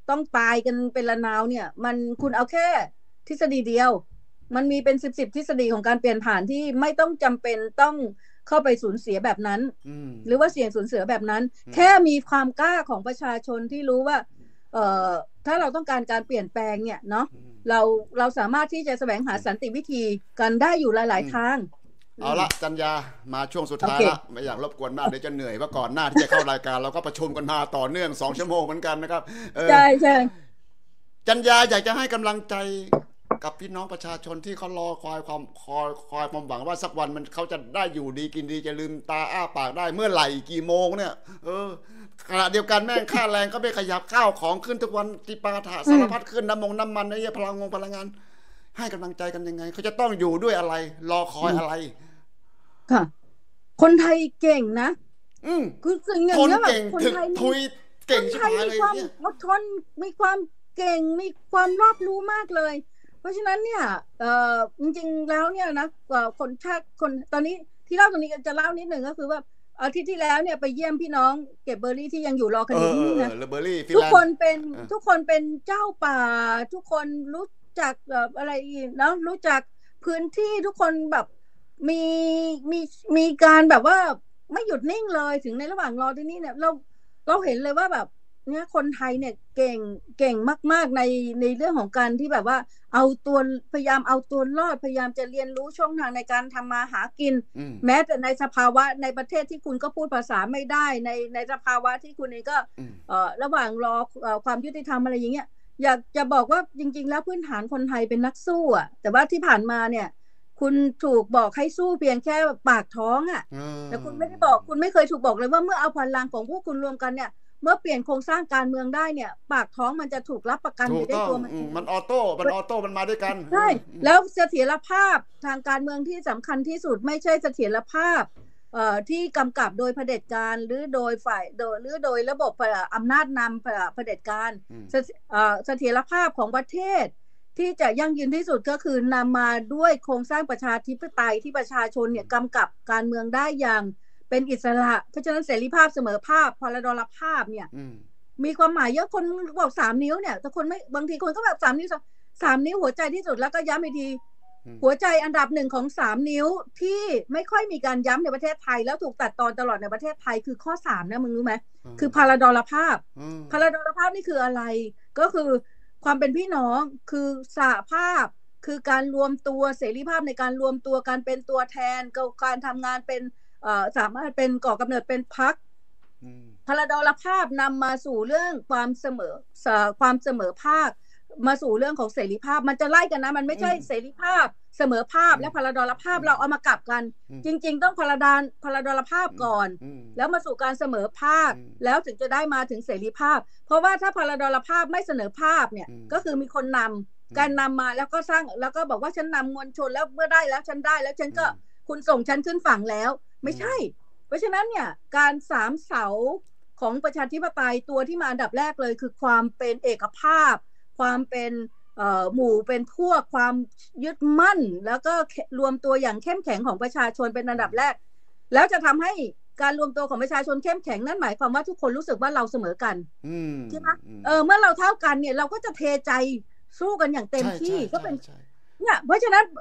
B: ต้องตายกันเป็นระนาวเนี่ยมันคุณเอาแค่ทฤษฎีเดียวมันมีเป็นสิบทฤษฎีของการเปลี่ยนผ่านที่ไม่ต้องจำเป็นต้องเข้าไปสูญเสียแบบนั้นหรือว่าเสี่ยงสูญเสียแบบนั้นแค่มีความกล้าของประชาชนที่รู้ว่าถ้าเราต้องการการเปลี่ยนแปลงเนี่ยเนาะเราสามารถที่จะแสวงหาสันติวิธีกันได้อยู่หลายๆทาง
A: เอาละจันยามาช่วงสุดท้ายละไม่อยากรบกวนมากเดี๋ยวจะเหนื่อยเพราะก่อนหน้าที่จะเข้ารายการเราก็ประชุมกันมาต่อเนื่อง2 ชั่วโมงเหมือนกันนะครับ
B: ใช่ใช่
A: จันยาอยากจะให้กำลังใจกับพี่น้องประชาชนที่เขารอคอยความหวังว่าสักวันมันเขาจะได้อยู่ดีกินดีจะลืมตาอ้าปากได้เมื่อไหร่กี่โมงเนี่ยขณะเดียวกันแม่งค่าแรงก็ไม่ขยับข้าวของขึ้นทุกวันติปาถะสารพัดขึ้นน้ำมันไอ้พลังงานให้กำลังใจกันยังไงเขาจะต้องอยู่ด้วยอะไรรอคอยอะไร
B: ค่ะคนไทยเก่งนะคือสิ่งอย่างนี้แบบคนไทย
A: เก่งใช่ไหม
B: มีความอดทนมีความเก่งมีความรอบรู้มากเลยเพราะฉะนั้นเนี่ยจริงๆแล้วเนี่ยนะคนตอนนี้ที่เล่าตรงนี้จะเล่านิดหนึ่งก็คือว่าอาทิตย์ที่แล้วเนี่ยไปเยี่ยมพี่น้องเก็บเบอร์รี่ที่ยังอยู่รอคดีที่นี่นะทุกคนเป็นเจ้าป่าทุกคนรู้จักอะไรนะรู้จักพื้นที่ทุกคนแบบมีการแบบว่าไม่หยุดนิ่งเลยถึงในระหว่างรอที่นี่เนี่ยเราเห็นเลยว่าแบบเนี่ยคนไทยเนี่ยเก่งมากๆในเรื่องของการที่แบบว่าพยายามเอาตัวรอดพยายามจะเรียนรู้ช่องทางในการทำมาหากินแม้แต่ในสภาวะในประเทศที่คุณก็พูดภาษาไม่ได้ในสภาวะที่คุณเองก็ระหว่างรอความยุติธรรมอะไรอย่างเงี้ยอยากจะบอกว่าจริงๆแล้วพื้นฐานคนไทยเป็นนักสู้อ่ะแต่ว่าที่ผ่านมาเนี่ยคุณถูกบอกให้สู้เพียงแค่ปากท้องอ่ะแต่คุณไม่ได้บอกคุณไม่เคยถูกบอกเลยว่าเมื่อเอาพลังของพวกคุณรวมกันเนี่ยเมื่อเปลี่ยนโครงสร้างการเมืองได้เนี่ยปากท้องมันจะถูกรับประกันอยู่ได้ตัว
A: มันออโต้มันมาด้วยกัน
B: ใช่แล้วเสถียรภาพทางการเมืองที่สำคัญที่สุดไม่ใช่เสถียรภาพที่กำกับโดยเผด็จการหรือโดยฝ่ายหรือโดยระบบอำนาจนำเผด็จการเสถียรภาพของประเทศที่จะยั่งยืนที่สุดก็คือนำมาด้วยโครงสร้างประชาธิปไตยที่ประชาชนเนี่ยกำกับการเมืองได้อย่างเป็นอิสระเพราะฉะนั้นเสรีภาพเสมอภาพพลดรภาพเนี่ยมีความหมายเยอะคนบอก3 นิ้วเนี่ยแต่คนไม่บางทีคนก็แบบ3 นิ้ว3 นิ้วหัวใจที่สุดแล้วก็ย้ำอีกทีหัวใจอันดับ1ของ3 นิ้วที่ไม่ค่อยมีการย้ำในประเทศไทยแล้วถูกตัดตอนตลอดในประเทศไทยคือข้อ3นะมึงรู้ไหมคือพลดรภาพพลดรภาพนี่คืออะไรก็คือความเป็นพี่น้องคือสหภาพคือการรวมตัวเสรีภาพในการรวมตัวการเป็นตัวแทนการทำงานเป็นสามารถเป็นก่อกำเนิดเป็นพรรคพลดรภาพนำมาสู่เรื่องความเสมอภาคมาสู่เรื่องของเสรีภาพมันจะไล่กันนะมันไม่ใช่เสรีภาพเสมอภาพและพลดรภาพเราเอามากลับกันจริงๆต้องพลดรภาพก่อนแล้วมาสู่การเสมอภาคแล้วถึงจะได้มาถึงเสรีภาพเพราะว่าถ้าพลดรภาพไม่เสนอภาพเนี่ยก็คือมีคนนำการนำมาแล้วก็สร้างแล้วก็บอกว่าฉันนำมวลชนแล้วเมื่อได้แล้วฉันได้แล้วฉันก็คุณส่งฉันขึ้นฝั่งแล้วไม่ใช่เพราะฉะนั้นเนี่ยการ3 เสาของประชาธิปไตยตัวที่มาอันดับแรกเลยคือความเป็นเอกภาพความเป็นหมู่เป็นพวกความยึดมั่นแล้วก็รวมตัวอย่างเข้มแข็งของประชาชนเป็นอันดับแรกแล้วจะทำให้การรวมตัวของประชาชนเข้มแข็งนั่นหมายความว่าทุกคนรู้สึกว่าเราเสมอกันใช่ไหมเมื่อเราเท่ากันเนี่ยเราก็จะเทใจสู้กันอย่างเต็มที่ก็เป็นเนี่ยเพราะฉะนั้น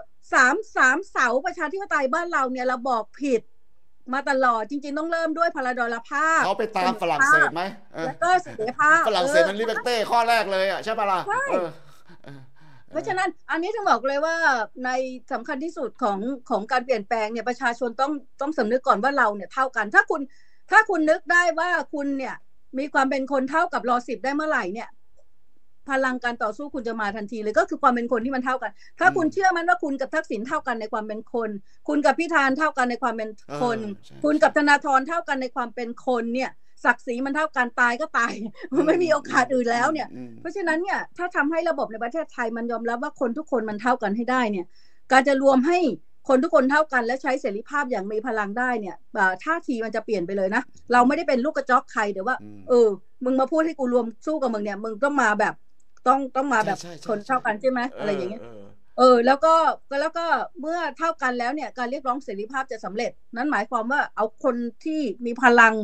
B: 3 เสาประชาธิปไตยบ้านเราเนี่ยเราบอกผิดมาตลอดจริงๆต้องเริ่มด้วยพลดรภาพ
A: เขาไปตามฝรั่งเศสไหม
B: แล้วก็เสรีภาพ
A: ฝรั่งเศสมันลิเบอร์เต้ข้อแรกเลยอ่ะใช่ปะล่ะ
B: เพราะฉะนั้นอันนี้ถึงบอกเลยว่าในสำคัญที่สุดของการเปลี่ยนแปลงเนี่ยประชาชนต้องสำนึกก่อนว่าเราเนี่ยเท่ากันถ้าคุณนึกได้ว่าคุณเนี่ยมีความเป็นคนเท่ากับร.10 ได้เมื่อไหร่เนี่ยพลังการต่อสู้คุณจะมาทันทีเลยก็คือความเป็นคนที่มันเท่ากันถ้าคุณเชื่อมันว่าคุณกับทักษิณเท่ากันในความเป็นคนคุณกับพิธาเท่ากันในความเป็นคนคุณกับธนาธรเท่ากันในความเป็นคนเนี่ยศักดิ์ศรีมันเท่ากันตายก็ตายมันไม่มีโอกาสอื่นแล้วเนี่ยเพราะฉะนั้นเนี่ยถ้าทำให้ระบบในประเทศไทยมันยอมรับว่าคนทุกคนมันเท่ากันให้ได้เนี่ยการจะรวมให้คนทุกคนเท่ากันและใช้เสรีภาพอย่างมีพลังได้เนี่ยท่าทีมันจะเปลี่ยนไปเลยนะเราไม่ได้เป็นลูกกระจอกใครเดี๋ยวว่ามึงมาพูดให้กูรวมสู้กับมึงเนี่ยมึงต้องมาแบบต้องมาแบบคนเท่ากันใช่ไหมอะไรอย่างเงี้ยแล้วก็เมื่อเท่ากันแล้วเนี่ยการเรียกร้องเสรีภาพจะสำเร็จนั้นหมายความว่าเอาคนที่มีพลัง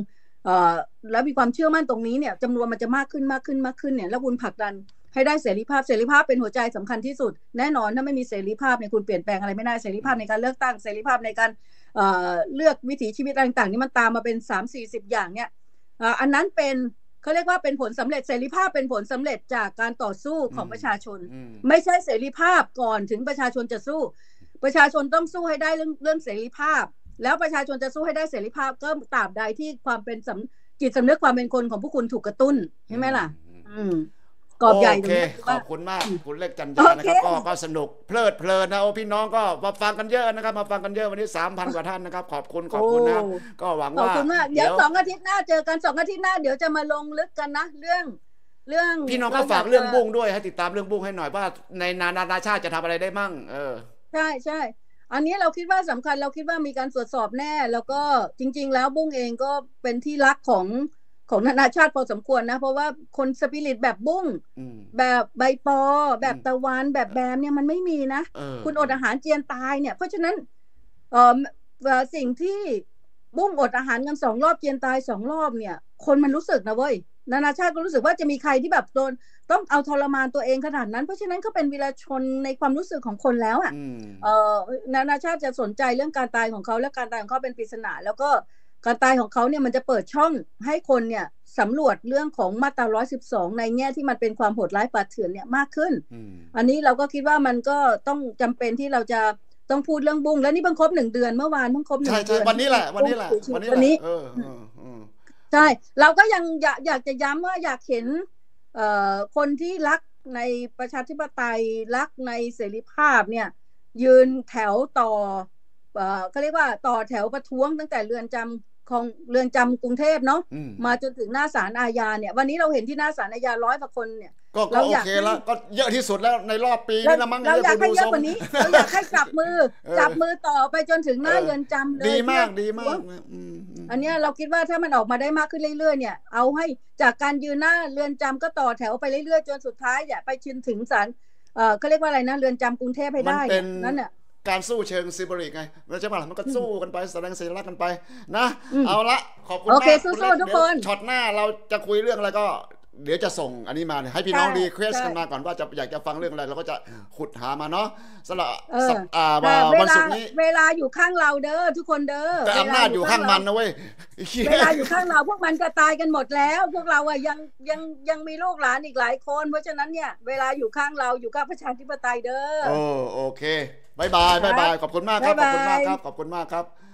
B: แล้วมีความเชื่อมั่นตรงนี้เนี่ยจำนวนมันจะมากขึ้นเนี่ยแล้วคุณผลักดันให้ได้เสรีภาพเป็นหัวใจสำคัญที่สุดแน่นอนถ้าไม่มีเสรีภาพเนี่ยคุณเปลี่ยนแปลงอะไรไม่ได้เสรีภาพในการเลือกตั้งเสรีภาพในการเลือกวิถีชีวิตต่างๆนี่มันตามมาเป็น3-40อย่างเนี่ยอันนั้นเป็นเขาเรียกว่าเป็นผลสำเร็จเสรีภาพเป็นผลสำเร็จจากการต่อสู้ของประชาชนไม่ใช่เสรีภาพก่อนถึงประชาชนจะสู้ประชาชนต้องสู้ให้ได้เรื่องเสรีภาพแล้วประชาชนจะสู้ให้ได้เสรีภาพก็ตราบใดที่ความเป็นจิตสำนึกความเป็นคนของผู้คุณถูกกระตุ้นใช่ไหมล่ะกรอบใหญ่
A: โอเคขอบคุณมากคุณเล็กจันยานะครับก็สนุกเพลิดเพลินนะพี่น้องก็มาฟังกันเยอะนะครับมาฟังกันเยอะวันนี้ 3,000 กว่าท่านนะครับขอบคุณนะก็หวังว่า
B: ขอบคุณมากเดี๋ยว2 อาทิตย์หน้าเจอกัน2 อาทิตย์หน้าเดี๋ยวจะมาลงลึกกันนะเรื่อง
A: พี่น้องก็ฝากเรื่องบุ้งด้วยให้ติดตามเรื่องบุ้งให้หน่อยว่าในนานาชาติจะทำอะไรได้มั่ง
B: ใช่อันนี้เราคิดว่าสำคัญเราคิดว่ามีการตรวจสอบแน่แล้วก็จริงๆแล้วบุ้งเองก็เป็นที่รักของนานาชาติพอสมควรนะเพราะว่าคนสปิริตแบบบุ้งแบบใบปอแบบตะวันแบบแบมเนี่ยมันไม่มีนะคุณอดอาหารเจียนตายเนี่ยเพราะฉะนั้นสิ่งที่บุ้งอดอาหารกัน2 รอบเจียนตาย2 รอบเนี่ยคนมันรู้สึกนะเว้ยนานาชาติก็รู้สึกว่าจะมีใครที่แบบโดนต้องเอาทรมานตัวเองขนาดนั้นเพราะฉะนั้นเขาเป็นวีรชนในความรู้สึกของคนแล้วอ่ะนานาชาติจะสนใจเรื่องการตายของเขาและการตายของเขาเป็นปริศนาแล้วก็การตายของเขาเนี่ยมันจะเปิดช่องให้คนเนี่ยสำรวจเรื่องของมาตรา112ในแง่ที่มันเป็นความโหดร้ายป่าเถื่อนเนี่ยมากขึ้นอันนี้เราก็คิดว่ามันก็ต้องจำเป็นที่เราจะต้องพูดเรื่องบุ้งแล้วนี่เพิ่งครบ1 เดือนเมื่อวานเพิ่งครบ1 เดือน
A: วันนี้แหละ
B: ใช่เราก็ยังอยากจะย้ำว่าอยากเห็นคนที่รักในประชาธิปไตยรักในเสรีภาพเนี่ยยืนแถวต่อเขาเรียกว่าต่อแถวประท้วงตั้งแต่เรือนจำกรุงเทพเนาะมาจนถึงหน้าศาลอาญาเนี่ยวันนี้เราเห็นที่หน้าศาลอาญา100 กว่าคนเนี่ย
A: ก็โอเคแล้วก็เยอะที่สุดแล้วในรอบปีนี้ละมั้ง
B: เราอยากให้เยอะกว่านี้เราอยากให้จับมือต่อไปจนถึงหน้าเรือนจำเลย
A: ดีมาก
B: อันนี้เราคิดว่าถ้ามันออกมาได้มากขึ้นเรื่อยๆเนี่ยเอาให้จากการยืนหน้าเรือนจำก็ต่อแถวไปเรื่อยๆจนสุดท้ายไปถึงศาลเขาเรียกว่าอะไรนะเรือนจำกรุงเทพให้ได้นั่นเนี่ย
A: การสู้เชิงซิมโบลิกไงแล้วใช่ป่ะมันก็สู้กันไปแสดงสัญลักษณ์กันไปนะเอาละขอบคุณมาก
B: โอเคสู้ๆทุกคน
A: ช็อตหน้าเราจะคุยเรื่องอะไรก็เดี๋ยวจะส่งอันนี้มาให้พี่น้องรีเควสกันมาก่อนว่าจะอยากจะฟังเรื่องอะไรเราก็จะขุดหามาเนาะสำหรับวันศุกร์นี้
B: เวลาอยู่ข้างเราเด้อทุกคนเด้อ
A: แต่อำนาจอยู่ข้างมันนะเว้ย
B: เวลาอยู่ข้างเราพวกมันก็ตายกันหมดแล้วพวกเราอะยังมีลูกหลานอีกหลายคนเพราะฉะนั้นเนี่ยเวลาอยู่ข้างเราอยู่กับประชาธิปไตยเด้อ
A: โอเคบายขอบคุณมากครับขอบคุณมากครับ